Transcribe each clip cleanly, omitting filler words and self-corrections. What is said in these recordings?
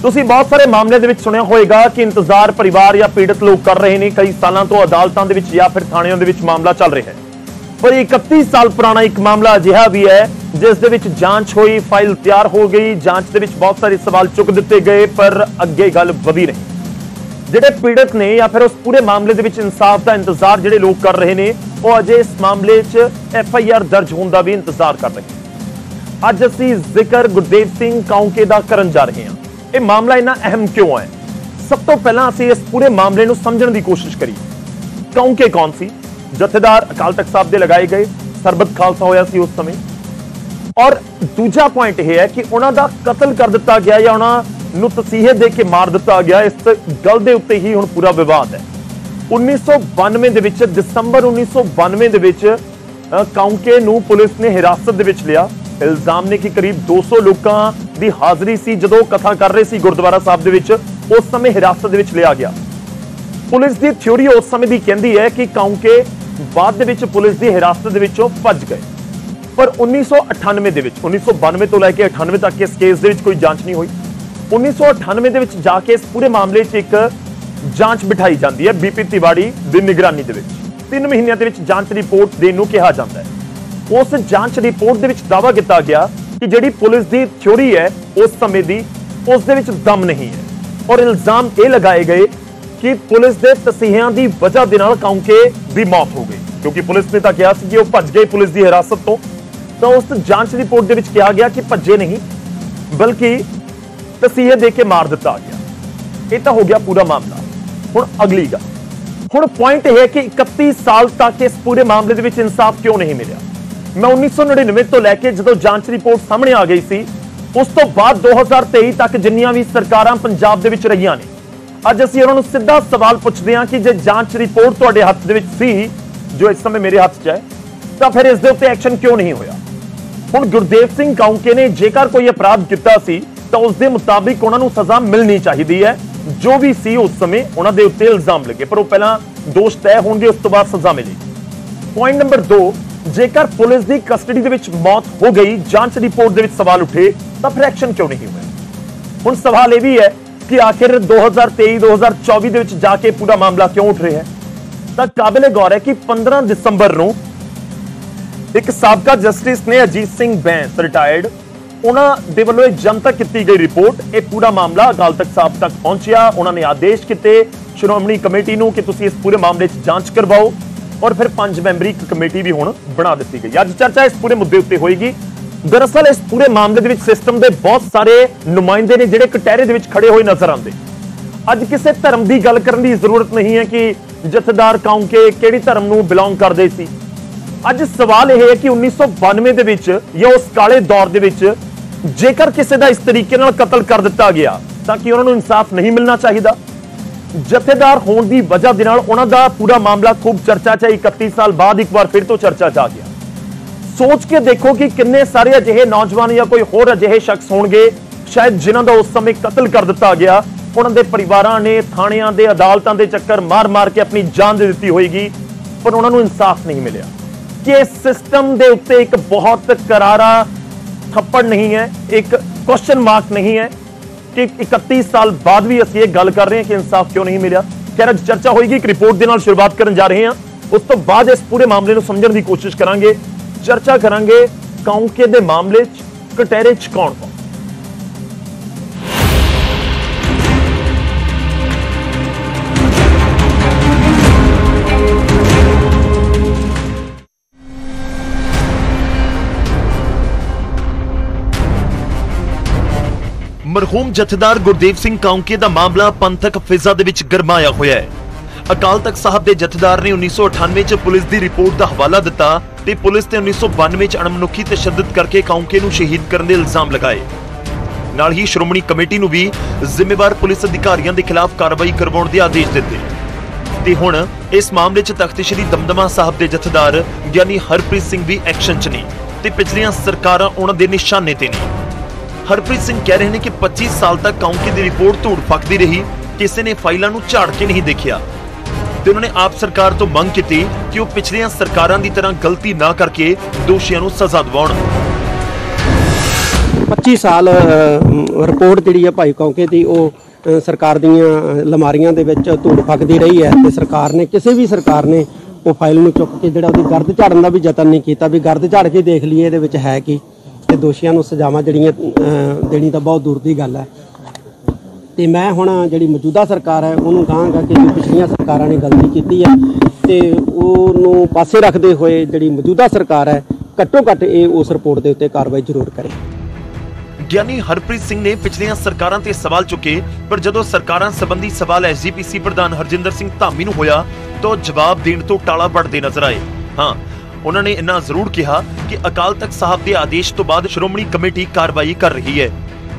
ਤੁਸੀਂ बहुत सारे मामले ਦੇ ਵਿੱਚ ਸੁਣਿਆ ਹੋਵੇਗਾ ਕਿ ਇੰਤਜ਼ਾਰ ਪਰਿਵਾਰ ਜਾਂ ਪੀੜਤ ਲੋਕ ਕਰ ਰਹੇ ਨੇ ਕਈ ਸਾਲਾਂ ਤੋਂ ਅਦਾਲਤਾਂ ਦੇ ਵਿੱਚ ਜਾਂ ਫਿਰ ਥਾਣਿਆਂ ਦੇ ਵਿੱਚ ਮਾਮਲਾ ਚੱਲ ਰਿਹਾ ਹੈ। पर 31 साल पुराना एक मामला अजिहा भी है जिस दे विच जांच हुई, फाइल तैयार हो गई, जांच दे विच बहुत सारे सवाल चुक दिते गए पर अगे गल वधी नहीं। जिहड़े पीड़ित ने या फिर उस पूरे मामले दे विच इंसाफ का इंतजार जिहड़े लोग कर रहे हैं वो अजे इस मामले च FIR दर्ज होने का भी इंतजार कर रहे हैं। अज असीं जिक्र गुरदेव सिंह काउंके दा करन जा रहे हैं। ये मामला इन्ना अहम क्यों है? सब तो पहला असीं इस पूरे मामले नूं समझण दी कोशिश करिए। काउंके कौन सी? जथेदार अकाल तख्त साहब दे लगाए गए, सरबत खालसा होया सी उस समय। और दूजा पॉइंट यह है कि उन्हां दा कतल कर दिता गया या उन्हां नूं तसीहे दे के मार दिता गया, इस गल दे उत्ते ही हुण पूरा विवाद है। 1992 दे विच दिसंबर 1992 दे विच काउंके नूं पुलिस ने हिरासत दे विच लिया। इल्जाम ने कि करीब 200 लोकां दी हाਜ਼ਰੀ सी जदों कथा कर रहे सी गुरुद्वारा साहब दे विच, उस समय हिरासत दे विच लिया गया। पुलिस की थ्योरी उस समय की कहती है कि काउंके बाद दे विच पुलिस की हिरासत दे विचों भज गए, पर 1998 दे विच 1992 तो लैके 98 तक इस केस दे विच कोई जांच नहीं हुई। 1998 दे विच जाके इस पूरे मामले च एक जांच बिठाई जाती है BP तिवाड़ी दी निगरानी दे विच। 3 महीनों दे विच जांच रिपोर्ट देण नूं कहा जाता है। उस जांच रिपोर्ट दे विच दावा किया गया कि जिहड़ी पुलिस की थ्योरी है उस समय दी उस दे विच दम नहीं है, और इल्जाम ये लगाए गए कि पुलिस के तसीहियां की वजह के नाल काउंके की मौत हो गई, क्योंकि पुलिस ने तो कहा कि वो भज गए पुलिस की हिरासत तो उस जांच रिपोर्ट के कहा गया कि भजे नहीं बल्कि तसीहे दे के मार दिता गया। ये तो हो गया पूरा मामला। हुण अगली गल, हुण पॉइंट यह है कि 31 साल तक इस पूरे मामले के इंसाफ क्यों नहीं मिला। मैं 1999 तो लैके जो जांच रिपोर्ट सामने आ गई सी, उस तो बाद 2023 तक जिन्नियां भी सरकारां पंजाब दे विच रहीआं ने, अज असीं उन्हां नूं सीधा सवाल पुछदे हां कि जे जांच रिपोर्ट तुहाडे हत्थ दे विच सी, जो इस समय मेरे हाथ 'च है, तो फिर इस दे उत्ते एक्शन क्यों नहीं होया। हुण गुरदेव सिंह काउंके ने जेकर कोई अपराध कीता सी तो उस दे मुताबिक उन्हां नूं सज़ा मिलनी चाहिदी है, जो भी सी उस समय उन्हां दे उत्ते इल्जाम लगे, पर वो पहलां दोष तय होणगे उस तो बाद सज़ा मिलेगी। पॉइंट नंबर 2, जेकर पुलिस की कस्टडी दे विच मौत हो गई, जांच रिपोर्ट दे विच सवाल उठे, तो फिर एक्शन क्यों नहीं होया। हुण सवाल यह भी है कि आखिर 2023-2024 दे विच जाके पूरा मामला क्यों उठ रहा है। तो काबिले गौर है कि 15 दिसंबर नूं एक साबका जस्टिस ने अजीत सिंह बैंस रिटायर्ड, उन्हां दे वल्लों जनतक की गई रिपोर्ट, ये पूरा मामला अकाल तख्त साहब तक पहुंचिया। उन्होंने आदेश किए श्रोमणी कमेटी नूं कि तुसीं इस पूरे मामले च जांच करवाओ, और फिर 5 मैंबरी कमेटी भी हुण बना दी गई। अज चर्चा इस पूरे मुद्दे उत्ते होएगी। दरअसल इस पूरे मामले दे विच सिस्टम के बहुत सारे नुमाइंदे ने जिहड़े कटहरे दे विच खड़े हुए नजर आते। अज किसी धर्म की गल करने की जरूरत नहीं है कि जथेदार काउंके किहड़े धर्म नूं बिलोंग करदे सी। अज सवाल यह है कि 1992 दे विच या उस काले दौर दे विच जेकर किसी का इस तरीके नाल कतल कर दिता गया तां कि उन्हां नूं इंसाफ नहीं मिलना चाहिए। जथेदार होने की वजह दे नाल उन्हां दा पूरा मामला खूब चर्चा च 31 साल बाद एक बार फिर तो चर्चा च आ गया। सोच के देखो कि किन्ने सारे अजिहे नौजवान या कोई होर अजिहे शख्स होणगे शायद जिन्हां दा उस समय कतल कर दिता गया, उन्हां दे परिवारां ने थाणियां दे अदालतां दे चक्कर मार मार के अपनी जान दे दित्ती होएगी, पर उन्हां नूं इंसाफ नहीं मिलिया। कि सिस्टम दे उत्ते एक बहुत करारा थप्पड़ नहीं है, एक क्वेश्चन मार्क नहीं है कि 31 साल बाद भी असीं गल कर रहे हैं कि इंसाफ क्यों नहीं मिला। खैर अज चर्चा होएगी, एक रिपोर्ट दे नाल शुरुआत करन जा रहे हैं, उस तो बाद इस पूरे मामले नूं समझण दी कोशिश करांगे, चर्चा करांगे काउंके दे मामले च कटहरे च कौन कौन। मरहूम जथेदार गुरदेव सिंह काउंके दा मामला पंथक फिजा दे विच गरमाया होया है। अकाल तख्त साहब दे जथेदार ने 1998 च पुलिस दी रिपोर्ट दा हवाला दिता ते पुलिस ने 1992 च अणमनुखी तशद्दुद करके काउंके नूं शहीद करन दे इल्जाम लगाए। नाल ही श्रोमणी कमेटी नूं भी जिम्मेवार पुलिस अधिकारियों के खिलाफ कार्रवाई करवाउण दे आदेश दिते ते हुण इस मामले च तख्त श्री दमदमा साहब दे जथेदार यानी हरप्रीत सिंह भी एक्शन च ने ते पिछलियां सरकारां उन्हां दे निशाने ते ने। हरप्रीत सिंह कह रहे हैं कि 25 साल तक काउंके की रिपोर्ट धूड़ फकती रही, किसी ने फाइलों को झाड़ के नहीं देखा। उन्होंने आप सरकार तो मंग की कि वह पिछलियां सरकारां की तरह गलती ना करके दोषियों को सजा दिवाउण। 25 ਸਾਲ ਰਿਪੋर्ट जिहड़ी है भाई कौंके की वो सरकार दीयां लमारियां दे विच धूड़ फकदी रही है ते सरकार ने किसी भी सरकार ने वो फाइल नूं चुक के जिहड़ा उहदी गर्द झाड़न दा भी यतन नहीं कीता भी गर्द झाड़ के देख लईए इहदे विच है की ते दोषियां नूं सज़ावां जिहड़ियां देनी तां बहुत दूर दी गल है। ते मैं हुण जिहड़ी मौजूदा सरकार है उहनूं कहांगा कि जो पिछलियां सरकारां ने गलती कीती है ते उहनूं पासे रखदे होए जिहड़ी मौजूदा सरकार है घट्टो घट्ट ਇਹ ਉਸ ਰਿਪੋਰਟ ਦੇ ਉੱਤੇ ਕਾਰਵਾਈ ਜ਼ਰੂਰ ਕਰੇ। ਗਿਆਨੀ ਹਰਪ੍ਰੀਤ ਸਿੰਘ ਨੇ ਪਿਛਲੀਆਂ ਸਰਕਾਰਾਂ ਤੇ ਸਵਾਲ ਚੁੱਕੇ, ਪਰ ਜਦੋਂ ਸਰਕਾਰਾਂ ਸੰਬੰਧੀ ਸਵਾਲ ਐਸਜੀਪੀਸੀ ਪ੍ਰਧਾਨ ਹਰਜਿੰਦਰ ਸਿੰਘ ਧਾਮੀ ਨੂੰ ਹੋਇਆ ਤਾਂ ਜਵਾਬ ਦੇਣ ਤੋਂ ਟਾਲਾ ਵੱਢਦੇ ਨਜ਼ਰ ਆਏ। ਹਾਂ, ਉਹਨਾਂ ਨੇ ਇੰਨਾ ਜ਼ਰੂਰ ਕਿਹਾ ਕਿ ਅਕਾਲ ਤਖਤ ਸਾਹਿਬ ਦੇ ਆਦੇਸ਼ ਤੋਂ ਬਾਅਦ ਸ਼੍ਰੋਮਣੀ ਕਮੇਟੀ ਕਾਰਵਾਈ ਕਰ ਰਹੀ ਹੈ।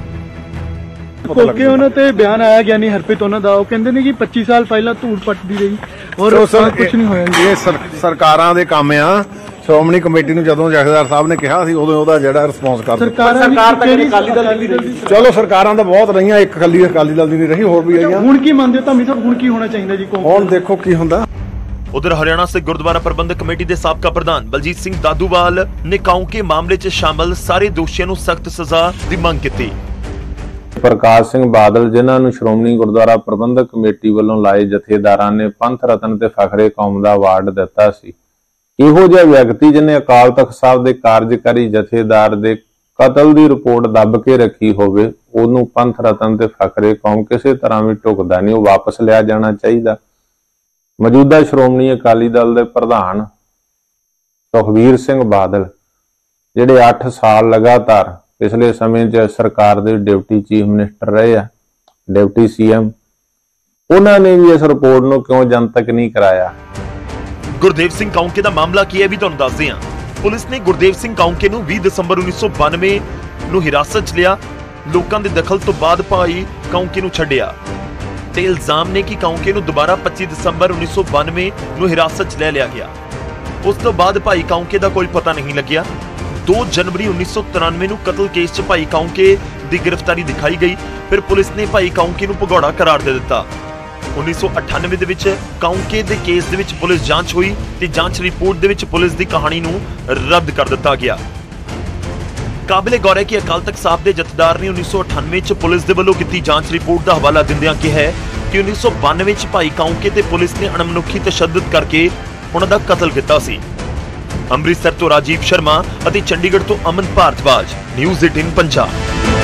ਕੋਕੇ ਉਹਨਾਂ ਤੇ ਬਿਆਨ ਆਇਆ ਗਿਆਨੀ ਹਰਪ੍ਰੀਤ ਉਹਨਾਂ ਦਾ, ਉਹ ਕਹਿੰਦੇ ਨੇ ਕਿ 25 ਸਾਲ ਪਹਿਲਾਂ ਧੂੜ ਪੱਟਦੀ ਰਹੀ ਔਰ ਕੁਝ ਨਹੀਂ ਹੋਇਆ। ਇਹ ਸਰਕਾਰਾਂ ਦੇ ਕੰਮ ਆ। ਸ਼੍ਰੋਮਣੀ ਕਮੇਟੀ ਨੂੰ ਜਦੋਂ ਜਥੇਦਾਰ ਸਾਹਿਬ ਨੇ ਕਿਹਾ ਸੀ ਉਦੋਂ ਉਹਦਾ ਜਿਹੜਾ ਰਿਸਪੌਂਸ ਕਰਦਾ ਸਰਕਾਰ ਤਾਂ ਅਕਾਲੀ ਦਲ ਦੀ ਰਹੀ। ਚਲੋ ਸਰਕਾਰਾਂ ਤਾਂ ਬਹੁਤ ਰਹੀਆਂ, ਇੱਕ ਅਕਾਲੀ ਦਲ ਦੀ ਨਹੀਂ ਰਹੀ, ਹੋਰ ਵੀ ਆਈਆਂ। ਹੁਣ ਕੀ ਮੰਨਦੇ ਹੋ ਧਾਮੀ ਸਾਹਿਬ, ਹੁਣ ਕੀ ਹੋਣਾ ਚਾਹੀਦਾ ਜੀ? ਹੁਣ ਦੇਖੋ ਕੀ ਹੁੰਦਾ। उधर हरियाणा से गुरुद्वारा प्रबंधक कमेटी के साबका प्रधान बलजीत सिंह दादूवाल ने काउंके मामले च शामिल सारे दोषियों को सख्त सजा की मांग की। प्रकाश सिंह बादल जिन्हां नूं श्रोमणी गुरुद्वारा प्रबंधक कमेटी वालों लाए जथेदारां ने पंथ रतन ते फखरे कौम दा अवार्ड दिता सी। इहो जिहा व्यक्ति जिन्हें अकाल तख्त साहब दे कार्यकारी जथेदार दे कतल दी रिपोर्ट दब के रखी होवे, ओनूं पंथ रतन ते फखरे कौम किसी तरह भी ढुकदा नहीं, वो वापस लिया जाना चाहिए। मौजूदा श्रोमणी अकाली दल के प्रधान सुखबीर सिंह बादल जिहड़े 8 साल लगातार पिछले समय च सरकार के डिप्टी चीफ मिनिस्टर रहे हैं, डिप्टी सीएम, उन्होंने भी इस रिपोर्ट को क्यों जनतक नहीं कराया। गुरदेव सिंह काउंके का मामला की है भी तुहानूं दसदे हां। पुलिस ने गुरदेव सिंह काउंके नूं 20 दसंबर 1992 नूं हिरासत च लिया। लोकां दे दखल तो बाद भाई काउंके नूं छड्डिया ते इल्जाम ने कि काउंके नूं दोबारा 25 दसंबर 1992 नूं हिरासत च ले लिया गया। उस तो बाद भाई काउंके का कोई पता नहीं लग्या। 2 जनवरी 1993 नूं कतल केस च भाई काउंके की गिरफ्तारी दिखाई गई। फिर पुलिस ने भाई काउंके नूं भगौड़ा करार दे दिता। 1998 दे विच काउंके दे केस दे विच पुलिस जांच हुई ते जांच रिपोर्ट दे विच पुलिस दी कहानी नूं रद्द कर दिता गया। काबिले गौर है कि अकाल तख्त साहब के जथेदार ने 1998 च पुलिस दे वल्लों कीती जांच रिपोर्ट का हवाला दिंदियां कहा कि 1992 च भाई काउंके ते पुलिस ने अणमनुखी तशद्दुद करके उन्हां दा कतल कीता सी। अमृतसर तो राजीव शर्मा और चंडीगढ़ तो अमन भारद्वाज, न्यूज़ 18 पंजाब।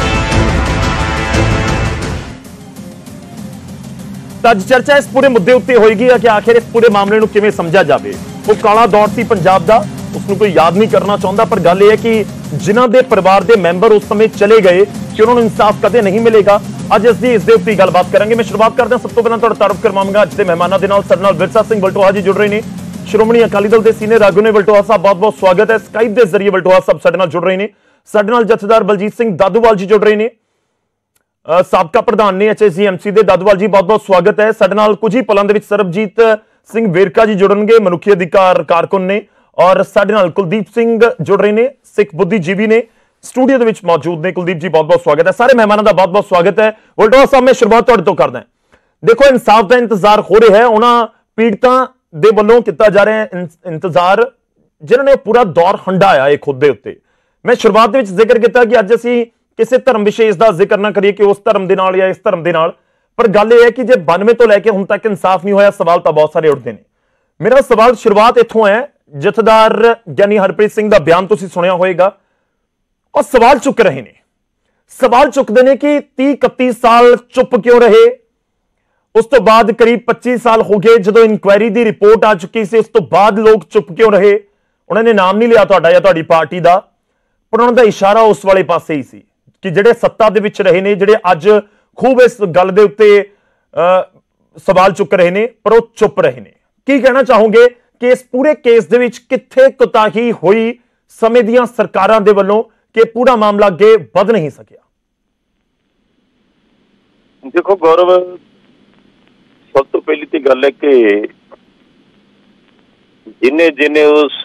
ਅੱਜ ਚਰਚਾ ਇਸ ਪੂਰੇ ਮੁੱਦੇ ਉੱਤੇ ਹੋਏਗੀ ਕਿ ਆਖਿਰ ਇਸ ਪੂਰੇ ਮਾਮਲੇ ਨੂੰ ਕਿਵੇਂ ਸਮਝਿਆ ਜਾਵੇ। ਉਹ ਕਾਲਾ ਦੌਰ ਸੀ ਪੰਜਾਬ ਦਾ, ਉਸ ਨੂੰ ਕੋਈ ਯਾਦ ਨਹੀਂ ਕਰਨਾ ਚਾਹੁੰਦਾ, ਪਰ ਗੱਲ ਇਹ ਹੈ ਕਿ ਜਿਨ੍ਹਾਂ ਦੇ ਪਰਿਵਾਰ ਦੇ ਮੈਂਬਰ ਉਸ ਸਮੇਂ ਚਲੇ ਗਏ ਕਿ ਉਹਨਾਂ ਨੂੰ ਇਨਸਾਫ ਕਦੇ ਨਹੀਂ ਮਿਲੇਗਾ। ਅੱਜ ਇਸ ਦੇ ਉੱਤੇ ਗੱਲਬਾਤ ਕਰਾਂਗੇ। ਮੈਂ ਸ਼ੁਰੂਆਤ ਕਰਦਾ ਸਭ ਤੋਂ ਪਹਿਲਾਂ ਤੁਹਾਡਾ ਤਾਰਫ ਕਰਵਾਵਾਂਗਾ ਅੱਜ ਦੇ ਮਹਿਮਾਨਾਂ ਦੇ ਨਾਲ। ਸਾਡੇ ਨਾਲ ਵਿਰਸਾ ਸਿੰਘ ਵਲਟੋਹਾ ਜੀ ਜੁੜ ਰਹੇ ਨੇ, ਸ਼੍ਰੋਮਣੀ ਅਕਾਲੀ ਦਲ ਦੇ ਸੀਨੀਅਰ ਆਗੂ ਨੇ। ਵਲਟੋਹਾ ਸਾਹਿਬ ਬਹੁਤ ਬਹੁਤ ਸਵਾਗਤ ਹੈ। ਸਕਾਈਪ ਦੇ ਜ਼ਰੀਏ ਵਲਟੋਹਾ ਸਾਹਿਬ ਸਾਡੇ ਨਾਲ ਜੁੜ ਰਹੇ ਨੇ। ਸਾਡੇ ਨਾਲ ਜਥੇਦਾਰ ਬਲਜੀਤ ਸਿੰਘ ਦਾਦੂਵਾਲ ਜੀ ਜੁੜ ਰਹੇ ਨੇ, ਸਾਬਕਾ ਪ੍ਰਧਾਨ ਨੇ HSGMC ਦੇ। ਦਾਦੂਵਾਲ ਜੀ ਬਹੁਤ ਬਹੁਤ ਸਵਾਗਤ ਹੈ। ਸਾਡੇ ਨਾਲ ਕੁਝ ਹੀ ਪਲਾਂ ਦੇ ਵਿੱਚ ਸਰਬਜੀਤ ਸਿੰਘ ਵੇਰਕਾ ਜੀ ਜੁੜਨਗੇ, ਮਨੁੱਖੀ ਅਧਿਕਾਰ ਕਾਰਕੁਨ ਨੇ। ਔਰ ਸਾਡੇ ਨਾਲ ਕੁਲਦੀਪ ਸਿੰਘ ਜੁੜ ਰਹੇ ਨੇ, ਸਿੱਖ ਬੁੱਧੀਜੀਵੀ ਨੇ, ਸਟੂਡੀਓ ਦੇ ਵਿੱਚ ਮੌਜੂਦ ਨੇ। ਕੁਲਦੀਪ ਜੀ ਬਹੁਤ ਬਹੁਤ ਸਵਾਗਤ ਹੈ। ਸਾਰੇ ਮਹਿਮਾਨਾਂ ਦਾ ਬਹੁਤ ਬਹੁਤ ਸਵਾਗਤ ਹੈ। ਵਲਟੋਹਾ ਸਾਹਿਬ ਮੈਂ ਸ਼ੁਰੂਆਤ ਤੁਹਾਡੇ ਤੋਂ ਕਰਦਾ। ਦੇਖੋ, ਇਨਸਾਫ ਦਾ ਇੰਤਜ਼ਾਰ ਹੋ ਰਿਹਾ ਹੈ, ਉਹਨਾਂ ਪੀੜਤਾਂ ਦੇ ਵੱਲੋਂ ਕੀਤਾ ਜਾ ਰਿਹਾ ਹੈ ਇੰਤਜ਼ਾਰ ਜਿਨ੍ਹਾਂ ਨੇ ਪੂਰਾ ਦੌਰ ਹੰਡਾਇਆ ਇਹ ਖੁਦ ਦੇ ਉੱਤੇ। ਮੈਂ ਸ਼ੁਰੂਆਤ ਦੇ ਵਿੱਚ ਜ਼ਿਕਰ ਕੀਤਾ ਕਿ ਅੱਜ ਅਸੀਂ ਕਿਸੇ ਧਰਮ ਵਿਸ਼ੇਸ਼ ਦਾ ਜ਼ਿਕਰ ਨਾ ਕਰੀਏ ਕਿ ਉਸ ਧਰਮ ਦੇ ਨਾਲ ਜਾਂ ਇਸ ਧਰਮ ਦੇ ਨਾਲ, ਪਰ ਗੱਲ ਇਹ ਹੈ ਕਿ ਜੇ 92 ਤੋਂ ਲੈ ਕੇ ਹੁਣ ਤੱਕ ਇਨਸਾਫ ਨਹੀਂ ਹੋਇਆ, ਸਵਾਲ ਤਾਂ ਬਹੁਤ ਸਾਰੇ ਉੱਠਦੇ ਨੇ। ਮੇਰਾ ਸਵਾਲ ਸ਼ੁਰੂਆਤ ਇੱਥੋਂ ਹੈ, ਜਥੇਦਾਰ ਗਿਆਨੀ ਹਰਪ੍ਰੀਤ ਸਿੰਘ ਦਾ ਬਿਆਨ ਤੁਸੀਂ ਸੁਣਿਆ ਹੋਵੇਗਾ, ਔਰ ਸਵਾਲ ਚੁੱਕ ਰਹੇ ਨੇ। ਸਵਾਲ ਚੁੱਕਦੇ ਨੇ ਕਿ 30-31 ਸਾਲ ਚੁੱਪ ਕਿਉਂ ਰਹੇ। ਉਸ ਤੋਂ ਬਾਅਦ ਕਰੀਬ 25 ਸਾਲ ਹੋ ਗਏ ਜਦੋਂ ਇਨਕੁਆਇਰੀ ਦੀ ਰਿਪੋਰਟ ਆ ਚੁੱਕੀ ਸੀ, ਉਸ ਤੋਂ ਬਾਅਦ ਲੋਕ ਚੁੱਪ ਕਿਉਂ ਰਹੇ। ਉਹਨਾਂ ਨੇ ਨਾਮ ਨਹੀਂ ਲਿਆ ਤੁਹਾਡਾ ਜਾਂ ਤੁਹਾਡੀ ਪਾਰਟੀ ਦਾ, ਪਰ ਉਹਨਾਂ ਦਾ ਇਸ਼ਾਰਾ ਉਸ ਵਾਲੇ ਪਾਸੇ ਹੀ ਸੀ ਕਿ ਜਿਹੜੇ ਸੱਤਾ ਦੇ ਵਿੱਚ ਰਹੇ ਨੇ, ਜਿਹੜੇ ਅੱਜ ਖੂਬ ਇਸ ਗੱਲ ਦੇ ਉੱਤੇ ਸਵਾਲ ਚੁੱਕ ਰਹੇ ਨੇ, ਪਰ ਉਹ ਚੁੱਪ ਰਹੇ ਨੇ। ਕੀ ਕਹਿਣਾ ਚਾਹੋਗੇ ਕਿ ਇਸ ਪੂਰੇ ਕੇਸ ਦੇ ਵਿੱਚ ਕਿੱਥੇ ਕੁਤਾਹੀ ਹੋਈ ਸਮੇਂ ਦੀਆਂ ਸਰਕਾਰਾਂ ਦੇ ਵੱਲੋਂ ਕਿ ਪੂਰਾ ਮਾਮਲਾ ਅੱਗੇ ਵਧ ਨਹੀਂ ਸਕਿਆ? ਦੇਖੋ ਗੌਰਵ, ਸਭ ਤੋਂ ਪਹਿਲੀ ਤੇ ਗੱਲ ਹੈ ਕਿ ਜਿਨੇ ਉਸ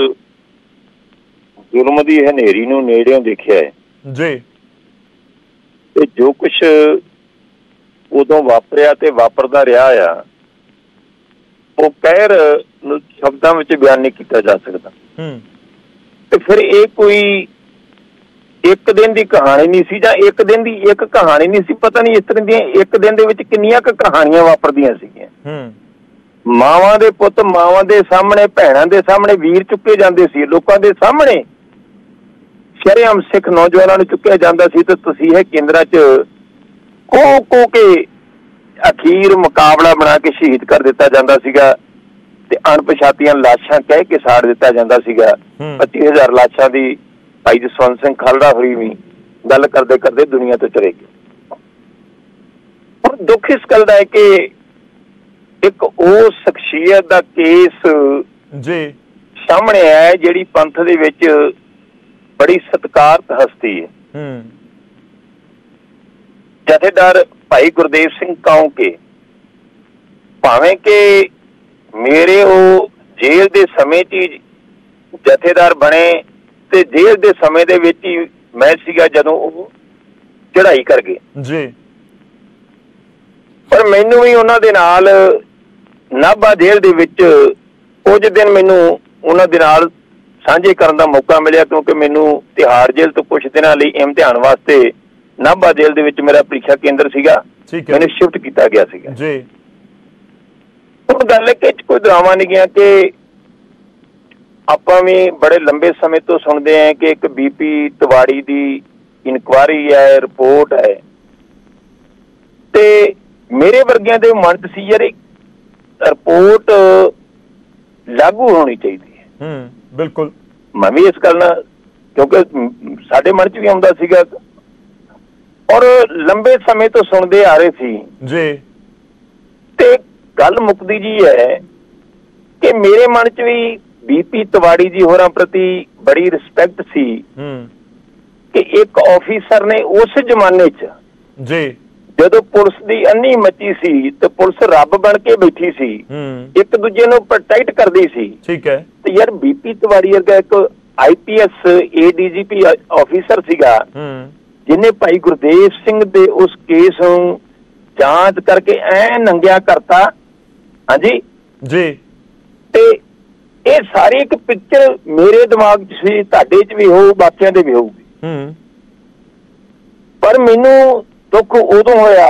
ਜ਼ੁਲਮ ਦੀ ਹਨੇਰੀ ਨੂੰ ਨੇੜਿਓਂ ਦੇਖਿਆ ਹੈ ਜੀ, ਤੇ ਜੋ ਕੁਛ ਉਦੋਂ ਵਾਪਰਿਆ ਤੇ ਵਾਪਰਦਾ ਰਿਹਾ ਆ, ਉਹ ਕਹਿਰ ਨੂੰ ਸ਼ਬਦਾਂ ਵਿੱਚ ਬਿਆਨ ਨਹੀਂ ਕੀਤਾ ਜਾ ਸਕਦਾ। ਤੇ ਫਿਰ ਇਹ ਕੋਈ ਇੱਕ ਦਿਨ ਦੀ ਕਹਾਣੀ ਨਹੀਂ ਸੀ, ਜਾਂ ਇੱਕ ਦਿਨ ਦੀ ਇੱਕ ਕਹਾਣੀ ਨਹੀਂ ਸੀ, ਪਤਾ ਨਹੀਂ ਇਸ ਤਰ੍ਹਾਂ ਦੀਆਂ ਇੱਕ ਦਿਨ ਦੇ ਵਿੱਚ ਕਿੰਨੀਆਂ ਕੁ ਕਹਾਣੀਆਂ ਵਾਪਰਦੀਆਂ ਸੀਗੀਆਂ। ਮਾਵਾਂ ਦੇ ਪੁੱਤ ਮਾਵਾਂ ਦੇ ਸਾਹਮਣੇ, ਭੈਣਾਂ ਦੇ ਸਾਹਮਣੇ ਵੀਰ ਚੁੱਕੇ ਜਾਂਦੇ ਸੀ, ਲੋਕਾਂ ਦੇ ਸਾਹਮਣੇ ਸ਼ਰੇਆਮ ਸਿੱਖ ਨੌਜਵਾਨਾਂ ਨੂੰ ਚੁੱਕਿਆ ਜਾਂਦਾ ਸੀ ਤੇ ਤਸੀਹੇ ਕੇਂਦਰਾਂ 'ਚ ਕੋ ਕੇ ਅਖੀਰ ਮੁਕਾਬਲਾ ਬਣਾ ਕੇ ਸ਼ਹੀਦ ਕਰ ਦਿੱਤਾ ਜਾਂਦਾ ਸੀਗਾ ਤੇ ਅਣਪਛਾਤੀਆਂ ਲਾਸ਼ਾਂ ਕਹਿ ਕੇ ਸਾੜ ਦਿੱਤਾ ਜਾਂਦਾ ਸੀਗਾ। 25,000 ਲਾਸ਼ਾਂ ਦੀ ਭਾਈ ਜਸਵੰਤ ਸਿੰਘ ਖਾਲੜਾ ਹੋਰੀ ਵੀ ਗੱਲ ਕਰਦੇ ਕਰਦੇ ਦੁਨੀਆ ਤੋਂ ਚਲੇ ਗਏ। ਹੁਣ ਦੁੱਖ ਇਸ ਗੱਲ ਦਾ ਹੈ ਕਿ ਇੱਕ ਉਹ ਸ਼ਖਸੀਅਤ ਦਾ ਕੇਸ ਜੀ ਸਾਹਮਣੇ ਆਇਆ ਜਿਹੜੀ ਪੰਥ ਦੇ ਵਿੱਚ ਬੜੀ ਸਤਿਕਾਰਤ ਹਸਤੀ ਹੈ। ਜਥੇਦਾਰ ਭਾਈ ਗੁਰਦੇਵ ਸਿੰਘ ਕਾਉਂਕੇ, ਭਾਵੇਂ ਕਿ ਮੇਰੇ ਉਹ ਜੇਲ੍ਹ ਦੇ ਸਮੇਂ 'ਚ ਹੀ ਜਥੇਦਾਰ ਬਣੇ ਤੇ ਜੇਲ੍ਹ ਦੇ ਸਮੇਂ ਦੇ ਵਿੱਚ ਹੀ ਮੈਂ ਸੀਗਾ ਜਦੋਂ ਉਹ ਚੜ੍ਹਾਈ ਕਰ ਗਏ ਜੀ, ਪਰ ਮੈਨੂੰ ਵੀ ਉਹਨਾਂ ਦੇ ਨਾਲ ਨਾਭਾ ਜੇਲ੍ਹ ਦੇ ਵਿੱਚ ਕੁਝ ਦਿਨ ਮੈਨੂੰ ਉਹਨਾਂ ਦੇ ਨਾਲ ਸਾਂਝੇ ਕਰਨ ਦਾ ਮੌਕਾ ਮਿਲਿਆ, ਕਿਉਂਕਿ ਮੈਨੂੰ ਤਿਹਾੜ ਜੇਲ੍ਹ ਤੋਂ ਕੁਝ ਦਿਨਾਂ ਲਈ ਇਮਤਿਹਾਨ ਵਾਸਤੇ ਨਾਭਾ ਜੇਲ੍ਹ ਦੇ ਵਿੱਚ ਮੇਰਾ ਪ੍ਰੀਖਿਆ ਕੇਂਦਰ ਸੀਗਾ, ਮੈਨੂੰ ਸ਼ਿਫਟ ਕੀਤਾ ਗਿਆ ਸੀਗਾ ਜੀ। ਹੁਣ ਗੱਲ ਕਿ ਕੋਈ ਡਰਾਮਾ ਨਹੀਂ ਗਿਆ ਕਿ ਆਪਾਂ ਵੀ ਬੜੇ ਲੰਬੇ ਸਮੇਂ ਤੋਂ ਸੁਣਦੇ ਆਂ ਕਿ ਇੱਕ ਬੀਪੀ ਤਿਵਾੜੀ ਦੀ ਇਨਕੁਆਇਰੀ ਹੈ, ਰਿਪੋਰਟ ਹੈ, ਤੇ ਮੇਰੇ ਵਰਗਿਆਂ ਦੇ ਮਨ 'ਚ ਸੀ ਯਾਰ ਰਿਪੋਰਟ ਲਾਗੂ ਹੋਣੀ ਚਾਹੀਦੀ ਹੈ। ਬਿਲਕੁਲ, ਮੈਂ ਵੀ ਇਸ ਗੱਲ ਨਾਲ, ਕਿਉਂਕਿ ਸਾਡੇ ਮਨ 'ਚ ਵੀ ਆਉਂਦਾ ਸੀਗਾ ਔਰ ਲੰਬੇ ਸਮੇਂ ਤੋਂ ਸੁਣਦੇ ਆ ਰਹੇ ਸੀ ਜੀ। ਤੇ ਗੱਲ ਮੁੱਕਦੀ ਜੀ ਹੈ ਕਿ ਮੇਰੇ ਮਨ 'ਚ ਵੀ ਬੀਪੀ ਤਿਵਾੜੀ ਜੀ ਹੋਰਾਂ ਪ੍ਰਤੀ ਬੜੀ ਰਿਸਪੈਕਟ ਸੀ ਕਿ ਇੱਕ ਆਫੀਸਰ ਨੇ ਉਸ ਜ਼ਮਾਨੇ 'ਚ ਜੀ, ਜਦੋਂ ਪੁਲਿਸ ਦੀ ਅੰਨੀ ਮੱਚੀ ਸੀ ਤੇ ਪੁਲਿਸ ਰੱਬ ਬਣ ਕੇ ਬੈਠੀ ਸੀ, ਇੱਕ ਦੂਜੇ ਨੂੰ ਪ੍ਰੋਟੈਕਟ ਕਰਦੀ ਸੀ, ਠੀਕ ਹੈ, ਤੇ ਯਾਰ ਬੀਪੀ ਤਿਵਾੜੀ ਵਰਗਾ ਇੱਕ IPS ADGP ਆਫੀਸਰ ਸੀਗਾ ਜਿਹਨੇ ਭਾਈ ਗੁਰਦੇਵ ਸਿੰਘ ਦੇ ਉਸ ਕੇਸ ਨੂੰ ਜਾਂਚ ਕਰਕੇ ਐ ਨੰਗਿਆ ਕਰਤਾ। ਹਾਂਜੀ ਜੀ, ਤੇ ਇਹ ਸਾਰੀ ਇੱਕ ਪਿਕਚਰ ਮੇਰੇ ਦਿਮਾਗ 'ਚ ਸੀ, ਤੁਹਾਡੇ 'ਚ ਵੀ ਹੋਊ, ਬਾਕੀਆਂ ਦੇ ਵੀ ਹੋਊਗੀ। ਪਰ ਮੈਨੂੰ ਦੁੱਖ ਉਦੋਂ ਹੋਇਆ,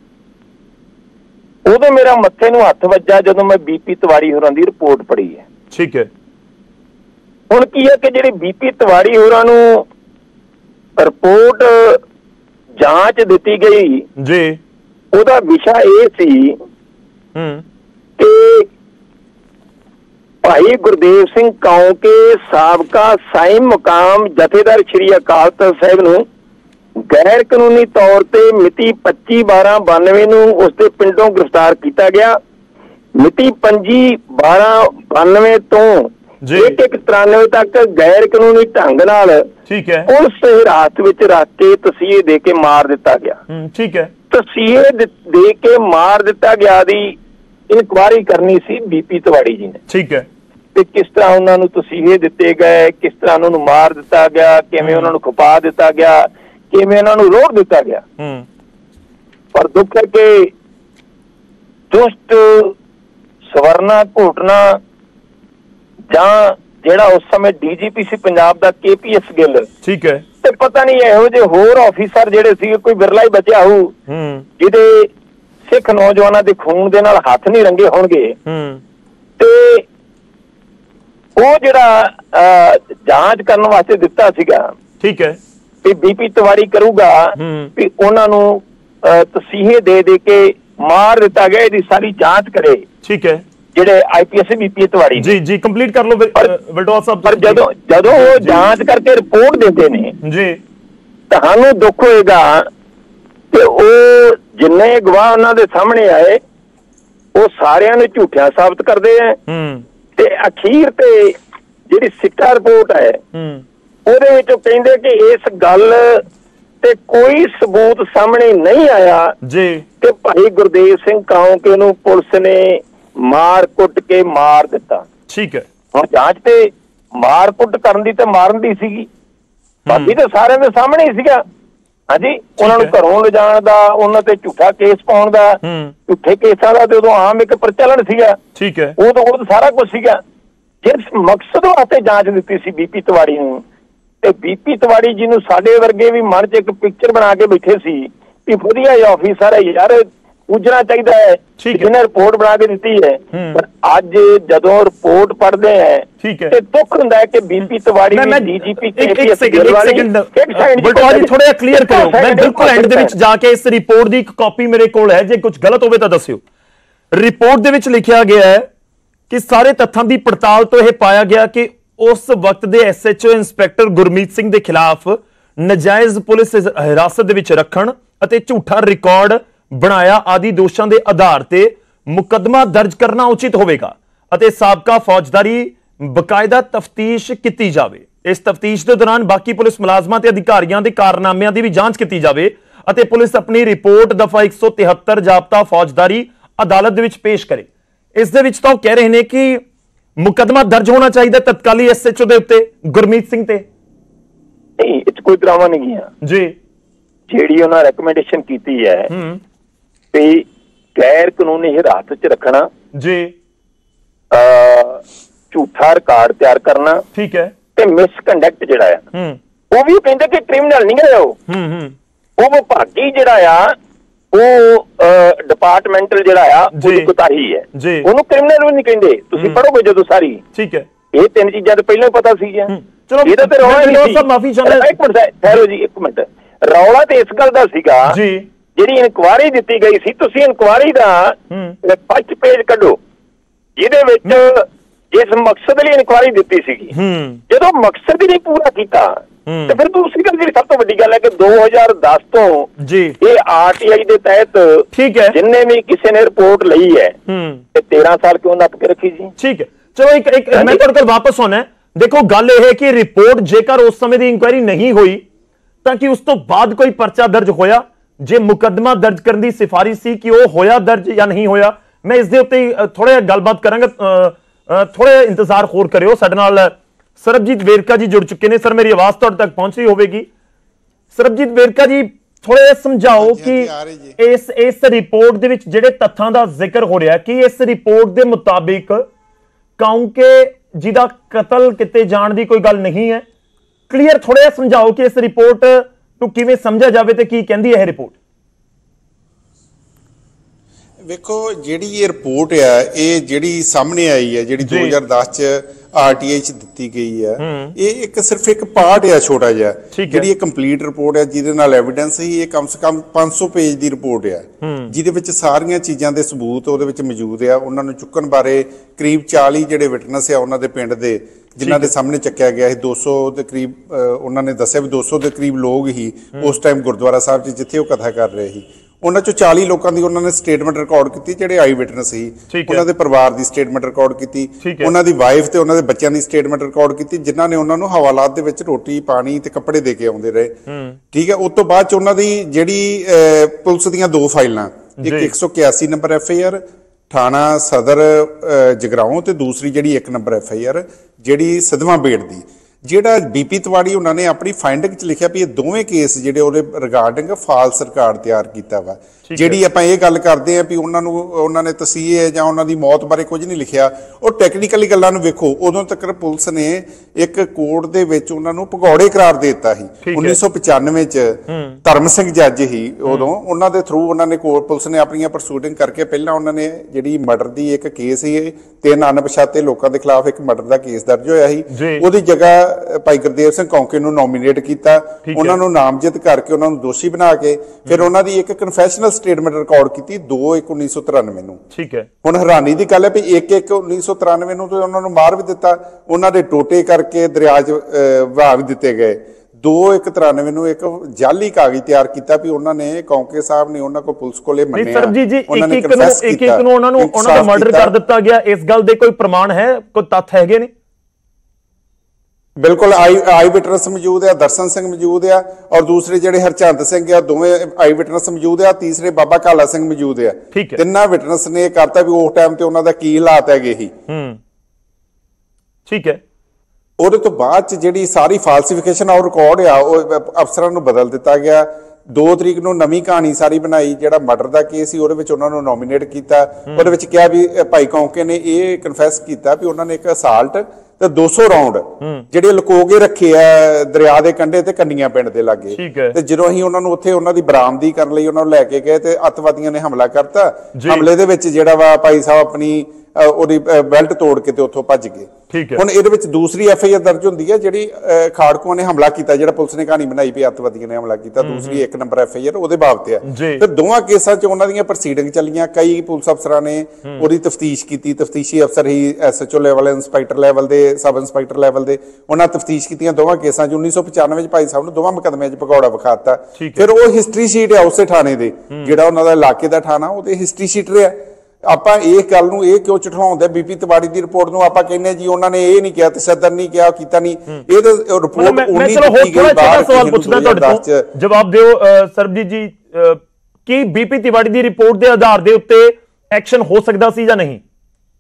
ਉਦੋਂ ਮੇਰਾ ਮੱਥੇ ਨੂੰ ਹੱਥ ਵੱਜਾ ਜਦੋਂ ਮੈਂ ਬੀਪੀ ਤਿਵਾੜੀ ਹੋਰਾਂ ਦੀ ਰਿਪੋਰਟ ਪੜ੍ਹੀ ਹੈ। ਠੀਕ ਹੈ, ਹੁਣ ਕੀ ਹੈ ਕਿ ਜਿਹੜੇ ਬੀਪੀ ਤਿਵਾੜੀ ਹੋਰਾਂ ਨੂੰ ਰਿਪੋਰਟ ਜਾਂਚ ਦਿੱਤੀ ਗਈ ਜੀ, ਉਹਦਾ ਵਿਸ਼ਾ ਇਹ ਸੀ ਕਿ ਭਾਈ ਗੁਰਦੇਵ ਸਿੰਘ ਕਾਉਂਕੇ ਸਾਬਕਾ ਸਾਈਂ ਮੁਕਾਮ ਜਥੇਦਾਰ ਸ਼੍ਰੀ ਅਕਾਲ ਤਖ਼ਤ ਸਾਹਿਬ ਨੂੰ ਗੈਰ ਕਾਨੂੰਨੀ ਤੌਰ ਤੇ ਮਿਤੀ 25/12/92 ਨੂੰ ਉਸਦੇ ਪਿੰਡੋਂ ਗ੍ਰਿਫਤਾਰ ਕੀਤਾ ਗਿਆ। ਮਿਤੀ 25/12/92 ਤੋਂ 1/93 ਤੱਕ ਗੈਰ ਕਾਨੂੰਨੀ ਢੰਗ ਨਾਲ ਠੀਕ ਹੈ ਪੁਲਿਸ ਹਿਰਾਸਤ ਵਿੱਚ ਰੱਖ ਕੇ ਤਸੀਹੇ ਦੇ ਕੇ ਮਾਰ ਦਿੱਤਾ ਗਿਆ। ਠੀਕ ਹੈ, ਤਸੀਹੇ ਦੇ ਕੇ ਮਾਰ ਦਿੱਤਾ ਗਿਆ ਦੀ ਇਨਕੁਆਇਰੀ ਕਰਨੀ ਸੀ ਬੀਪੀ ਤਿਵਾੜੀ ਜੀ ਨੇ। ਠੀਕ ਹੈ, ਤੇ ਕਿਸ ਤਰ੍ਹਾਂ ਉਹਨਾਂ ਨੂੰ ਤਸੀਹੇ ਦਿੱਤੇ ਗਏ, ਕਿਸ ਤਰ੍ਹਾਂ ਉਹਨਾਂ ਨੂੰ ਮਾਰ ਦਿੱਤਾ ਗਿਆ, ਕਿਵੇਂ ਉਹਨਾਂ ਨੂੰ ਖਪਾ ਦਿੱਤਾ ਗਿਆ, ਕਿਵੇਂ ਉਹਨਾਂ ਨੂੰ ਰੋੜ ਦਿੱਤਾ ਗਿਆ। ਪਰ ਦੁੱਖ ਹੈ ਕਿ ਦੁਸ਼ਟ ਸਵਰਨਾ ਘੋਟਣਾ ਜਾਂ ਜਿਹੜਾ ਉਸ ਸਮੇਂ DGP ਸੀ ਪੰਜਾਬ ਦਾ KPS ਗਿੱਲ, ਠੀਕ ਹੈ, ਤੇ ਪਤਾ ਨਹੀਂ ਇਹੋ ਜਿਹੇ ਹੋਰ ਆਫੀਸਰ ਜਿਹੜੇ ਸੀ, ਕੋਈ ਬਿਰਲਾ ਹੀ ਬਚਿਆ ਹੋਊ ਜਿਹਦੇ ਸਿੱਖ ਨੌਜਵਾਨਾਂ ਦੇ ਖੂਨ ਦੇ ਨਾਲ ਹੱਥ ਨਹੀਂ ਰੰਗੇ ਹੋਣਗੇ। ਤੇ ਉਹ ਜਿਹੜਾ ਜਾਂਚ ਕਰਨ ਵਾਸਤੇ ਦਿੱਤਾ ਸੀਗਾ, ਠੀਕ ਹੈ, ਵੀ ਬੀਪੀ ਤਿਵਾੜੀ ਕਰੂਗਾ, ਵੀ ਉਹਨਾਂ ਨੂੰ ਤਸੀਹੇ ਦੇ ਕੇ ਮਾਰ ਦਿੱਤਾ ਗਿਆ, ਇਹਦੀ ਸਾਰੀ ਜਾਂਚ ਕਰੇ। ਠੀਕ ਹੈ, ਜਿਹੜੇ IPS ਬੀਪੀ ਤਿਵਾੜੀ ਜੀ ਜੀ ਕੰਪਲੀਟ ਕਰ ਲਓ ਵਲਟੋਆ ਸਾਹਿਬ। ਪਰ ਜਦੋਂ ਉਹ ਜਾਂਚ ਕਰਕੇ ਰਿਪੋਰਟ ਦਿੰਦੇ ਨੇ ਜੀ, ਤੁਹਾਨੂੰ ਦੁੱਖ ਹੋਏਗਾ ਕਿ ਉਹ ਜਿੰਨੇ ਗਵਾਹ ਉਹਨਾਂ ਦੇ ਸਾਹਮਣੇ ਆਏ ਉਹ ਸਾਰਿਆਂ ਨੂੰ ਝੂਠਿਆ ਸਾਬਤ ਕਰਦੇ ਆ। ਤੇ ਅਖੀਰ ਤੇ ਜਿਹੜੀ ਸਿੱਟਾ ਰਿਪੋਰਟ ਹੈ ਉਹਦੇ ਵਿੱਚ ਉਹ ਕਹਿੰਦੇ ਕਿ ਇਸ ਗੱਲ ਤੇ ਕੋਈ ਸਬੂਤ ਸਾਹਮਣੇ ਨਹੀਂ ਆਇਆ ਜੀ ਕਿ ਭਾਈ ਗੁਰਦੇਵ ਸਿੰਘ ਕਾਉਂਕੇ ਨੂੰ ਪੁਲਿਸ ਨੇ ਮਾਰ ਕੁੱਟ ਕੇ ਮਾਰ ਦਿੱਤਾ। ਠੀਕ ਹੈ, ਹੁਣ ਜਾਂਚ ਤੇ ਮਾਰ ਕੁੱਟ ਕਰਨ ਦੀ ਤੇ ਮਾਰਨ ਦੀ ਸੀਗੀ, ਬਾਕੀ ਤਾਂ ਸਾਰਿਆਂ ਦੇ ਸਾਹਮਣੇ ਹੀ ਸੀਗਾ। ਹਾਂਜੀ, ਉਹਨਾਂ ਨੂੰ ਘਰੋਂ ਲਿਜਾਣ ਦਾ, ਉਹਨਾਂ ਤੇ ਝੂਠਾ ਕੇਸ ਪਾਉਣ ਦਾ, ਝੂਠੇ ਕੇਸਾਂ ਦਾ ਤੇ ਉਦੋਂ ਆਮ ਇੱਕ ਪ੍ਰਚਲਨ ਸੀਗਾ। ਠੀਕ ਹੈ, ਉਹ ਤਾਂ ਸਾਰਾ ਕੁਝ ਸੀਗਾ। ਜਿਸ ਮਕਸਦ ਵਾਸਤੇ ਜਾਂਚ ਦਿੱਤੀ ਸੀ ਬੀਪੀ ਤਿਵਾੜੀ ਨੂੰ ਤੇ ਬੀਪੀ ਤਿਵਾੜੀ ਜੀ ਨੂੰ ਸਾਡੇ ਵਰਗੇ ਵੀ ਮਨ 'ਚ ਇੱਕ ਪਿਕਚਰ ਬਣਾ ਕੇ ਬੈਠੇ ਸੀ ਵੀ ਵਧੀਆ ਆਫੀਸਰ ਹੈ ਯਾਰ, ਪੁੱਜਣਾ ਚਾਹੀਦਾ ਹੈ, ਜਿਹਨੇ ਰਿਪੋਰਟ ਬਣਾ ਕੇ ਦਿੱਤੀ ਹੈ। ਪਰ ਅੱਜ ਜਦੋਂ ਰਿਪੋਰਟ ਪੜ੍ਹਦੇ ਹੈ ਤੇ ਦੁੱਖ ਹੁੰਦਾ ਹੈ ਕਿ ਬੀਪੀ ਤਿਵਾੜੀ ਡੀਜੀਪੀ ਥੋੜਾ ਕਲੀਅਰ ਕਰੋ। ਮੈਂ ਬਿਲਕੁਲ ਐਂਡ ਦੇ ਵਿੱਚ ਜਾ ਕੇ ਇਸ ਰਿਪੋਰਟ ਦੀ ਇੱਕ ਕਾਪੀ ਮੇਰੇ ਕੋਲ ਹੈ, ਜੇ ਕੁਝ ਗਲਤ ਹੋਵੇ ਤਾਂ ਦੱਸਿਓ। ਰਿਪੋਰਟ ਦੇ ਵਿੱਚ ਲਿਖਿਆ ਗਿਆ ਹੈ ਕਿ ਸਾਰੇ ਤੱਥਾਂ ਦੀ ਪੜਤਾਲ ਤੋਂ ਇਹ ਪਾਇਆ ਗਿਆ ਕਿ ਉਸ ਵਕਤ ਦੇ ਐਸਐਚਓ ਇੰਸਪੈਕਟਰ ਗੁਰਮੀਤ ਸਿੰਘ ਦੇ ਖਿਲਾਫ ਨਜਾਇਜ਼ ਪੁਲਿਸ ਹਿਰਾਸਤ ਦੇ ਵਿੱਚ ਰੱਖਣ ਅਤੇ ਝੂਠਾ ਰਿਕਾਰਡ ਬਣਾਇਆ ਆਦਿ ਦੋਸ਼ਾਂ ਦੇ ਆਧਾਰ ਤੇ ਮੁਕੱਦਮਾ ਦਰਜ ਕਰਨਾ ਉਚਿਤ ਹੋਵੇਗਾ ਅਤੇ ਸਾਬਕਾ ਫੌਜਦਾਰੀ ਬਕਾਇਦਾ ਤਫਤੀਸ਼ ਕੀਤੀ ਜਾਵੇ। ਇਸ ਤਫਤੀਸ਼ ਦੇ ਦੌਰਾਨ ਬਾਕੀ ਪੁਲਿਸ ਮੁਲਾਜ਼ਮਾਂ ਤੇ ਅਧਿਕਾਰੀਆਂ ਦੇ ਕਾਰਨਾਮਿਆਂ ਦੀ ਵੀ ਜਾਂਚ ਕੀਤੀ ਜਾਵੇ ਅਤੇ ਪੁਲਿਸ ਆਪਣੀ ਰਿਪੋਰਟ ਦਫਾ 173 ਜ਼ਾਬਤਾ ਫੌਜਦਾਰੀ ਅਦਾਲਤ ਦੇ ਵਿੱਚ ਪੇਸ਼ ਕਰੇ। ਇਸ ਦੇ ਵਿੱਚ ਤਾਂ ਉਹ ਕਹਿ ਰਹੇ ਨੇ ਕਿ ਮੁਕੱਦਮਾ ਦਰਜ ਹੋਣਾ ਚਾਹੀਦਾ ਤਤਕਾਲੀ ਐਸਐਚਓ ਦੇ ਉੱਤੇ ਗੁਰਮੀਤ ਸਿੰਘ ਤੇ। ਨਹੀਂ, ਇਹ ਕੋਈ ਡਰਾਮਾ ਨਹੀਂ ਹੈ ਜੀ। ਜਿਹੜੀ ਉਹਨਾਂ ਰეკਮੈਂਡੇਸ਼ਨ ਕੀਤੀ ਹੈ ਵੀ ਗੈਰ ਕਾਨੂੰਨੀ ਹਿਰਾਸਤ 'ਚ ਰੱਖਣਾ ਜੀ, ਝੂਠਾ ਰਿਕਾਰਡ ਤਿਆਰ ਕਰਨਾ, ਠੀਕ ਹੈ, ਤੇ ਮਿਸਕੰਡਕਟ ਜਿਹੜਾ ਆ ਉਹ ਵੀ ਕਹਿੰਦੇ ਕਿ ਕ੍ਰਿਮੀਨਲ ਨਹੀਂ ਹੈ ਉਹ ਵਿਭਾਗੀ ਜਿਹੜਾ ਆ ਉਹ ਡਿਪਾਰਟਮੈਂਟਲ ਜਿਹੜਾ ਆ ਉਹ ਕੁਤਾਹੀ ਹੈ, ਉਹਨੂੰ ਕ੍ਰਿਮੀਨਲ ਵੀ ਨਹੀਂ ਕਹਿੰਦੇ। ਤੁਸੀਂ ਪੜ੍ਹੋਗੇ ਜਦੋਂ ਸਾਰੀ, ਠੀਕ ਹੈ, ਇਹ ਤਿੰਨ ਚੀਜ਼ਾਂ ਤਾਂ ਪਹਿਲਾਂ ਹੀ ਪਤਾ ਸੀਗੀਆਂ। ਚਲੋ ਇਹਦਾ ਤੇ ਰੌਲਾ ਨਹੀਂ ਸੀ। ਮਾਫੀ ਚਾਹੁੰਦਾ, ਇੱਕ ਮਿੰਟ ਠਹਿਰੋ ਜੀ, ਇੱਕ ਮਿੰਟ। ਰੌਲਾ ਤੇ ਇਸ ਗੱਲ ਦਾ ਸੀਗਾ ਜਿਹੜੀ ਇਨਕੁਆਇਰੀ ਦਿੱਤੀ ਗਈ ਸੀ, ਤੁਸੀਂ ਇਨਕੁਆਇਰੀ ਦਾ 5 ਪੇਜ ਕੱਢੋ ਜਿਹਦੇ ਵਿੱਚ ਜਿਸ ਮਕਸਦ ਲਈ ਇਨਕੁਆਇਰੀ ਦਿੱਤੀ ਸੀਗੀ, ਜਦੋਂ ਮਕਸਦ ਹੀ ਨਹੀਂ ਪੂਰਾ ਕੀਤਾ ਤੇ ਫਿਰ ਦੂਸਰੀ ਗੱਲ ਜਿਹੜੀ ਸਭ ਤੋਂ ਵੱਡੀ ਗੱਲ ਹੈ ਕਿ 2010 ਤੋਂ ਇਹ ਆਰਟੀਆਈ ਦੇ ਤਹਿਤ ਜਿੰਨੇ ਵੀ ਕਿਸੇ ਨੇ ਰਿਪੋਰਟ ਲਈ ਹੈ ਤੇ 13 ਸਾਲ ਕਿਉਂ ਨੱਪ ਕੇ ਰੱਖੀ ਜੀ। ਠੀਕ ਹੈ, ਚਲੋ ਇੱਕ ਮੈਂ ਤੁਹਾਡੇ ਕੋਲ ਵਾਪਸ ਆਉਣਾ। ਦੇਖੋ ਗੱਲ ਇਹ ਹੈ ਕਿ ਰਿਪੋਰਟ ਜੇਕਰ ਉਸ ਸਮੇਂ ਦੀ ਇਨਕੁਆਇਰੀ ਨਹੀਂ ਹੋਈ ਤਾਂ ਕਿ ਉਸ ਤੋਂ ਬਾਅਦ ਕੋਈ ਪਰਚਾ ਦਰਜ ਹੋਇਆ, ਜੇ ਮੁਕੱਦਮਾ ਦਰਜ ਕਰਨ ਦੀ ਸਿਫਾਰਿਸ਼ ਸੀ ਕਿ ਉਹ ਹੋਇਆ ਦਰਜ ਜਾਂ ਨਹੀਂ ਹੋਇਆ। ਮੈਂ ਇਸ ਦੇ ਉੱਤੇ ਥੋੜਾ ਜਿਹਾ ਗੱਲਬਾਤ ਕਰਾਂਗਾ, ਥੋੜਾ ਇੰਤਜ਼ਾਰ ਹੋਰ ਕਰਿਓ। ਸਾਡੇ ਨਾਲ ਸਰਬਜੀਤ ਵੇਰਕਾ ਜੀ ਜੁੜ ਚੁੱਕੇ ਨੇ। ਸਰ, ਮੇਰੀ ਆਵਾਜ਼ ਤੁਹਾਡੇ ਤੱਕ ਪਹੁੰਚ ਰਹੀ ਹੋਵੇਗੀ? ਸਰਬਜੀਤ ਵੇਰਕਾ ਜੀ, ਥੋੜਾ ਜਿਹਾ ਸਮਝਾਓ ਕਿ ਇਸ ਰਿਪੋਰਟ ਦੇ ਵਿੱਚ ਜਿਹੜੇ ਤੱਥਾਂ ਦਾ ਜ਼ਿਕਰ ਹੋ ਰਿਹਾ ਕਿ ਇਸ ਰਿਪੋਰਟ ਦੇ ਮੁਤਾਬਿਕ ਕਾਉਂਕੇ ਜਿਹਦਾ ਕਤਲ ਕੀਤੇ ਜਾਣ ਦੀ ਕੋਈ ਗੱਲ ਨਹੀਂ ਹੈ। ਕਲੀਅਰ ਥੋੜਾ ਜਿਹਾ ਸਮਝਾਓ ਕਿ ਇਸ ਰਿਪੋਰਟ ਨੂੰ ਕਿਵੇਂ ਸਮਝਿਆ ਜਾਵੇ ਤੇ ਕੀ ਕਹਿੰਦੀ ਹੈ ਇਹ ਰਿਪੋਰਟ। ਵੇਖੋ, ਜਿਹੜੀ ਇਹ ਰਿਪੋਰਟ ਆ, ਇਹ ਜਿਹੜੀ ਸਾਹਮਣੇ ਆਈ ਹੈ, ਜਿਹੜੀ 2010 ਚ ਆਰਟੀਆਈ ਚ ਦਿੱਤੀ ਗਈ ਹੈ, ਇਹ ਸਿਰਫ ਇੱਕ ਪਾਰਟ ਆ ਛੋਟਾ ਜਿਹਾ। ਜਿਹੜੀ ਇਹ ਕੰਪਲੀਟ ਰਿਪੋਰਟ ਹੈ ਜਿਹਦੇ ਨਾਲ ਐਵੀਡੈਂਸ ਹੀ, ਇਹ ਕਮ ਸੇ ਕਮ 500 ਪੇਜ ਦੀ ਰਿਪੋਰਟ ਆ ਜਿਹਦੇ ਵਿੱਚ ਸਾਰੀਆਂ ਚੀਜ਼ਾਂ ਦੇ ਸਬੂਤ ਉਹਦੇ ਵਿੱਚ ਮੌਜੂਦ ਆ। ਉਹਨਾਂ ਨੂੰ ਚੁੱਕਣ ਬਾਰੇ ਕਰੀਬ 40 ਜਿਹੜੇ ਵਿਟਨੈਸ ਆ ਉਹਨਾਂ ਦੇ ਪਿੰਡ ਦੇ, ਜਿਨ੍ਹਾਂ ਦੇ ਸਾਹਮਣੇ ਚੱਕਿਆ ਗਿਆ ਸੀ। 200 ਦੇ ਕਰੀਬ ਉਹਨਾਂ ਨੇ ਦੱਸਿਆ ਵੀ 200 ਦੇ ਕਰੀਬ ਲੋਕ ਹੀ ਉਸ ਟਾਈਮ ਗੁਰਦੁਆਰਾ ਸਾਹਿਬ 'ਚ ਜਿੱਥੇ ਉਹ ਕਥਾ ਕਰ ਰਹੇ ਸੀ। ਉਹਨਾਂ ਚੋਂ 40 ਲੋਕਾਂ ਦੀ ਉਹਨਾਂ ਨੇ ਸਟੇਟਮੈਂਟ ਰਿਕਾਰਡ ਕੀਤੀ, ਜਿਹੜੇ ਆਈ ਵਿਟਨੈਸ ਸੀ। ਉਹਨਾਂ ਦੇ ਪਰਿਵਾਰ ਦੀ ਸਟੇਟਮੈਂਟ ਰਿਕਾਰਡ ਕੀਤੀ, ਉਹਨਾਂ ਦੀ ਵਾਈਫ ਤੇ ਉਹਨਾਂ ਦੇ ਬੱਚਿਆਂ ਦੀ ਸਟੇਟਮੈਂਟ ਰਿਕਾਰਡ ਕੀਤੀ, ਜਿਨ੍ਹਾਂ ਨੇ ਉਹਨਾਂ ਨੂੰ ਹਵਾਲਾਤ ਦੇ ਵਿੱਚ ਰੋਟੀ ਪਾਣੀ ਤੇ ਕੱਪੜੇ ਦੇ ਕੇ ਆਉਂਦੇ ਰਹੇ। ਠੀਕ ਹੈ, ਉਸ ਤੋਂ ਬਾਅਦ ਚ ਉਹਨਾਂ ਦੀ ਜਿਹੜੀ ਪੁਲਿਸ ਦੀਆਂ 2 ਫਾਈਲਾਂ, ਇੱਕ 181 ਨੰਬਰ FIR ਥਾਣਾ ਸਦਰ ਜਗਰਾਉਂ ਤੇ ਦੂਸਰੀ ਜਿਹੜੀ 1 ਨੰਬਰ FIR ਜਿਹੜੀ ਸਿਧਵਾਂ ਬੇੜ ਦੀ। ਜਿਹੜਾ ਬੀਪੀ ਤਿਵਾੜੀ ਉਹਨਾਂ ਨੇ ਆਪਣੀ ਫਾਈਂਡਿੰਗ 'ਚ ਲਿਖਿਆ ਵੀ ਇਹ ਦੋਵੇਂ ਕੇਸ ਜਿਹੜੇ ਉਹਦੇ ਰਿਗਾਰਡਿੰਗ ਫਾਲਸ ਰਿਕਾਰਡ ਤਿਆਰ ਕੀਤਾ ਵਾ। ਜਿਹੜੀ ਆਪਾਂ ਇਹ ਗੱਲ ਕਰਦੇ ਆ ਵੀ ਉਹਨਾਂ ਨੇ ਤਸੀਹੇ ਜਾਂ ਉਹਨਾਂ ਦੀ ਮੌਤ ਬਾਰੇ ਕੁਝ ਨਹੀਂ ਲਿਖਿਆ, ਉਹ ਟੈਕਨੀਕਲੀ ਗੱਲਾਂ ਨੂੰ ਵੇਖੋ। ਉਦੋਂ ਤੱਕ ਪੁਲਿਸ ਨੇ ਇੱਕ ਕੋਰਟ ਦੇ ਵਿੱਚ ਉਹਨਾਂ ਨੂੰ ਭਗੌੜੇ ਕਰਾਰ ਦੇ ਦਿੱਤਾ ਸੀ। 1995 ਚ ਧਰਮ ਸਿੰਘ ਜੱਜ ਹੀ ਉਦੋਂ, ਉਹਨਾਂ ਦੇ ਥਰੂ ਉਹਨਾਂ ਨੇ ਪੁਲਿਸ ਨੇ ਆਪਣੀਆਂ ਪ੍ਰੋਸੀਡਿੰਗ ਕਰਕੇ ਪਹਿਲਾਂ ਉਹਨਾਂ ਨੇ ਜਿਹੜੀ ਮਰਡਰ ਦੀ ਇੱਕ ਕੇਸ ਸੀ, 3 ਅਣਪਛਾਤੇ ਲੋਕਾਂ ਦੇ ਖਿਲਾਫ ਇੱਕ ਮਰਡਰ ਦਾ ਕੇਸ ਦਰਜ ਹੋਇਆ ਸੀ, ਉਹਦੀ ਜਗ੍ਹਾ ਭਾਈ ਗੁਰਦੇਵ ਸਿੰਘ ਕੌਂਕੇ ਨੂੰ ਨੋਮੀਨੇਟ ਕੀਤਾ, ਉਹਨਾਂ ਨੂੰ ਨਾਮਜ਼ਦ ਕਰਕੇ ਉਹਨਾਂ ਨੂੰ ਦੋਸ਼ੀ ਬਣਾ ਕੇ ਫਿਰ ਉਹਨਾਂ ਦੀ ਇੱਕ ਕਨਫੈਸ਼ਨਲ ਸਟੇਟਮੈਂਟ ਰਿਕਾਰਡ ਕੀਤੀ 2/1/1993 ਨੂੰ। ਠੀਕ ਹੈ, ਹੁਣ ਹੈਰਾਨੀ ਦੀ ਗੱਲ ਹੈ ਵੀ 1/1/1993 ਨੂੰ ਤੇ ਉਹਨਾਂ ਨੂੰ ਮਾਰ ਵੀ ਦਿੱਤਾ, ਉਹਨਾਂ ਦੇ ਟੋਟੇ ਕਰਕੇ ਦਰਿਆ 'ਚ ਵਹਾ ਵੀ ਦਿੱਤੇ ਗਏ। 2/1/93 ਨੂੰ ਇੱਕ ਜਾਲੀ ਕਾਗਜ਼ ਤਿਆਰ ਕੀਤਾ ਵੀ ਉਹਨਾਂ ਨੇ ਕੌਂਕੇ ਸਾਹਿਬ ਨੇ ਉਹਨਾਂ ਕੋਲ ਪੁਲਿਸ ਕੋਲੇ ਮੰਨਿਆ। ਸਰਬਜੀਤ ਜੀ, ਇੱਕ ਨੂੰ ਉਹਨਾਂ ਦਾ ਮਰਡਰ ਕਰ ਦਿੱਤਾ ਗਿਆ, ਇਸ ਗੱਲ ਦੇ ਕੋਈ ਪ੍ਰਮਾਣ ਹੈ, ਕੋਈ ਤੱਥ ਹੈਗੇ ਨੇ? ਬਿਲਕੁਲ, ਆਈ ਵਿਟਨੈਸ ਮੌਜੂਦ ਆ, ਦਰਸ਼ਨ ਸਿੰਘ ਮੌਜੂਦ ਆ, ਔਰ ਦੂਸਰੇ ਜਿਹੜੇ ਹਰਚੰਦ ਸਿੰਘ ਆ, ਦੋਵੇਂ ਆਈ ਵਿਟਨੈਸ ਮੌਜੂਦ ਆ, ਤੀਸਰੇ ਬਾਬਾ ਕਾਲਾ ਸਿੰਘ ਮੌਜੂਦ ਆ। ਤਿੰਨਾਂ ਵਿਟਨੈਸ ਨੇ ਕਰਤਾ ਵੀ ਉਸ ਟਾਈਮ ਤੇ ਉਹਨਾਂ ਦਾ ਕੀ ਹਾਲਾਤ ਹੈਗੇ ਸੀ। ਠੀਕ ਹੈ, ਉਹਦੇ ਤੋਂ ਬਾਅਦ ਚ ਜਿਹੜੀ ਸਾਰੀ ਫਾਲਸੀਫਿਕੇਸ਼ਨ ਔਰ ਰਿਕਾਰਡ ਆ ਉਹ ਅਫਸਰਾਂ ਨੂੰ ਬਦਲ ਦਿੱਤਾ ਗਿਆ। 2 ਤਰੀਕ ਨੂੰ ਨਵੀਂ ਕਹਾਣੀ ਸਾਰੀ ਬਣਾਈ, ਜਿਹੜਾ ਮਰਡਰ ਦਾ ਕੇਸ ਸੀ ਉਹਦੇ ਵਿੱਚ ਉਹਨਾਂ ਨੂੰ ਨੋਮੀਨੇਟ ਕੀਤਾ। ਉਹਦੇ ਵਿੱਚ ਕਿਹਾ ਵੀ ਭਾਈ ਕੌਂਕੇ ਨੇ ਇਹ ਕਨਫੈਸ ਕੀਤਾ ਵੀ ਉਹਨਾਂ ਨੇ ਇੱਕ ਅਸਾਲਟ ਤੇ 200 ਰਾਉਂਡ ਜਿਹੜੇ ਲੁਕੋ ਕੇ ਰੱਖੇ ਆ ਦਰਿਆ ਦੇ ਕੰਢੇ ਤੇ ਕੰਨੀਆਂ ਪਿੰਡ ਦੇ ਲਾਗੇ। ਤੇ ਜਦੋਂ ਅਸੀਂ ਉਹਨਾਂ ਨੂੰ ਉੱਥੇ ਉਹਨਾਂ ਦੀ ਬਰਾਮਦੀ ਕਰਨ ਲਈ ਉਹਨਾਂ ਨੂੰ ਲੈ ਕੇ ਗਏ ਤੇ ਅੱਤਵਾਦੀਆਂ ਨੇ ਹਮਲਾ ਕਰਤਾ। ਹਮਲੇ ਦੇ ਵਿੱਚ ਜਿਹੜਾ ਵਾ ਭਾਈ ਸਾਹਿਬ ਆਪਣੀ ਉਹਦੀ ਬੈਲਟ ਤੋੜ ਕੇ ਤੇ ਉੱਥੋਂ ਭੱਜ ਗਏ। ਹੁਣ ਇਹਦੇ ਵਿੱਚ ਦੂਸਰੀ FIR ਦਰਜ ਹੁੰਦੀ ਹੈ ਜਿਹੜੀ ਖਾੜਕੂਆਂ ਨੇ ਹਮਲਾ ਕੀਤਾ, ਜਿਹੜਾ ਪੁਲਿਸ ਨੇ ਕਹਾਣੀ ਬਣਾਈ ਵੀ ਅੱਤਵਾਦੀਆਂ ਨੇ ਹਮਲਾ ਕੀਤਾ, ਦੂਸਰੀ 1 ਨੰਬਰ FIR ਉਹਦੇ ਬਾਬਤ ਆ। ਤੇ ਦੋਵਾਂ ਕੇਸਾਂ 'ਚ ਉਹਨਾਂ ਦੀਆਂ ਪ੍ਰੋਸੀਡਿੰਗ ਚੱਲੀਆਂ। ਕਈ ਪੁਲਿਸ ਅਫਸਰਾਂ ਨੇ ਉਹਦੀ ਤਫਤੀਸ਼ ਕੀਤੀ, ਤਫਤੀਸ਼ੀ ਅਫਸਰ ਹੀ SHO ਲੈਵਲ, ਇੰਸਪੈਕਟਰ ਲੈਵਲ ਦੇ, ਸਬ ਇੰਸਪੈਕਟਰ ਲੈਵਲ ਦੇ, ਉਹਨਾਂ ਤਫਤੀਸ਼ ਕੀਤੀਆਂ ਦੋਵਾਂ ਕੇਸਾਂ 'ਚ। 1995 'ਚ ਭਾਈ ਸਾਹਿਬ ਨੂੰ ਦੋਵਾਂ ਮੁਕੱਦਮਿਆਂ 'ਚ ਭਗੌੜਾ ਵਿਖਾਤਾ। ਫਿਰ ਉਹ ਹਿਸਟਰੀ ਸ਼ੀਟ ਆ ਉਸੇ ਥਾਣੇ ਦੇ, ਜਿਹੜਾ ਉਹਨਾਂ ਦਾ ਇਲਾਕੇ ਦਾ ਥਾਣਾ, ਉਹਦੇ ਹਿਸਟਰੀ ਸ਼ੀਟ ਰਿਹਾ। ਆਪਾਂ ਇਹ ਗੱਲ ਨੂੰ ਇਹ ਕਿਉਂ ਚਠਾਉਂਦੇ BP ਤਿਵਾੜੀ ਦੀ ਰਿਪੋਰਟ ਨੂੰ ਆਪਾਂ ਕਹਿੰਦੇ ਜੀ ਉਹਨਾਂ ਨੇ ਇਹ ਨਹੀਂ ਕਿਹਾ, ਤਸ਼ੱਦਦ ਨਹੀਂ ਕਿਹਾ, ਕੀਤਾ ਨਹੀਂ। ਇਹ ਤਾਂ ਰਿਪੋਰਟ ਉਨੀ ਦਿੱਤੀ ਗਈ ਬਾਹਰ। ਸਵਾਲ ਪੁੱਛਦਾ ਤੁਹਾਡੇ ਤੋਂ, ਜਵਾਬ ਦਿਓ ਸਰਬਜੀਤ ਜੀ, ਕੀ BP ਤਿਵਾੜੀ ਦੀ ਰਿਪੋਰਟ ਦੇ ਆਧਾਰ ਦੇ ਉੱਤੇ ਐਕਸ਼ਨ ਹੋ ਸਕਦਾ ਸੀ ਜਾਂ ਨਹੀਂ?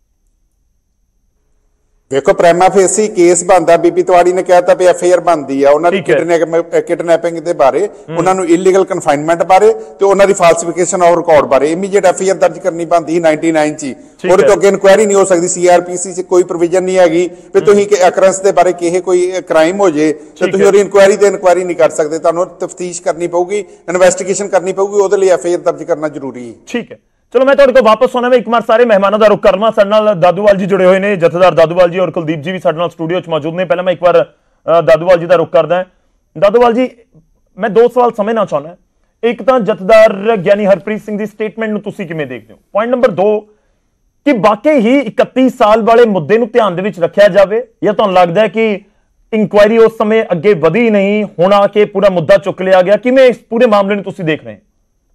ਵੇਖੋ ਪ੍ਰਾਈਮਾ ਫੇਸੀ ਕੇਸ ਬਣਦਾ। BP ਤਿਵਾੜੀ ਨੇ ਕਹਿਤਾ ਵੀ FIR ਬਣਦੀ ਆ ਉਹਨਾਂ ਦੀ ਕਿਡਨੈਪਿੰਗ ਦੇ ਬਾਰੇ, ਉਹਨਾਂ ਨੂੰ ਇਲੀਗਲ ਕਨਫਾਈਨਮੈਂਟ ਬਾਰੇ ਤੇ ਉਹਨਾਂ ਦੀ ਫਾਲਸੀਫਿਕੇਸ਼ਨ ਆਫ ਰਿਕਾਰਡ ਬਾਰੇ ਇਮੀਡੀਏਟ FIR ਦਰਜ ਕਰਨੀ ਬਣਦੀ ਸੀ 99 ਚ। ਉਹਦੇ ਤੋਂ ਅੱਗੇ ਇਨਕੁਆਇਰੀ ਨਹੀਂ ਹੋ ਸਕਦੀ। CRPC ਚ ਕੋਈ ਪ੍ਰੋਵੀਜ਼ਨ ਨਹੀਂ ਹੈਗੀ ਵੀ ਤੁਸੀਂ ਅਕਰੈਂਸ ਦੇ ਬਾਰੇ ਕਿਸੇ ਕੋਈ ਕ੍ਰਾਈਮ ਹੋ ਜੇ ਤੇ ਤੁਸੀਂ ਉਹਦੀ ਇਨਕੁਆਇਰੀ ਨਹੀਂ ਕਰ ਸਕਦੇ। ਤੁਹਾਨੂੰ ਤਫਤੀਸ਼ ਕਰਨੀ ਪਊਗੀ, ਇਨਵੈਸਟੀਗੇਸ਼ਨ ਕਰਨੀ ਪਊਗੀ, ਉਹਦੇ ਲਈ FIR ਦਰਜ ਕਰਨਾ ਜ਼ਰੂਰੀ ਹੈ। ਠੀਕ ਹੈ, ਚਲੋ ਮੈਂ ਤੁਹਾਡੇ ਕੋਲ ਵਾਪਸ ਆਉਣਾ। ਮੈਂ ਇੱਕ ਵਾਰ ਸਾਰੇ ਮਹਿਮਾਨਾਂ ਦਾ ਰੁਖ ਕਰਨਾ। ਸਾਡੇ ਨਾਲ ਦਾਦੂਵਾਲ ਜੀ ਜੁੜੇ ਹੋਏ ਨੇ, ਜਥੇਦਾਰ ਦਾਦੂਵਾਲ ਜੀ ਔਰ ਕੁਲਦੀਪ ਜੀ ਵੀ ਸਾਡੇ ਨਾਲ ਸਟੂਡੀਓ 'ਚ ਮੌਜੂਦ ਨੇ। ਪਹਿਲਾਂ ਮੈਂ ਇੱਕ ਵਾਰ ਦਾਦੂਵਾਲ ਜੀ ਦਾ ਰੁਖ ਕਰਦਾ। ਦਾਦੂਵਾਲ ਜੀ, ਮੈਂ 2 ਸਵਾਲ ਸਮਝਣਾ ਚਾਹੁੰਦਾ। ਇੱਕ ਤਾਂ ਜਥੇਦਾਰ ਗਿਆਨੀ ਹਰਪ੍ਰੀਤ ਸਿੰਘ ਦੀ ਸਟੇਟਮੈਂਟ ਨੂੰ ਤੁਸੀਂ ਕਿਵੇਂ ਦੇਖਦੇ ਹੋ? ਪੁਆਇੰਟ ਨੰਬਰ 2, ਕਿ ਵਾਕਈ ਹੀ 31 ਸਾਲ ਵਾਲੇ ਮੁੱਦੇ ਨੂੰ ਧਿਆਨ ਦੇ ਵਿੱਚ ਰੱਖਿਆ ਜਾਵੇ ਜਾਂ ਤੁਹਾਨੂੰ ਲੱਗਦਾ ਹੈ ਕਿ ਇਨਕੁਆਇਰੀ ਉਸ ਸਮੇਂ ਅੱਗੇ ਵਧੀ ਨਹੀਂ, ਹੁਣ ਆ ਕੇ ਪੂਰਾ ਮੁੱਦਾ ਚੁੱਕ ਲਿਆ ਗਿਆ? ਕਿਵੇਂ ਇਸ ਪੂਰੇ ਮਾਮਲੇ ਨੂੰ ਤੁਸੀਂ ਦੇਖ ਰਹੇ ਹੋ?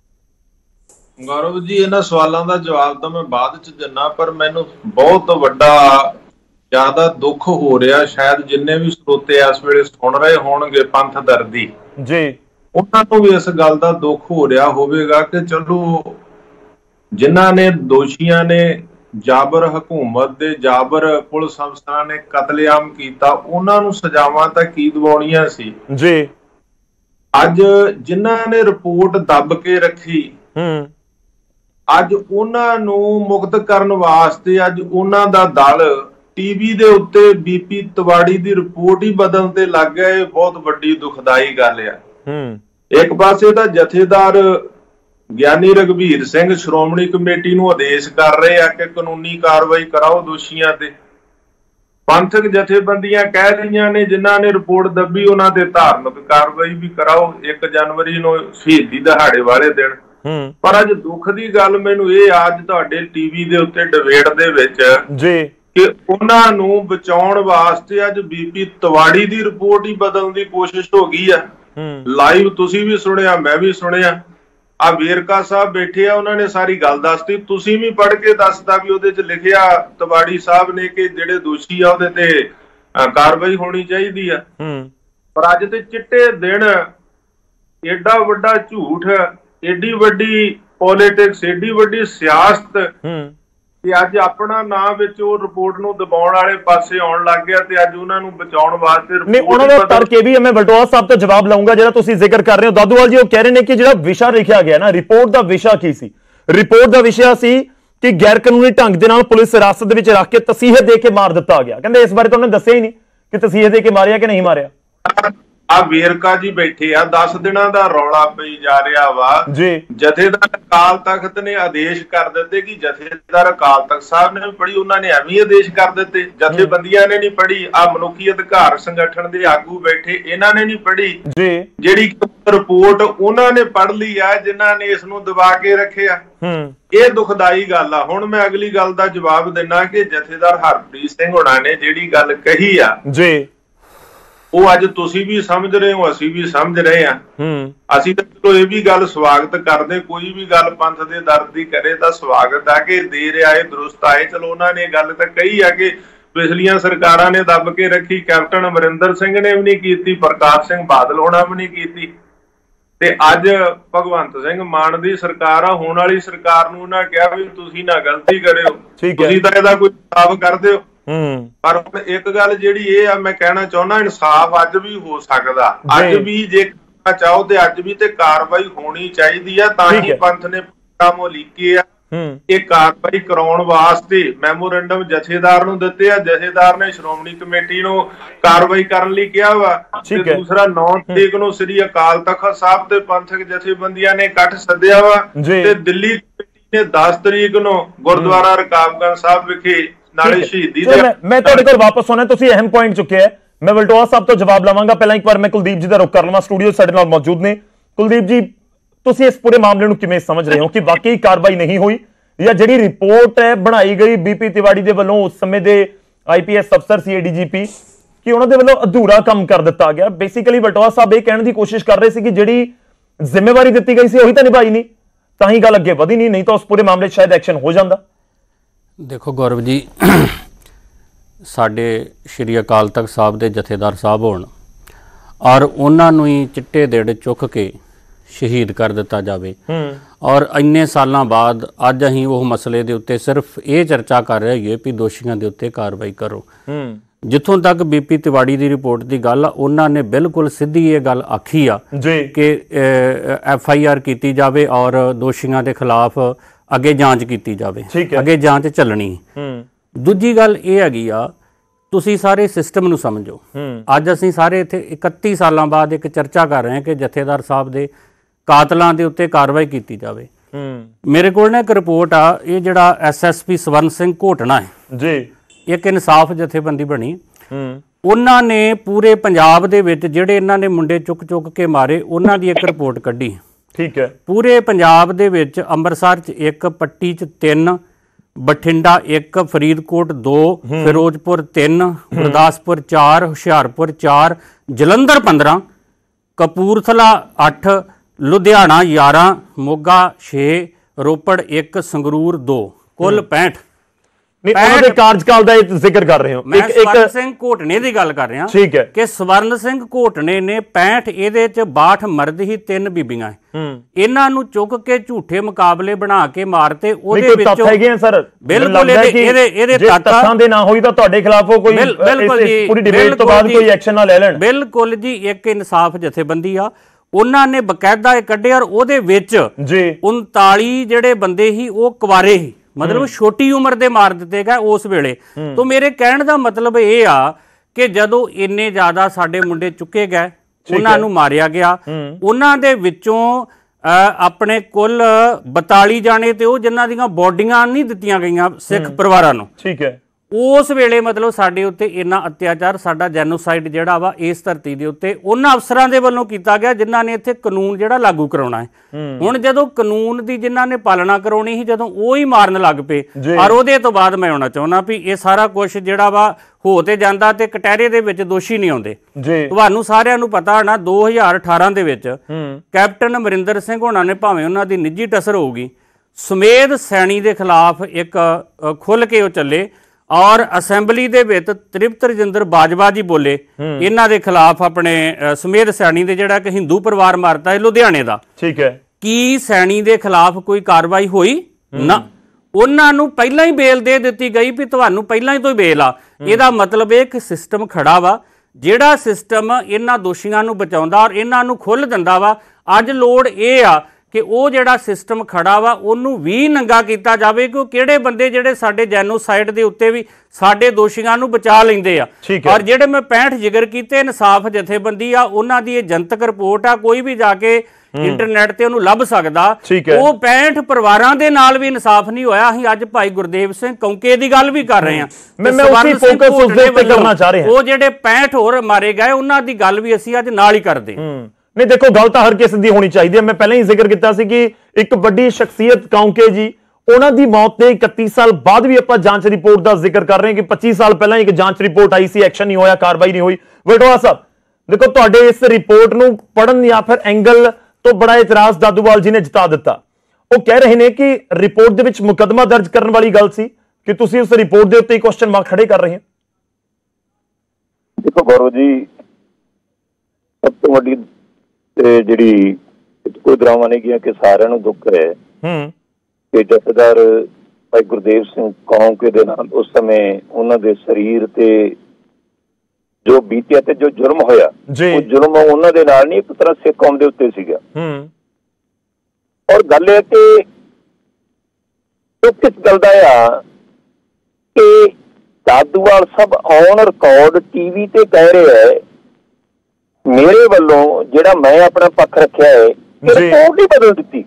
ਗੌਰਵ ਜੀ, ਇਹਨਾਂ ਸਵਾਲਾਂ ਦਾ ਜਵਾਬ ਤਾਂ ਮੈਂ ਬਾਅਦ ਚ ਦਿੰਨਾ, ਪਰ ਮੈਨੂੰ ਬਹੁਤ ਵੱਡਾ ਜ਼ਿਆਦਾ ਦੁੱਖ ਹੋ ਰਿਹਾ, ਸ਼ਾਇਦ ਜਿੰਨੇ ਵੀ ਸਰੋਤੇ ਇਸ ਵੇਲੇ ਸੁਣ ਰਹੇ ਹੋਣਗੇ ਪੰਥ ਦਰਦੀ ਜੀ, ਉਹਨਾਂ ਨੂੰ ਵੀ ਇਸ ਗੱਲ ਦਾ ਦੁੱਖ ਹੋ ਰਿਹਾ ਹੋਵੇਗਾ ਕਿ ਚਲੋ ਜਿਨ੍ਹਾਂ ਨੇ ਦੋਸ਼ੀਆਂ ਨੇ ਜਾਬਰ ਹਕੂਮਤ ਦੇ, ਜਾਬਰ ਪੁਲਿਸ ਅਫਸਰਾਂ ਨੇ ਕਤਲੇਆਮ ਕੀਤਾ, ਉਹਨਾਂ ਨੂੰ ਸਜ਼ਾਵਾਂ ਤਾਂ ਕੀ ਦਿਵਾਉਣੀਆਂ ਸੀ ਜੀ। ਅੱਜ ਜਿਨ੍ਹਾਂ ਨੇ ਰਿਪੋਰਟ ਦੱਬ ਕੇ ਰੱਖੀ, ਅੱਜ ਉਹਨਾਂ ਨੂੰ ਮੁਕਤ ਕਰਨ ਵਾਸਤੇ ਅੱਜ ਉਹਨਾਂ ਦਾ ਦਲ ਟੀਵੀ ਦੇ ਉੱਤੇ BP ਤਿਵਾੜੀ ਦੀ ਰਿਪੋਰਟ ਹੀ ਬਦਲਣ ਤੇ ਲੱਗ ਗਿਆ। ਇਹ ਬਹੁਤ ਵੱਡੀ ਦੁਖਦਾਈ ਗੱਲ ਆ। ਇੱਕ ਪਾਸੇ ਤਾਂ ਜਥੇਦਾਰ ਗਿਆਨੀ ਰਘਬੀਰ ਸਿੰਘ ਸ਼੍ਰੋਮਣੀ ਕਮੇਟੀ ਨੂੰ ਆਦੇਸ਼ ਕਰ ਰਹੇ ਆ ਕਿ ਕਾਨੂੰਨੀ ਕਾਰਵਾਈ ਕਰਾਓ ਦੋਸ਼ੀਆਂ ਤੇ। ਪੰਥਕ ਜਥੇਬੰਦੀਆਂ ਕਹਿ ਰਹੀਆਂ ਨੇ ਜਿਨ੍ਹਾਂ ਨੇ ਰਿਪੋਰਟ ਦੱਬੀ ਉਹਨਾਂ ਤੇ ਧਾਰਮਿਕ ਕਾਰਵਾਈ ਵੀ ਕਰਾਓ 1 ਜਨਵਰੀ ਨੂੰ ਸ਼ਹੀਦੀ ਦਿਹਾੜੇ ਵਾਲੇ ਦਿਨ। ਪਰ ਅੱਜ ਦੁੱਖ ਦੀ ਗੱਲ ਮੈਨੂੰ ਇਹ ਅੱਜ ਤੁਹਾਡੇ ਟੀਵੀ ਦੇ ਉੱਤੇ ਡਿਬੇਟ ਦੇ ਵਿੱਚ ਜੀ ਕਿ ਉਹਨਾਂ ਨੂੰ ਬਚਾਉਣ ਵਾਸਤੇ ਅੱਜ BP ਤਿਵਾੜੀ ਦੀ ਰਿਪੋਰਟ ਹੀ ਬਦਲਣ ਦੀ ਕੋਸ਼ਿਸ਼ ਹੋ ਗਈ ਆ। ਲਾਈਵ ਤੁਸੀਂ ਵੀ ਸੁਣਿਆ, ਮੈਂ ਵੀ ਸੁਣਿਆ। ਆ ਵੇਰਕਾ ਸਾਹਿਬ ਬੈਠੇ ਆ, ਉਹਨਾਂ ਨੇ ਸਾਰੀ ਗੱਲ ਦੱਸਤੀ। ਤੁਸੀਂ ਵੀ ਪੜ੍ਹ ਕੇ ਦੱਸਦਾ ਵੀ ਉਹਦੇ 'ਚ ਲਿਖਿਆ ਤਿਵਾੜੀ ਸਾਹਿਬ ਨੇ ਕਿ ਜਿਹੜੇ ਦੋਸ਼ੀ ਆ ਉਹਦੇ ਤੇ ਕਾਰਵਾਈ ਹੋਣੀ ਚਾਹੀਦੀ ਆ। ਪਰ ਅੱਜ ਤੇ ਚਿੱਟੇ ਦਿਨ ਏਡਾ ਵੱਡਾ ਝੂਠ, ਏਡੀ ਵੱਡੀ ਪੋਲਿਟਿਕਸ, ਏਡੀ ਵੱਡੀ ਸਿਆਸਤ ਤੇ ਅੱਜ ਆਪਣਾ ਨਾਂ ਵਿੱਚ ਉਹ ਰਿਪੋਰਟ ਨੂੰ ਦਬਾਉਣ ਵਾਲੇ ਪਾਸੇ ਆਉਣ ਲੱਗ ਗਿਆ ਤੇ ਅੱਜ ਉਹਨਾਂ ਨੂੰ ਬਚਾਉਣ ਵਾਸਤੇ ਨਹੀਂ, ਉਹਨਾਂ ਦਾ ਤਰਕ ਇਹ ਵੀ ਮੈਂ ਵਲਟੋਆ ਸਾਹਿਬ ਤੋਂ ਜਵਾਬ ਲਾਉਂਗਾ ਜਿਹੜਾ ਤੁਸੀਂ ਜ਼ਿਕਰ ਕਰ ਰਹੇ ਹੋ। ਦਾਦੂਵਾਲ ਜੀ ਉਹ ਕਹਿ ਰਹੇ ਨੇ ਕਿ ਜਿਹੜਾ ਵਿਸ਼ਾ ਲਿਖਿਆ ਗਿਆ ਨਾ, ਰਿਪੋਰਟ ਦਾ ਵਿਸ਼ਾ ਕੀ ਸੀ? ਰਿਪੋਰਟ ਦਾ ਵਿਸ਼ਾ ਸੀ ਕਿ ਗੈਰ ਕਾਨੂੰਨੀ ਢੰਗ ਦੇ ਨਾਲ ਪੁਲਿਸ ਹਿਰਾਸਤ ਦੇ ਵਿੱਚ ਰੱਖ ਕੇ ਤਸੀਹੇ ਦੇ ਕੇ ਮਾਰ ਦਿੱਤਾ ਗਿਆ। ਕਹਿੰਦੇ ਇਸ ਬਾਰੇ ਤਾਂ ਉਹਨੇ ਦੱਸਿਆ ਹੀ ਨਹੀਂ ਕਿ ਤਸੀਹੇ ਦੇ ਕੇ ਮਾਰਿਆ ਕਿ ਨਹੀਂ ਮਾਰਿਆ। ਆ ਵੇਰਕਾ ਜੀ ਬੈਠੇ ਆ, 10 ਦਿਨਾਂ ਦਾ ਰੌਲਾ ਪਈ ਜਾ ਰਿਹਾ ਵਾ ਜੀ। ਜਥੇਦਾਰ ਅਕਾਲ ਤਖਤ ਨੇ ਆਦੇਸ਼ ਕਰ ਦਿੱਤੇ ਕਿ ਜਥੇਦਾਰ ਅਕਾਲ ਤਖਤ ਸਾਹਿਬ ਨੇ ਵੀ ਪੜ੍ਹੀ, ਉਹਨਾਂ ਨੇ ਐਵੇਂ ਆਦੇਸ਼ ਕਰ ਦਿੱਤੇ। ਜਥੇਬੰਦੀਆਂ ਨੇ ਨਹੀਂ ਪੜ੍ਹੀ, ਆ ਮਨੁੱਖੀ ਅਧਿਕਾਰ ਸੰਗਠਨ ਦੇ ਆਗੂ ਬੈਠੇ, ਇਹਨਾਂ ਨੇ ਨਹੀਂ ਪੜ੍ਹੀ ਜੀ। ਜਿਹੜੀ ਰਿਪੋਰਟ ਉਹਨਾਂ ਨੇ ਪੜ੍ਹ ਲਈ ਆ ਜਿਨ੍ਹਾਂ ਨੇ ਇਸ ਨੂੰ ਦਬਾ ਕੇ ਰੱਖਿਆ। ਇਹ ਦੁਖਦਾਈ ਗੱਲ ਆ। ਹੁਣ ਮੈਂ ਅਗਲੀ ਗੱਲ ਦਾ ਜਵਾਬ ਦਿੰਦਾ ਕਿ ਜਥੇਦਾਰ ਹਰਪ੍ਰੀਤ ਸਿੰਘ ਹੋਣਾ ਨੇ ਜਿਹੜੀ ਗੱਲ ਕਹੀ ਆ ਜੀ, ਉਹ ਅੱਜ ਤੁਸੀਂ ਵੀ ਸਮਝ ਰਹੇ ਹੋ, ਅਸੀਂ ਵੀ ਸਮਝ ਰਹੇ ਆ। ਅਸੀਂ ਤਾਂ ਚਲੋ ਇਹ ਵੀ ਗੱਲ ਸਵਾਗਤ ਕਰਦੇ, ਕੋਈ ਵੀ ਗੱਲ ਪੰਥ ਦੇ ਦਰ ਦੀ ਕਰੇ ਤਾਂ ਸਵਾਗਤ ਆ ਕਿ ਦੇਰ ਆਏ ਦਰੁਸਤ ਆਏ। ਚਲੋ ਉਹਨਾਂ ਨੇ ਗੱਲ ਤਾਂ ਕਹੀ ਆ ਕਿ ਪਿਛਲੀਆਂ ਸਰਕਾਰਾਂ ਨੇ ਦੱਬ ਕੇ ਰੱਖੀ, ਕੈਪਟਨ ਅਮਰਿੰਦਰ ਸਿੰਘ ਨੇ ਵੀ ਨਹੀਂ ਕੀਤੀ, ਪ੍ਰਕਾਸ਼ ਸਿੰਘ ਬਾਦਲ ਹੋਣਾ ਵੀ ਨਹੀਂ ਕੀਤੀ, ਤੇ ਅੱਜ ਭਗਵੰਤ ਸਿੰਘ ਮਾਨ ਦੀ ਸਰਕਾਰ ਆ। ਹੋਣ ਵਾਲੀ ਸਰਕਾਰ ਨੂੰ ਉਹਨਾਂ ਕਿਹਾ ਵੀ ਤੁਸੀਂ ਨਾ ਗਲਤੀ ਕਰਿਓ, ਤੁਸੀਂ ਤਾਂ ਇਹਦਾ ਕੋਈ ਜਵਾਬ ਕਰ ਦਿਓ। ਪਰ ਹੁਣ ਇੱਕ ਗੱਲ ਜਿਹੜੀ ਇਹ ਆ, ਮੈਂ ਕਹਿਣਾ ਚਾਹੁੰਦਾ ਇਨਸਾਫ ਅੱਜ ਵੀ ਹੋ ਸਕਦਾ। ਅੱਜ ਵੀ ਜੇ ਚਾਹੋ ਤੇ ਅੱਜ ਵੀ ਤੇ ਕਾਰਵਾਈ ਹੋਣੀ ਚਾਹੀਦੀ ਆ। ਤਾਂ ਹੀ ਪੰਥ ਨੇ ਕੰਮ ਲਿਖੇ ਆ ਇਹ ਕਾਰਵਾਈ ਕਰਾਉਣ ਵਾਸਤੇ ਮੈਮੋਰੈਂਡਮ ਜਥੇਦਾਰ ਨੂੰ ਦਿੱਤੇ ਆ। ਜਥੇਦਾਰ ਨੇ ਸ਼੍ਰੋਮਣੀ ਕਮੇਟੀ ਨੂੰ ਕਾਰਵਾਈ ਕਰਨ ਲਈ ਕਿਹਾ ਵਾ ਤੇ ਦੂਸਰਾ 9 ਤਰੀਕ ਨੂੰ ਸ੍ਰੀ ਅਕਾਲ ਤਖਤ ਸਾਹਿਬ ਤੇ ਪੰਥਕ ਜਥੇਬੰਦੀਆਂ ਨੇ ਇਕੱਠ ਸੱਦਿਆ ਵਾ ਤੇ ਦਿੱਲੀ ਕਮੇਟੀ ਨੇ 10 ਤਰੀਕ ਨੂੰ ਗੁਰਦੁਆਰਾ ਰਕਾਬਗੰਜ ਸਾਹਿਬ ਵਿਖੇ ਨਾਲੇ ਸ਼ਹੀਦੀ ਮੈਂ ਤੁਹਾਡੇ ਕੋਲ ਵਾਪਸ ਆਉਣਾ, ਤੁਸੀਂ ਅਹਿਮ ਪੁਆਇੰਟ ਚੁੱਕਿਆ। ਮੈਂ ਵਲਟੋਆ ਸਾਹਿਬ ਤੋਂ ਜਵਾਬ ਲਵਾਂਗਾ, ਪਹਿਲਾਂ ਇੱਕ ਵਾਰ ਮੈਂ ਕੁਲਦੀਪ ਜੀ ਦਾ ਰੁਖ ਕਰ ਲਵਾਂ। ਸਟੂਡੀਓ ਸਾਡੇ ਨਾਲ ਮੌਜੂਦ ਨੇ। ਕੁਲਦੀਪ ਜੀ, ਤੁਸੀਂ ਇਸ ਪੂਰੇ ਮਾਮਲੇ ਨੂੰ ਕਿਵੇਂ ਸਮਝ ਰਹੇ ਹੋ ਕਿ ਵਾਕਈ ਕਾਰਵਾਈ ਨਹੀਂ ਹੋਈ ਜਾਂ ਜਿਹੜੀ ਰਿਪੋਰਟ ਹੈ ਬਣਾਈ ਗਈ ਬੀਪੀ ਤਿਵਾੜੀ ਦੇ ਵੱਲੋਂ, ਉਸ ਸਮੇਂ ਦੇ ਆਈਪੀਐਸ ਅਫਸਰ ਸੀ ਏਡੀਜੀਪੀ, ਕਿ ਉਹਨਾਂ ਦੇ ਵੱਲੋਂ ਅਧੂਰਾ ਕੰਮ ਕਰ ਦਿੱਤਾ ਗਿਆ? ਬੇਸਿਕਲੀ ਵਲਟੋਆ ਸਾਹਿਬ ਇਹ ਕਹਿਣ ਦੀ ਕੋਸ਼ਿਸ਼ ਕਰ ਰਹੇ ਸੀ ਕਿ ਜਿਹੜੀ ਜ਼ਿੰਮੇਵਾਰੀ ਦਿੱਤੀ ਗਈ ਸੀ ਉਹੀ ਤਾਂ ਨਿਭਾਈ ਨਹੀਂ, ਤਾਂ ਹੀ ਗੱਲ ਅੱਗੇ ਵਧੀ ਨਹੀਂ ਤਾਂ ਉਸ ਪੂਰੇ ਮਾਮਲੇ 'ਚ ਸ਼ਾਇਦ ਐਕਸ਼ਨ ਹੋ ਜਾਂਦਾ। ਦੇਖੋ ਗੌਰਵ ਜੀ, ਸਾਡੇ ਸ਼੍ਰੀ ਅਕਾਲ ਤਖਤ ਸਾਹਿਬ ਦੇ ਜਥੇਦਾਰ ਸਾਹਿਬ ਹੋਣ ਔਰ ਉਹਨਾਂ ਨੂੰ ਹੀ ਚਿੱਟੇ ਦੇੜ ਚੁੱਕ ਕੇ ਸ਼ਹੀਦ ਕਰ ਦਿੱਤਾ ਜਾਵੇ ਔਰ ਇੰਨੇ ਸਾਲਾਂ ਬਾਅਦ ਅੱਜ ਅਸੀਂ ਉਹ ਮਸਲੇ ਦੇ ਉੱਤੇ ਸਿਰਫ ਇਹ ਚਰਚਾ ਕਰ ਰਹੇ ਹੋਈਏ ਵੀ ਦੋਸ਼ੀਆਂ ਦੇ ਉੱਤੇ ਕਾਰਵਾਈ ਕਰੋ। ਜਿੱਥੋਂ ਤੱਕ ਬੀਪੀ ਤਿਵਾੜੀ ਦੀ ਰਿਪੋਰਟ ਦੀ ਗੱਲ ਆ, ਉਹਨਾਂ ਨੇ ਬਿਲਕੁਲ ਸਿੱਧੀ ਇਹ ਗੱਲ ਆਖੀ ਆ ਕਿ FIR ਕੀਤੀ ਜਾਵੇ ਔਰ ਦੋਸ਼ੀਆਂ ਦੇ ਖਿਲਾਫ ਅੱਗੇ ਜਾਂਚ ਕੀਤੀ ਜਾਵੇ, ਅੱਗੇ ਜਾਂਚ ਚੱਲਣੀ। ਦੂਜੀ ਗੱਲ ਇਹ ਹੈਗੀ ਆ, ਤੁਸੀਂ ਸਾਰੇ ਸਿਸਟਮ ਨੂੰ ਸਮਝੋ। ਅੱਜ ਅਸੀਂ ਸਾਰੇ ਇੱਥੇ 31 ਸਾਲਾਂ ਬਾਅਦ ਇੱਕ ਚਰਚਾ ਕਰ ਰਹੇ ਹਾਂ ਕਿ ਜਥੇਦਾਰ ਸਾਹਿਬ ਦੇ ਕਾਤਲਾਂ ਦੇ ਉੱਤੇ ਕਾਰਵਾਈ ਕੀਤੀ ਜਾਵੇ। ਮੇਰੇ ਕੋਲ ਨਾ ਇੱਕ ਰਿਪੋਰਟ ਆ, ਇਹ ਜਿਹੜਾ SSP ਸਵਰਨ ਸਿੰਘ ਘੋਟਣਾ ਹੈ ਜੀ, ਇੱਕ ਇਨਸਾਫ ਜਥੇਬੰਦੀ ਬਣੀ, ਉਹਨਾਂ ਨੇ ਪੂਰੇ ਪੰਜਾਬ ਦੇ ਵਿੱਚ ਜਿਹੜੇ ਇਹਨਾਂ ਨੇ ਮੁੰਡੇ ਚੁੱਕ ਕੇ ਮਾਰੇ ਉਹਨਾਂ ਦੀ ਇੱਕ ਰਿਪੋਰਟ ਕੱਢੀ। ਠੀਕ ਹੈ। ਪੂਰੇ ਪੰਜਾਬ ਦੇ ਵਿੱਚ ਅੰਮ੍ਰਿਤਸਰ 'ਚ 1, ਪੱਟੀ 'ਚ 3, ਬਠਿੰਡਾ 1, ਫਰੀਦਕੋਟ 2, ਫਿਰੋਜ਼ਪੁਰ 3, ਗੁਰਦਾਸਪੁਰ 4, ਹੁਸ਼ਿਆਰਪੁਰ 4, ਜਲੰਧਰ 15, ਕਪੂਰਥਲਾ 8, ਲੁਧਿਆਣਾ 11, ਮੋਗਾ 6, ਰੋਪੜ 1, ਸੰਗਰੂਰ 2, ਕੁੱਲ 65। ਨਹੀਂ, ਉਹਨਾਂ ਦੇ ਕਾਰਜਕਾਲ ਦਾ ਜ਼ਿਕਰ ਕਰ ਰਹੇ ਹੋ। ਮੈਂ ਸਵਰਨ ਸਿੰਘ ਘੋਟਣੇ ਦੀ ਗੱਲ ਕਰ ਰਿਹਾ। ਠੀਕ ਹੈ। ਕਿ ਸਵਰਨ ਸਿੰਘ ਘੋਟਣੇ ਨੇ 65, ਇਹਦੇ ਚ 62 ਮਰਦ ਹੀ 3 ਬੀਬੀਆਂ। ਇਹਨਾਂ ਨੂੰ ਚੁੱਕ ਕੇ ਝੂਠੇ ਮੁਕਾਬਲੇ ਬਣਾ ਕੇ ਮਾਰਤੇ। ਉਹਦੇ ਵਿੱਚ ਤੱਥ ਹੈਗੇ ਸਰ, ਬਿਲਕੁਲ ਇਹਦੇ ਤੱਥਾਂ ਦੇ ਨਾ ਹੋਈ ਤਾਂ ਤੁਹਾਡੇ ਖਿਲਾਫ ਕੋਈ ਪੂਰੀ ਡਿਬੇਟ ਤੋਂ ਬਾਅਦ ਕੋਈ ਐਕਸ਼ਨ ਨਾ ਲੈ ਲੈਣ। ਬਿਲਕੁਲ ਜੀ, ਇੱਕ ਇਨਸਾਫ ਜਥੇਬੰਦੀ ਆ, ਉਹਨਾਂ ਨੇ ਬਕਾਇਦਾ ਇਹ ਕੱਢਿਆ ਔਰ ਉਹਦੇ ਵਿੱਚ 39 ਜਿਹੜੇ ਬੰਦੇ ਸੀ ਉਹ ਕੁਆਰੇ ਸੀ, ਮਤਲਬ ਛੋਟੀ ਉਮਰ ਦੇ ਮਾਰ ਦਿੱਤੇ ਗਏ ਉਸ ਵੇਲੇ। ਤੋਂ ਮੇਰੇ ਕਹਿਣ ਦਾ ਮਤਲਬ ਇਹ ਆ ਕਿ ਜਦੋਂ ਇੰਨੇ ਜ਼ਿਆਦਾ ਸਾਡੇ ਮੁੰਡੇ ਚੁੱਕੇ ਗਏ, ਉਹਨਾਂ ਨੂੰ ਮਾਰਿਆ ਗਿਆ, ਉਹਨਾਂ ਦੇ ਵਿੱਚੋਂ ਆਪਣੇ ਕੁੱਲ 42 ਜਾਣੇ ਤੇ ਉਹ ਜਿਨ੍ਹਾਂ ਦੀਆਂ ਬੋਡੀਆਂ ਨਹੀਂ ਦਿੱਤੀਆਂ ਗਈਆਂ ਸਿੱਖ ਪਰਿਵਾਰਾਂ ਨੂੰ। ਠੀਕ ਹੈ। ਉਸ ਵੇਲੇ ਮਤਲਬ ਸਾਡੇ ਉੱਤੇ ਇੰਨਾ ਅਤਿਆਚਾਰ, ਸਾਡਾ ਜੈਨੋਸਾਈਡ ਜਿਹੜਾ ਵਾ ਇਸ ਧਰਤੀ ਦੇ ਉੱਤੇ ਉਹਨਾਂ ਅਫਸਰਾਂ ਦੇ ਵੱਲੋਂ ਕੀਤਾ ਗਿਆ ਜਿਨ੍ਹਾਂ ਨੇ ਇੱਥੇ ਕਾਨੂੰਨ ਜਿਹੜਾ ਲਾਗੂ ਕਰਾਉਣਾ ਹੈ। ਹੁਣ ਜਦੋਂ ਕਾਨੂੰਨ ਦੀ ਜਿਨ੍ਹਾਂ ਨੇ ਪਾਲਣਾ ਕਰਾਉਣੀ ਸੀ, ਜਦੋਂ ਉਹ ਹੀ ਮਾਰਨ ਲੱਗ ਪਏ, ਔਰ ਉਹਦੇ ਤੋਂ ਬਾਅਦ ਮੈਂ ਆਉਣਾ ਚਾਹੁੰਦਾ ਵੀ ਇਹ ਸਾਰਾ ਕੁਝ ਜਿਹੜਾ ਵਾ ਹੋ ਤੇ ਜਾਂਦਾ ਤੇ ਕਟਹਿਰੇ ਦੇ ਵਿੱਚ ਦੋਸ਼ੀ ਨਹੀਂ ਆਉਂਦੇ। ਤੁਹਾਨੂੰ ਸਾਰਿਆਂ ਨੂੰ ਪਤਾ ਹੋਣਾ 2018 ਦੇ ਵਿੱਚ ਕੈਪਟਨ ਅਮਰਿੰਦਰ ਸਿੰਘ ਹੋਣਾ ਨੇ, ਭਾਵੇਂ ਉਹਨਾਂ ਦੀ ਨਿੱਜੀ ਟਸਰ ਹੋਊਗੀ, ਸੁਮੇਧ ਸੈਣੀ ਦੇ ਖਿਲਾਫ ਇੱਕ ਖੁੱਲ ਕੇ ਉਹ ਚੱਲੇ ਔਰ ਅਸੈਂਬਲੀ ਦੇ ਵਿੱਚ ਤ੍ਰਿਪਤ ਰਜਿੰਦਰ ਬਾਜਵਾ ਜੀ ਬੋਲੇ ਇਹਨਾਂ ਦੇ ਖਿਲਾਫ, ਆਪਣੇ ਸੁਮੇਧ ਸੈਣੀ ਦੇ ਜਿਹੜਾ ਕਿ ਹਿੰਦੂ ਪਰਿਵਾਰ ਮਾਰਤਾ ਹੈ ਲੁਧਿਆਣੇ ਦਾ। ਠੀਕ ਹੈ। ਕੀ ਸੈਣੀ ਦੇ ਖਿਲਾਫ ਕੋਈ ਕਾਰਵਾਈ ਹੋਈ? ਨਾ, ਉਹਨਾਂ ਨੂੰ ਪਹਿਲਾਂ ਹੀ ਬੇਲ ਦੇ ਦਿੱਤੀ ਗਈ ਵੀ ਤੁਹਾਨੂੰ ਪਹਿਲਾਂ ਹੀ ਤੋਂ ਬੇਲ ਆ। ਇਹਦਾ ਮਤਲਬ ਇਹ ਕਿ ਸਿਸਟਮ ਖੜਾ ਵਾ, ਜਿਹੜਾ ਸਿਸਟਮ ਇਹਨਾਂ ਦੋਸ਼ੀਆਂ ਨੂੰ ਬਚਾਉਂਦਾ ਔਰ ਇਹਨਾਂ ਨੂੰ ਖੁੱਲ੍ਹ ਦਿੰਦਾ ਵਾ। ਅੱਜ ਲੋੜ ਇਹ ਆ ਕਿ ਉਹ ਜਿਹੜਾ ਸਿਸਟਮ ਖੜਾ ਵਾ ਉਹਨੂੰ ਵੀ ਨੰਗਾ ਕੀਤਾ ਜਾਵੇ ਕਿ ਉਹ ਕਿਹੜੇ ਬੰਦੇ ਜਿਹੜੇ ਸਾਡੇ ਜੈਨੋਸਾਈਡ ਦੇ ਉੱਤੇ ਵੀ ਸਾਡੇ ਦੋਸ਼ੀਆਂ ਨੂੰ ਬਚਾ ਲੈਂਦੇ ਆ। ਔਰ ਜਿਹੜੇ ਮੈਂ 65 ਜ਼ਿਕਰ ਕੀਤੇ ਇਨਸਾਫ ਜਥੇਬੰਦੀ ਆ, ਉਹਨਾਂ ਦੀ ਇਹ ਜਨਤਕ ਰਿਪੋਰਟ ਆ, ਕੋਈ ਵੀ ਜਾ ਕੇ ਇੰਟਰਨੈਟ ਤੇ ਉਹਨੂੰ ਲੱਭ ਸਕਦਾ। ਉਹ 65 ਪਰਿਵਾਰਾਂ ਦੇ ਨਾਲ ਵੀ ਇਨਸਾਫ ਨਹੀਂ ਹੋਇਆ। ਅਸੀਂ ਅੱਜ ਭਾਈ ਗੁਰਦੇਵ ਸਿੰਘ ਕੌਂਕੇ ਦੀ ਗੱਲ ਵੀ ਕਰ ਰਹੇ ਹਾਂ। ਉਹ ਜਿਹੜੇ 65 ਹੋਰ ਮਾਰੇ ਗਏ ਉਹਨਾਂ ਦੀ ਗੱਲ ਵੀ ਅਸੀਂ ਅੱਜ ਨਾਲ ਹੀ ਕਰਦੇ। ਨਹੀਂ ਦੇਖੋ, ਗੱਲ ਤਾਂ ਹਰ ਕਿਸੇ ਦੀ ਹੋਣੀ ਚਾਹੀਦੀ ਹੈ। ਮੈਂ ਪਹਿਲਾਂ ਹੀ ਜ਼ਿਕਰ ਕੀਤਾ ਸੀ ਕਿ ਇੱਕ ਵੱਡੀ ਸ਼ਖਸੀਅਤ ਕੌਂਕੇ ਜੀ, ਉਹਨਾਂ ਦੀ ਮੌਤ ਦੇ 31 ਸਾਲ ਬਾਅਦ ਵੀ ਆਪਾਂ ਜਾਂਚ ਰਿਪੋਰਟ ਦਾ ਜ਼ਿਕਰ ਕਰ ਰਹੇ ਹਾਂ ਕਿ 25 ਸਾਲ ਪਹਿਲਾਂ ਇੱਕ ਜਾਂਚ ਰਿਪੋਰਟ ਆਈ ਸੀ, ਐਕਸ਼ਨ ਨਹੀਂ ਹੋਇਆ, ਕਾਰਵਾਈ ਨਹੀਂ ਹੋਈ। ਵਲਟੋਆ ਸਾਹਿਬ ਦੇਖੋ, ਤੁਹਾਡੇ ਇਸ ਰਿਪੋਰਟ ਨੂੰ ਪੜਨ ਜਾਂ ਫਿਰ ਐਂਗਲ ਤੋਂ ਬੜਾ ਇਤਰਾਜ਼ ਦਾਦੂਵਾਲ ਜੀ ਨੇ ਜਤਾ ਦਿੱਤਾ। ਉਹ ਕਹਿ ਰਹੇ ਨੇ ਕਿ ਰਿਪੋਰਟ ਦੇ ਵਿੱਚ ਮੁਕੱਦਮਾ ਦਰਜ ਕਰਨ ਵਾਲੀ ਗੱਲ ਸੀ ਕਿ ਤੁਸੀਂ ਉਸ ਰਿਪੋਰਟ ਦੇ ਉੱਤੇ ਕੁਐਸਚਨ ਮਾਰਕ ਖੜੇ ਕਰ ਰਹੇ ਹੋ। ਦੇਖੋ ਗੌਰਵ ਜੀ, ਸਭ ਤੋਂ ਵੱਡੀ ਜਿਹੜੀ ਕੋਈ ਦਰਾਵਾਂ ਨਹੀਂ ਗਿਆ ਕਿ ਸਾਰਿਆਂ ਨੂੰ ਦੁੱਖ ਹੈ ਕਿ ਜਥੇਦਾਰ ਭਾਈ ਗੁਰਦੇਵ ਸਿੰਘ ਕੌਂਕੇ ਦੇ ਨਾਲ ਉਸ ਸਮੇਂ ਉਹਨਾਂ ਦੇ ਸਰੀਰ ਤੇ ਜੋ ਬੀਤਿਆ ਤੇ ਜੋ ਜੁਰਮ ਹੋਇਆ, ਉਹ ਜੁਰਮ ਉਹਨਾਂ ਦੇ ਨਾਲ ਨਹੀਂ, ਇੱਕ ਤਰ੍ਹਾਂ ਸਿੱਖ ਕੌਮ ਦੇ ਉੱਤੇ ਸੀਗਾ। ਔਰ ਗੱਲ ਇਹ ਕਿ ਦੁੱਖ ਇਸ ਗੱਲ ਦਾ ਆ ਕਿ Dadduwal Sahib on record TV ਤੇ ਕਹਿ ਰਹੇ ਹੈ ਮੇਰੇ ਵੱਲੋਂ ਜਿਹੜਾ ਮੈਂ ਆਪਣਾ ਪੱਖ ਰੱਖਿਆ ਹੈ ਰਿਪੋਰਟ ਹੀ ਬਦਲ ਦਿੱਤੀ।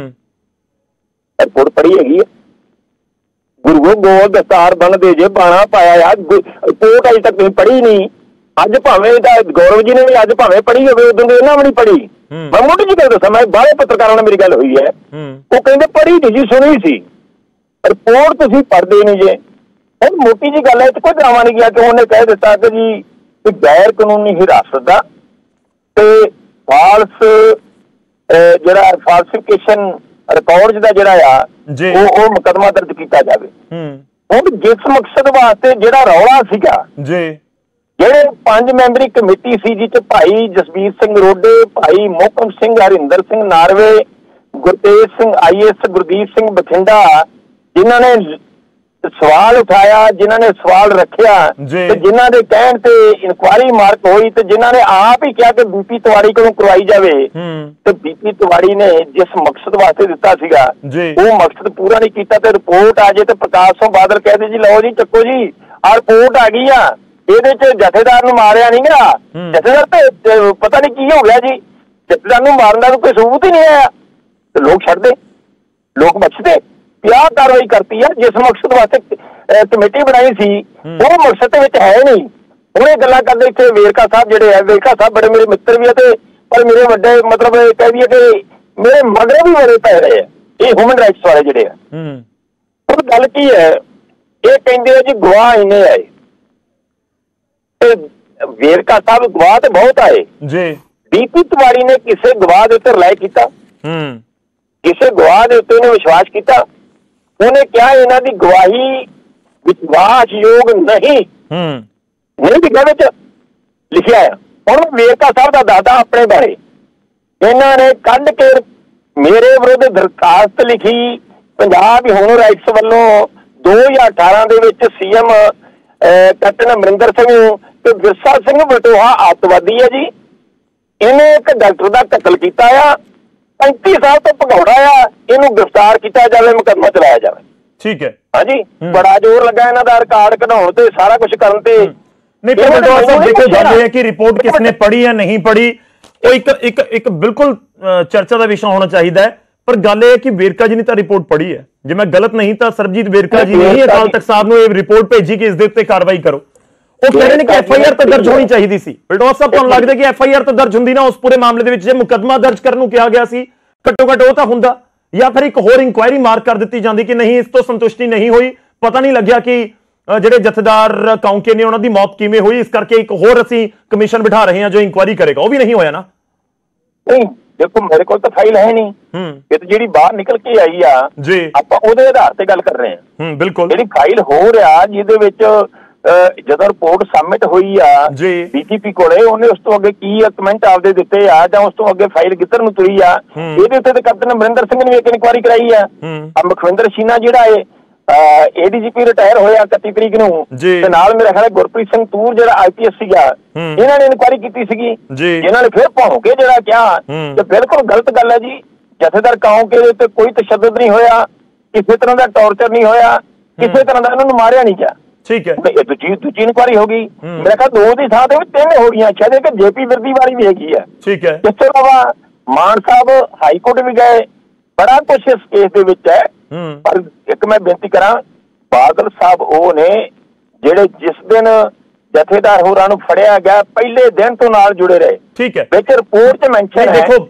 ਰਿਪੋਰਟ ਪੜ੍ਹੀ ਹੈਗੀ ਹੈ, ਗੁਰੂ ਗੋਲ ਦਸਤਾਰ ਬੰਨਦੇ ਜੇ ਬਾਣਾ ਪਾਇਆ ਆ, ਰਿਪੋਰਟ ਅਜੇ ਤੱਕ ਤੁਸੀਂ ਪੜ੍ਹੀ ਨਹੀਂ। ਅੱਜ ਭਾਵੇਂ ਗੌਰਵ ਜੀ ਨੇ ਵੀ ਅੱਜ ਭਾਵੇਂ ਪੜ੍ਹੀ ਹੋਵੇ, ਉਦੋਂ ਦੇ ਇਹਨਾਂ ਵੀ ਨਹੀਂ ਪੜ੍ਹੀ। ਮੈਂ ਮੋਟੀ ਜੀ ਗੱਲ ਦੱਸਾਂ, ਮੈਂ ਬਾਹਲੇ ਪੱਤਰਕਾਰਾਂ ਨਾਲ ਮੇਰੀ ਗੱਲ ਹੋਈ ਹੈ, ਉਹ ਕਹਿੰਦੇ ਪੜ੍ਹੀ ਨਹੀਂ ਜੀ, ਸੁਣੀ ਸੀ। ਰਿਪੋਰਟ ਤੁਸੀਂ ਪੜ੍ਹਦੇ ਨਹੀਂ ਜੇ। ਹੁਣ ਮੋਟੀ ਜੀ ਗੱਲ ਹੈ, ਕੋਈ ਡਰਾਮਾ ਨਹੀਂ ਗਿਆ ਕਿ ਉਹਨੇ ਕਹਿ ਦਿੱਤਾ ਕਿ ਜੀ ਗੈਰ ਕਾਨੂੰਨੀ ਹਿਰਾਸਤ ਦਾ ਤੇ ਫਾਲਸ ਜਿਹੜਾ ਫਾਲਸੀਫਿਕੇਸ਼ਨ ਰਿਕਾਰਡ ਦਾ ਜਿਹੜਾ ਆ ਉਹ ਮੁਕੱਦਮਾ ਦਰਜ ਕੀਤਾ ਜਾਵੇ। ਹੁਣ ਜਿਸ ਮਕਸਦ ਵਾਸਤੇ ਜਿਹੜਾ ਰੌਲਾ ਸੀਗਾ, ਜਿਹੜੇ 5 ਮੈਂਬਰੀ ਕਮੇਟੀ ਸੀ ਜਿਸ ਚ ਭਾਈ ਜਸਬੀਰ ਸਿੰਘ ਰੋਡੇ, ਭਾਈ ਮੋਹਕਮ ਸਿੰਘ, ਹਰਿੰਦਰ ਸਿੰਘ ਨਾਰਵੇ, ਗੁਰਤੇਜ ਸਿੰਘ IAS, ਗੁਰਦੀਪ ਸਿੰਘ ਬਠਿੰਡਾ, ਜਿਨ੍ਹਾਂ ਨੇ ਸਵਾਲ ਉਠਾਇਆ, ਜਿਨ੍ਹਾਂ ਨੇ ਸਵਾਲ ਰੱਖਿਆ ਤੇ ਜਿਨ੍ਹਾਂ ਦੇ ਕਹਿਣ ਤੇ ਇਨਕੁਆਇਰੀ ਮਾਰਕ ਹੋਈ ਤੇ ਜਿਨ੍ਹਾਂ ਨੇ ਆਪ ਹੀ ਕਿਹਾ ਕਿ BP ਤਿਵਾੜੀ ਕੋਲੋਂ ਕਰਵਾਈ ਜਾਵੇ, ਤੇ BP ਤਿਵਾੜੀ ਨੇ ਜਿਸ ਮਕਸਦ ਵਾਸਤੇ ਦਿੱਤਾ ਸੀਗਾ ਉਹ ਮਕਸਦ ਪੂਰਾ ਨਹੀਂ ਕੀਤਾ ਤੇ ਰਿਪੋਰਟ ਆ ਜੇ ਤੇ ਪ੍ਰਕਾਸ਼ ਸਿੰਘ ਬਾਦਲ ਕਹਿੰਦੇ ਜੀ ਲਓ ਜੀ ਚੱਕੋ ਜੀ ਆਹ ਰਿਪੋਰਟ ਆ ਗਈ ਆ, ਇਹਦੇ ਚ ਜਥੇਦਾਰ ਨੂੰ ਮਾਰਿਆ ਨਹੀਂ ਗਾ, ਜਥੇਦਾਰ ਤੇ ਪਤਾ ਨਹੀਂ ਕੀ ਹੋ ਗਿਆ ਜੀ, ਜਥੇਦਾਰ ਨੂੰ ਮਾਰਨ ਦਾ ਕੋਈ ਸਬੂਤ ਹੀ ਨਹੀਂ ਆਇਆ ਤੇ ਲੋਕ ਛੱਡਦੇ, ਲੋਕ ਬਖਸ਼ਦੇ। ਆਹ ਕਾਰਵਾਈ ਕਰਤੀ ਆ ਜਿਸ ਮਕਸਦ ਵਾਸਤੇ ਕਮੇਟੀ ਬਣਾਈ ਸੀ ਉਹ ਮਕਸਦ ਦੇ ਵਿੱਚ ਹੈ ਨਹੀਂ। ਹੁਣ ਇਹ ਗੱਲਾਂ ਕਰਦੇ ਇੱਥੇ ਵੇਰਕਾ ਸਾਹਿਬ ਜਿਹੜੇ ਆ, ਵੇਰਕਾ ਸਾਹਿਬ ਬੜੇ ਮੇਰੇ ਮਿੱਤਰ ਵੀ ਆ ਤੇ ਪਰ ਮੇਰੇ ਵੱਡੇ ਮਤਲਬ ਕਹਿ ਦਈਏ ਕਿ ਮੇਰੇ ਮਗਰ ਵੀ ਬੜੇ ਪੈ ਰਹੇ ਆ ਇਹ ਹਿਊਮਨ ਰਾਈਟਸ ਵਾਲੇ ਜਿਹੜੇ ਆ। ਹੁਣ ਗੱਲ ਕੀ ਹੈ, ਇਹ ਕਹਿੰਦੇ ਆ ਜੀ ਗਵਾਹ ਇੰਨੇ ਆਏ ਤੇ ਵੇਰਕਾ ਸਾਹਿਬ ਗਵਾਹ ਤੇ ਬਹੁਤ ਆਏ ਜੀ। BP ਤਿਵਾੜੀ ਨੇ ਕਿਸੇ ਗਵਾਹ ਦੇ ਉੱਤੇ ਰਿਲਾਈ ਕੀਤਾ, ਕਿਸੇ ਗਵਾਹ ਦੇ ਉੱਤੇ ਉਹਨੇ ਵਿਸ਼ਵਾਸ ਕੀਤਾ, ਉਹਨੇ ਕਿਹਾ ਇਹਨਾਂ ਦੀ ਗਵਾਹੀ ਵਿਸ਼ਵਾਸਯੋਗ ਨਹੀਂ ਲਿਖਿਆ ਵਿੱਚ ਲਿਖਿਆ ਆ। ਹੁਣ ਵੇਰਕਾ ਸਾਹਿਬ ਦਾ ਦਾਦਾ ਆਪਣੇ ਬਾਰੇ ਇਹਨਾਂ ਨੇ ਕੱਢ ਕੇ ਮੇਰੇ ਵਿਰੁੱਧ ਦਰਖਾਸਤ ਲਿਖੀ ਪੰਜਾਬ ਹਿਊਮਨ ਰਾਈਟਸ ਵੱਲੋਂ 2018 ਦੇ ਵਿੱਚ CM ਕੈਪਟਨ ਅਮਰਿੰਦਰ ਸਿੰਘ ਤੇ ਵਿਰਸਾ ਸਿੰਘ ਬਟੋਹਾ ਅੱਤਵਾਦੀ ਹੈ ਜੀ, ਇਹਨੇ ਇੱਕ ਡਾਕਟਰ ਦਾ ਕਤਲ ਕੀਤਾ ਆ, 35 ਸਾਲ ਤੋਂ ਭਗੌੜਾ ਆ, ਇਹਨੂੰ ਗ੍ਰਿਫਤਾਰ ਕੀਤਾ ਜਾਵੇ, ਮੁਕੱਦਮਾ ਚਲਾਇਆ ਜਾਵੇ। ਠੀਕ ਹੈ, ਹਾਂਜੀ ਬੜਾ ਜ਼ੋਰ ਲੱਗਾ ਇਹਨਾਂ ਦਾ ਰਿਕਾਰਡ ਕਢਾਉਣ ਤੇ, ਸਾਰਾ ਕੁਝ ਕਰਨ ਤੇ। ਨਹੀਂ ਪਰ ਦੇਖੋ ਗੱਲ ਇਹ ਹੈ ਕਿ ਰਿਪੋਰਟ ਕਿਸਨੇ ਪੜ੍ਹੀ ਹੈ ਨਹੀਂ ਪੜ੍ਹੀ ਉਹ ਇੱਕ ਬਿਲਕੁਲ ਚਰਚਾ ਦਾ ਵਿਸ਼ਾ ਹੋਣਾ ਚਾਹੀਦਾ ਹੈ। ਪਰ ਗੱਲ ਇਹ ਹੈ ਕਿ ਵੇਰਕਾ ਜੀ ਨੇ ਤਾਂ ਰਿਪੋਰਟ ਪੜ੍ਹੀ ਹੈ, ਜੇ ਮੈਂ ਗਲਤ ਨਹੀਂ ਤਾਂ ਸਰਬਜੀਤ ਵੇਰਕਾ ਜੀ ਨੇ ਹੀ ਅਕਾਲ ਤਖਤ ਸਾਹਿਬ ਨੂੰ ਇਹ ਰਿਪੋਰਟ ਭੇਜੀ ਕਿ ਇਸ ਦੇ ਉੱਤੇ ਕਾਰਵਾਈ ਕਰੋ। ਉਹ ਕਹਿ ਰਹੇ ਨੇ ਕਿ FIR ਤਾਂ ਦਰਜ ਹੋਣੀ ਚਾਹੀਦੀ ਸੀ। ਬਲਟੋਸ ਸਾਹਿਬ ਤੁਹਾਨੂੰ ਲੱਗਦਾ ਕਿ FIR ਤਾਂ ਦਰਜ ਹੁੰਦੀ ਨਾ ਉਸ ਪੂਰੇ ਮਾਮਲੇ ਦੇ ਵਿੱਚ, ਜੇ ਮੁਕੱਦਮਾ ਦਰਜ ਕਰਨ ਨੂੰ ਕਿਹਾ ਗਿਆ ਸੀ ਘੱਟੋ ਘੱਟ ਉਹ ਤਾਂ ਹੁੰਦਾ, ਜਾਂ ਫਿਰ ਇੱਕ ਹੋਰ ਇਨਕੁਆਇਰੀ ਮਾਰਕ ਕਰ ਦਿੱਤੀ ਜਾਂਦੀ ਕਿ ਨਹੀਂ ਇਸ ਤੋਂ ਸੰਤੁਸ਼ਟੀ ਨਹੀਂ ਹੋਈ, ਪਤਾ ਨਹੀਂ ਲੱਗਿਆ ਕਿ ਜਿਹੜੇ ਜਥੇਦਾਰ ਕੌਂਕੇ ਨੇ ਉਹਨਾਂ ਦੀ ਮੌਤ ਕਿਵੇਂ ਹੋਈ, ਇਸ ਕਰਕੇ ਇੱਕ ਹੋਰ ਅਸੀਂ ਕਮਿਸ਼ਨ ਬਿਠਾ ਰਹੇ ਹਾਂ ਜੋ ਇਨਕੁਆਇਰੀ ਕਰੇਗਾ। ਉਹ ਵੀ ਨਹੀਂ ਹੋਇਆ ਨਾ। ਨਹੀਂ ਦੇਖੋ ਮੇਰੇ ਕੋਲ ਤਾਂ ਫਾਈਲ ਹੈ ਨਹੀਂ, ਇਹ ਤਾਂ ਜਿਹੜੀ ਬਾਹਰ ਨਿਕਲ ਕੇ ਆਈ ਆ ਜੀ, ਆਪਾਂ ਉਹਦੇ ਆਧਾਰ ਤੇ ਗੱਲ ਕਰ ਰਹੇ ਹਾਂ। ਬਿਲਕੁਲ ਜਿਹੜੀ ਫਾਈਲ ਹੋ ਰਿਹਾ ਜਿਹਦੇ ਵਿੱਚ ਜਦੋਂ ਰਿਪੋਰਟ ਸਬਮਿਟ ਹੋਈ ਆ DGP ਕੋਲੇ, ਉਹਨੇ ਉਸ ਤੋਂ ਅੱਗੇ ਕੀ ਕਮੈਂਟ ਆਪਦੇ ਦਿੱਤੇ ਆ ਜਾਂ ਉਸ ਤੋਂ ਅੱਗੇ ਫਾਈਲ ਕਿੱਧਰ ਨੂੰ ਤੁਰੀ ਆ, ਇਹਦੇ ਉੱਤੇ ਤੇ ਕੈਪਟਨ ਅਮਰਿੰਦਰ ਸਿੰਘ ਨੇ ਇੱਕ ਇਨਕੁਆਇਰੀ ਕਰਾਈ ਆ। ਮੁਖਵਿੰਦਰ ਸ਼ੀਨਾ ਜਿਹੜਾ ਏ ADGP ਰਿਟਾਇਰ ਹੋਇਆ 31 ਤਰੀਕ ਨੂੰ, ਤੇ ਨਾਲ ਮੇਰਾ ਖਿਆਲ ਗੁਰਪ੍ਰੀਤ ਸਿੰਘ ਤੂਰ ਜਿਹੜਾ IPS ਸੀਗਾ, ਇਹਨਾਂ ਨੇ ਇਨਕੁਆਇਰੀ ਕੀਤੀ ਸੀਗੀ, ਇਹਨਾਂ ਨੇ ਫਿਰ ਭੌਂ ਕੇ ਜਿਹੜਾ ਕਿਹਾ ਕਿ ਬਿਲਕੁਲ ਗਲਤ ਗੱਲ ਹੈ ਜੀ, ਜਥੇਦਾਰ ਕੌਂਕੇ ਦੇ ਉੱਤੇ ਕੋਈ ਤਸ਼ੱਦਦ ਨਹੀਂ ਹੋਇਆ, ਕਿਸੇ ਤਰ੍ਹਾਂ ਦਾ ਟੌਰਚਰ ਨਹੀਂ ਹੋਇਆ, ਕਿਸੇ ਤਰ੍ਹਾਂ ਦਾ ਇਹਨਾਂ ਨੂੰ ਮਾਰਿਆ ਨਹੀਂ ਗਿਆ। ਠੀਕ ਹੈ, ਦੂਜੀ ਇਨਕੁਆਇਰੀ ਹੋ ਗਈ, ਮੇਰਾ ਖਿਆਲ 2 ਦੀ ਥਾਂ ਤੇ 3 ਹੋ ਗਈਆਂ, ਸ਼ਾਇਦ ਕਿ JP ਵਿਰਦੀ ਵਾਲੀ ਵੀ ਹੈਗੀ ਆ। ਠੀਕ ਹੈ, ਇਸ ਤੋਂ ਇਲਾਵਾ ਮਾਨ ਸਾਹਿਬ ਹਾਈ ਕੋਰਟ ਵੀ ਗਏ, ਬੜਾ ਕੁਛ ਇਸ ਕੇਸ ਦੇ ਵਿੱਚ ਹੈ। ਪਰ ਇੱਕ ਮੈਂ ਬੇਨਤੀ ਕਰਾਂ, ਬਾਦਲ ਸਾਹਿਬ ਉਹ ਨੇ ਜਿਹੜੇ ਜਿਸ ਦਿਨ ਜਥੇਦਾਰ ਹੋਰਾਂ ਨੂੰ ਫੜਿਆ ਗਿਆ ਪਹਿਲੇ ਦਿਨ ਤੋਂ ਨਾਲ ਜੁੜੇ ਰਹੇ। ਠੀਕ ਹੈ, ਵਿੱਚ ਰਿਪੋਰਟ 'ਚ ਮੈਂਸ਼ਨ ਹੈ, ਦੇਖੋ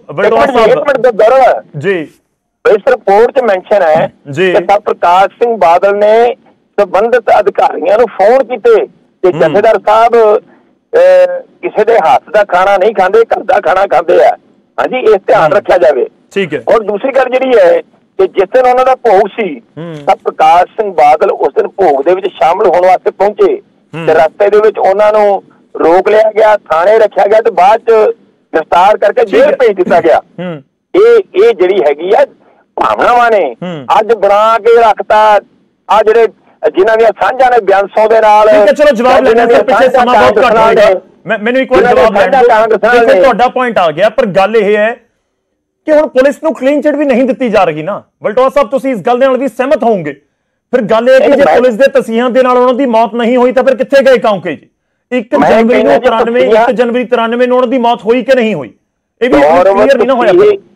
ਜੀ ਇਸ ਰਿਪੋਰਟ 'ਚ ਮੈਂਸ਼ਨ ਹੈ ਕਿ ਪ੍ਰਕਾਸ਼ ਸਿੰਘ ਬਾਦਲ ਨੇ ਸੰਬੰਧਿਤ ਅਧਿਕਾਰੀਆਂ ਨੂੰ ਫੋਨ ਕੀਤੇ ਕਿ ਜਥੇਦਾਰ ਸਾਹਿਬ ਕਿਸੇ ਦੇ ਹੱਥ ਦਾ ਖਾਣਾ ਨਹੀਂ ਖਾਂਦੇ, ਘਰ ਦਾ ਖਾਣਾ ਖਾਂਦੇ ਆ। ਹਾਂਜੀ, ਇਸ ਧਿਆਨ ਰੱਖਿਆ ਜਾਵੇ। ਠੀਕ ਹੈ, ਔਰ ਦੂਸਰੀ ਗੱਲ ਜਿਹੜੀ ਹੈ ਕਿ ਜਿਸ ਦਿਨ ਉਹਨਾਂ ਦਾ ਭੋਗ ਸੀ ਤਾਂ ਪ੍ਰਕਾਸ਼ ਸਿੰਘ ਬਾਦਲ ਉਸ ਦਿਨ ਭੋਗ ਦੇ ਵਿੱਚ ਸ਼ਾਮਲ ਹੋਣ ਵਾਸਤੇ ਪਹੁੰਚੇ ਤੇ ਰਸਤੇ ਦੇ ਵਿੱਚ ਉਹਨਾਂ ਨੂੰ ਰੋਕ ਲਿਆ ਗਿਆ, ਥਾਣੇ ਰੱਖਿਆ ਗਿਆ ਤੇ ਬਾਅਦ ਚ ਗ੍ਰਿਫਤਾਰ ਕਰਕੇ ਜੇਲ੍ਹ ਭੇਜ ਦਿੱਤਾ ਗਿਆ। ਇਹ ਜਿਹੜੀ ਹੈਗੀ ਆ ਭਾਵਨਾਵਾਂ ਨੇ ਅੱਜ ਬਣਾ ਕੇ ਰੱਖਤਾ ਆ ਜਿਹੜੇ ਜਿਨ੍ਹਾਂ ਦੀਆਂ ਸਾਂਝਾਂ ਨੇ ਬਿਆਨਸੋਂ ਦੇ ਨਾਲ। ਚਲੋ ਜਵਾਬ ਲੈਣਾ ਸਰ, ਪਿੱਛੇ ਸਮਾਂ ਬਹੁਤ ਘੱਟ ਹੋਏਗਾ, ਮੈਨੂੰ ਇੱਕ ਵਾਰ ਜਵਾਬ ਲੈਣਾ। ਤੁਹਾਡਾ ਪੁਆਇੰਟ ਆ ਗਿਆ, ਪਰ ਗੱਲ ਇਹ ਹੈ ਕਿ ਹੁਣ ਪੁਲਿਸ ਨੂੰ ਕਲੀਨ ਚਿਟ ਵੀ ਨਹੀਂ ਦਿੱਤੀ ਜਾ ਰਹੀ ਨਾ। ਵਲਟੋਆ ਸਾਹਿਬ, ਤੁਸੀਂ ਇਸ ਗੱਲ ਦੇ ਨਾਲ ਵੀ ਸਹਿਮਤ ਹੋਵੋਗੇ। ਫਿਰ ਗੱਲ ਇਹ ਹੈ ਕਿ ਜੇ ਪੁਲਿਸ ਦੇ ਤਸੀਹਾਂ ਦੇ ਨਾਲ ਉਹਨਾਂ ਦੀ ਮੌਤ ਨਹੀਂ ਹੋਈ ਤਾਂ ਫਿਰ ਕਿੱਥੇ ਗਏ ਕਾਉਂਕੇ ਜੀ? 1 ਜਨਵਰੀ ਨੂੰ 93 ਨੂੰ ਉਹਨਾਂ ਦੀ ਮੌਤ ਹੋਈ ਕਿ ਨਹੀਂ ਹੋਈ? ਇਹ ਵੀ ਕਲੀਅਰ ਨਹੀਂ ਨਾ ਹੋਇਆ।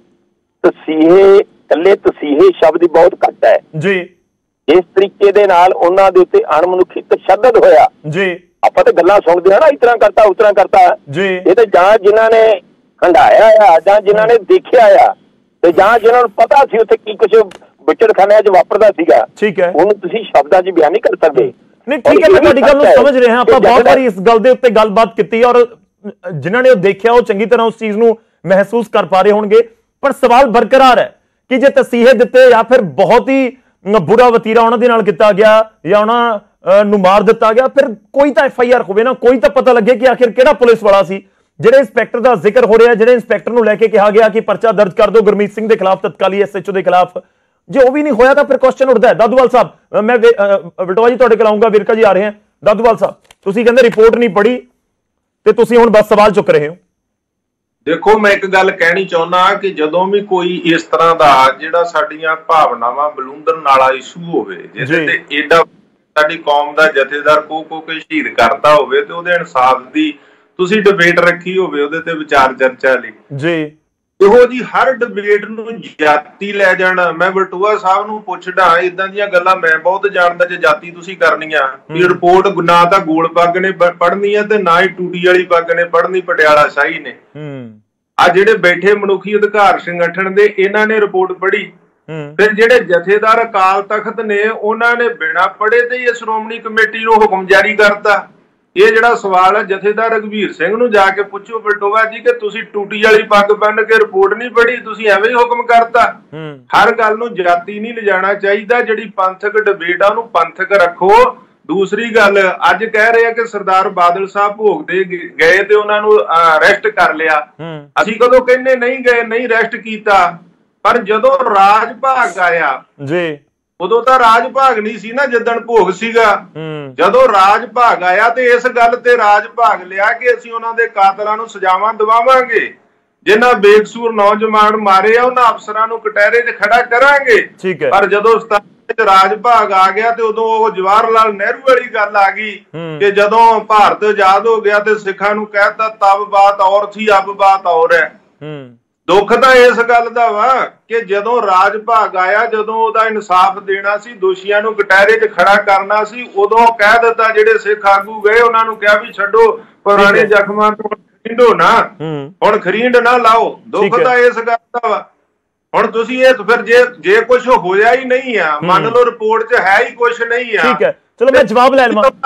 ਤਸੀਹੇ, ਕੱਲੇ ਤਸੀਹੇ ਸ਼ਬਦ ਬਹੁਤ ਘੱਟ ਹੈ ਜੀ। ਇਸ ਤਰੀਕੇ ਦੇ ਨਾਲ ਉਹਨਾਂ ਦੇ ਉੱਤੇ ਅਣਮਨੁੱਖੀ ਤਸ਼ੱਦਦ ਹੋਇਆ ਜੀ। ਆਪਾਂ ਤਾਂ ਗੱਲਾਂ ਸੁਣਦੇ ਹਾਂ ਨਾ, ਇਸ ਤਰ੍ਹਾਂ ਕਰਤਾ ਉਸ ਤਰ੍ਹਾਂ ਕਰਤਾ ਜੀ। ਇਹ ਤਾਂ ਜਾਂ ਜਿਨ੍ਹਾਂ ਨੇ ਹੰਡਾਇਆ ਆ, ਜਾਂ ਜਿਨ੍ਹਾਂ ਨੇ ਦੇਖਿਆ ਆ, ਤੇ ਜਾਂ ਜਿਨ੍ਹਾਂ ਨੂੰ ਪਤਾ ਸੀ ਉੱਥੇ ਕੀ ਕੁਝ ਵਿਚੜਖਾਨਿਆਂ 'ਚ ਵਾਪਰਦਾ ਸੀਗਾ, ਠੀਕ ਹੈ, ਉਹਨੂੰ ਤੁਸੀਂ ਸ਼ਬਦਾਂ 'ਚ ਬਿਆਨ ਨਹੀਂ ਕਰ ਸਕਦੇ। ਨਹੀਂ ਠੀਕ ਹੈ, ਮੈਂ ਤੁਹਾਡੀ ਗੱਲ ਨੂੰ ਸਮਝ ਰਿਹਾ। ਆਪਾਂ ਬਹੁਤ ਵਾਰੀ ਇਸ ਗੱਲ ਦੇ ਉੱਤੇ ਗੱਲਬਾਤ ਕੀਤੀ ਔਰ ਜਿਨ੍ਹਾਂ ਨੇ ਉਹ ਦੇਖਿਆ ਉਹ ਚੰਗੀ ਤਰ੍ਹਾਂ ਉਸ ਚੀਜ਼ ਨੂੰ ਮਹਿਸੂਸ ਕਰ ਪਾ ਰਹੇ ਹੋਣਗੇ। ਪਰ ਸਵਾਲ ਬਰਕਰਾਰ ਹੈ ਕਿ ਜੇ ਤਸੀਹੇ ਦਿੱਤੇ ਜਾਂ ਫਿਰ ਬਹੁਤ ਹੀ ਬੁਰਾ ਵਤੀਰਾ ਉਹਨਾਂ ਦੇ ਨਾਲ ਕੀਤਾ ਗਿਆ ਜਾਂ ਉਹਨਾਂ ਨੂੰ ਮਾਰ ਦਿੱਤਾ ਗਿਆ, ਫਿਰ ਕੋਈ ਤਾਂ FIR ਹੋਵੇ ਨਾ, ਕੋਈ ਤਾਂ ਪਤਾ ਲੱਗੇ ਕਿ ਆਖਿਰ ਕਿਹੜਾ ਪੁਲਿਸ ਵਾਲਾ ਸੀ। ਜਿਹੜੇ ਇੰਸਪੈਕਟਰ ਦਾ ਜ਼ਿਕਰ ਹੋ ਰਿਹਾ, ਜਿਹੜੇ ਇੰਸਪੈਕਟਰ ਨੂੰ ਲੈ ਕੇ ਕਿਹਾ ਗਿਆ ਕਿ ਪਰਚਾ ਦਰਜ ਕਰ ਦਿਓ ਗੁਰਮੀਤ ਸਿੰਘ ਦੇ ਖਿਲਾਫ, ਤਤਕਾਲੀ SHO ਦੇ ਖਿਲਾਫ, ਜੇ ਉਹ ਵੀ ਨਹੀਂ ਹੋਇਆ ਤਾਂ ਫਿਰ ਕੁਐਸਚਨ ਉੱਠਦਾ ਹੈ। ਦਾਦੂਵਾਲ ਸਾਹਿਬ, ਮੈਂ ਵਲਟੋਆ ਜੀ ਤੁਹਾਡੇ ਕੋਲ ਆਉਂਗਾ, ਵਿਰਕਾ ਜੀ ਆ ਰਹੇ ਹਨ। ਦਾਦੂਵਾਲ ਸਾਹਿਬ, ਤੁਸੀਂ ਕਹਿੰਦੇ ਰਿਪੋਰਟ ਨਹੀਂ ਪੜ੍ਹੀ ਤੇ ਤੁਸੀਂ ਹੁਣ ਬਸ ਸਵਾਲ ਚੁੱਕ ਰਹੇ ਹੋ। ਦੇਖੋ, ਮੈਂ ਇੱਕ ਗੱਲ ਕਹਿਣੀ ਚਾਹੁੰਦਾ ਕਿ ਜਦੋਂ ਵੀ ਕੋਈ ਇਸ ਤਰ੍ਹਾਂ ਦਾ ਜਿਹੜਾ ਸਾਡੀਆਂ ਭਾਵਨਾਵਾਂ ਬਲੂੰਦਰਨ ਵਾਲਾ ਇਸ਼ੂ ਹੋਵੇ, ਜਿਹਦੇ ਤੇ ਏਡਾ ਸਾਡੀ ਕੌਮ ਦਾ ਜਥੇਦਾਰ ਕੋ ਕੇ ਸ਼ਹੀਦ ਕਰਦਾ ਹੋਵੇ ਤੇ ਉਹਦੇ ਇਨਸਾਫ ਦੀ ਤੁਸੀਂ ਡਿਬੇਟ ਰੱਖੀ ਹੋਵੇ ਉਹਦੇ ਤੇ ਵਿਚਾਰ ਚਰਚਾ ਲਈ ਜੀ, ਇਹੋ ਜੀ ਹਰ ਡਿਬੇਟ ਨੂੰ ਜਾਤੀ ਲੈ ਜਾਣਾ। ਮੈਂ ਵਲਟੋਆ ਸਾਹਿਬ ਨੂੰ ਪੁੱਛਦਾ, ਇਦਾਂ ਦੀਆਂ ਗੱਲਾਂ ਮੈਂ ਬਹੁਤ ਜਾਣਦਾ। ਜੇ ਜਾਤੀ ਤੁਸੀਂ ਕਰਨੀਆਂ, ਇਹ ਰਿਪੋਰਟ ਨਾ ਤਾਂ ਗੋਲ ਪੱਗ ਨੇ ਪੜ੍ਹਨੀ ਹੈ ਤੇ ਨਾ ਹੀ ਟੂਟੀ ਵਾਲੀ ਪੱਗ ਨੇ ਪੜ੍ਹਨੀ, ਪਟਿਆਲਾ ਸ਼ਾਹੀ ਨੇ। ਆ ਜਿਹੜੇ ਬੈਠੇ ਮਨੁੱਖੀ ਅਧਿਕਾਰ ਸੰਗਠਨ ਦੇ, ਇਹਨਾਂ ਨੇ ਰਿਪੋਰਟ ਪੜ੍ਹੀ। ਫਿਰ ਜਿਹੜੇ ਜਥੇਦਾਰ ਅਕਾਲ ਤਖਤ ਨੇ, ਉਹਨਾਂ ਨੇ ਬਿਨਾਂ ਪੜ੍ਹੇ ਤੇ ਹੀ ਸ਼੍ਰੋਮਣੀ ਕਮੇਟੀ ਨੂੰ ਹੁਕਮ ਜਾਰੀ ਕਰਤਾ। ਇਹ ਜਿਹੜਾ ਸਵਾਲ ਹੈ ਜਥੇਦਾਰ ਰਘਵੀਰ ਸਿੰਘ ਨੂੰ ਜਾ ਕੇ ਪੁੱਛੋ ਵਲਟੋਆ ਜੀ ਕਿ ਤੁਸੀਂ ਟੂਟੀ ਵਾਲੀ ਪੱਗ ਬੰਨ ਕੇ ਰਿਪੋਰਟ ਨਹੀਂ ਪੜ੍ਹੀ, ਤੁਸੀਂ ਐਵੇਂ ਹੀ ਹੁਕਮ ਕਰਤਾ। ਹਰ ਗੱਲ ਨੂੰ ਜਾਤੀ ਨਹੀਂ ਲਿਜਾਣਾ ਚਾਹੀਦਾ। ਜਿਹੜੀ ਪੰਥਕ ਡਿਬੇਟ ਆ ਉਹਨੂੰ ਪੰਥਕ ਰੱਖੋ। ਦੂਸਰੀ ਗੱਲ, ਅੱਜ ਕਹਿ ਰਹੇ ਆ ਕਿ ਸਰਦਾਰ ਬਾਦਲ ਸਾਹਿਬ ਭੋਗ ਦੇ ਗਏ ਤੇ ਉਹਨਾਂ ਨੂੰ ਅਰੈਸਟ ਕਰ ਲਿਆ। ਅਸੀਂ ਕਦੋਂ ਕਹਿੰਦੇ ਨਹੀਂ ਗਏ, ਨਹੀਂ ਅਰੈਸਟ ਕੀਤਾ, ਪਰ ਜਦੋਂ ਰਾਜ ਭਾਗ ਆਇਆ ਜੀ, ਉਦੋਂ ਤਾਂ ਰਾਜ ਭਾਗ ਨਹੀਂ ਸੀ ਨਾ, ਜਿੱਦਣ ਭੋਗ ਸੀਗਾ। ਜਦੋਂ ਰਾਜ ਭਾਗ ਆਇਆ ਤੇ ਇਸ ਗੱਲ ਤੇ ਰਾਜ ਭਾਗ ਲਿਆ ਕਿ ਅਸੀਂ ਉਹਨਾਂ ਦੇ ਕਾਤਲਾਂ ਨੂੰ ਸਜ਼ਾਵਾਂ ਦਿਵਾਵਾਂਗੇ, ਜਿਨ੍ਹਾਂ ਬੇਕਸੂਰ ਨੌਜਵਾਨ ਮਾਰੇ ਆ ਉਹਨਾਂ ਅਫਸਰਾਂ ਨੂੰ ਕਟਹਿਰੇ 'ਚ ਖੜਾ ਕਰਾਂਗੇ। ਪਰ ਜਦੋਂ ਰਾਜ ਭਾਗ ਆ ਗਿਆ ਤੇ ਉਦੋਂ ਉਹ ਜਵਾਹਰ ਲਾਲ ਨਹਿਰੂ ਵਾਲੀ ਗੱਲ ਆ ਗਈ ਕਿ ਜਦੋਂ ਭਾਰਤ ਆਜ਼ਾਦ ਹੋ ਗਿਆ ਤੇ ਸਿੱਖਾਂ ਨੂੰ ਕਹਿਤਾ ਤਬ ਬਾਤ ਔਰ ਥੀ ਅਬ ਬਾਤ ਔਰ ਹੈ। ਦੁੱਖ ਤਾਂ ਇਸ ਗੱਲ ਦਾ ਵਾ ਕਿ ਜਦੋਂ ਰਾਜ ਭਾਗ ਆਇਆ, ਜਦੋਂ ਉਹਦਾ ਇਨਸਾਫ ਦੇਣਾ ਸੀ, ਦੋਸ਼ੀਆਂ ਨੂੰ ਕਟਹਿਰੇ 'ਚ ਖੜਾ ਕਰਨਾ ਸੀ, ਉਦੋਂ ਕਹਿ ਦਿੱਤਾ ਜਿਹੜੇ ਸਿੱਖ ਆਗੂ ਗਏ ਉਹਨਾਂ ਨੂੰ ਕਿਹਾ ਵੀ ਛੱਡੋ ਪੁਰਾਣੇ ਜ਼ਖਮਾਂ ਤੋਂ ਖਰੀਦੋ ਨਾ, ਹੁਣ ਖਰੀਦ ਨਾ ਲਾਓ। ਦੁੱਖ ਤਾਂ ਇਸ ਗੱਲ ਦਾ ਵਾ। ਹੁਣ ਤੁਸੀਂ ਇਹ ਫਿਰ ਜੇ ਕੁਝ ਹੋਇਆ ਹੀ ਨਹੀਂ ਆ, ਮੰਨ ਲਓ ਰਿਪੋਰਟ 'ਚ ਹੈ ਹੀ ਕੁਝ ਨਹੀਂ ਆ, ਠੀਕ ਹੈ, ਚਲੋ ਮੈਂ ਜਵਾਬ ਲੈ ਲਵਾਂ,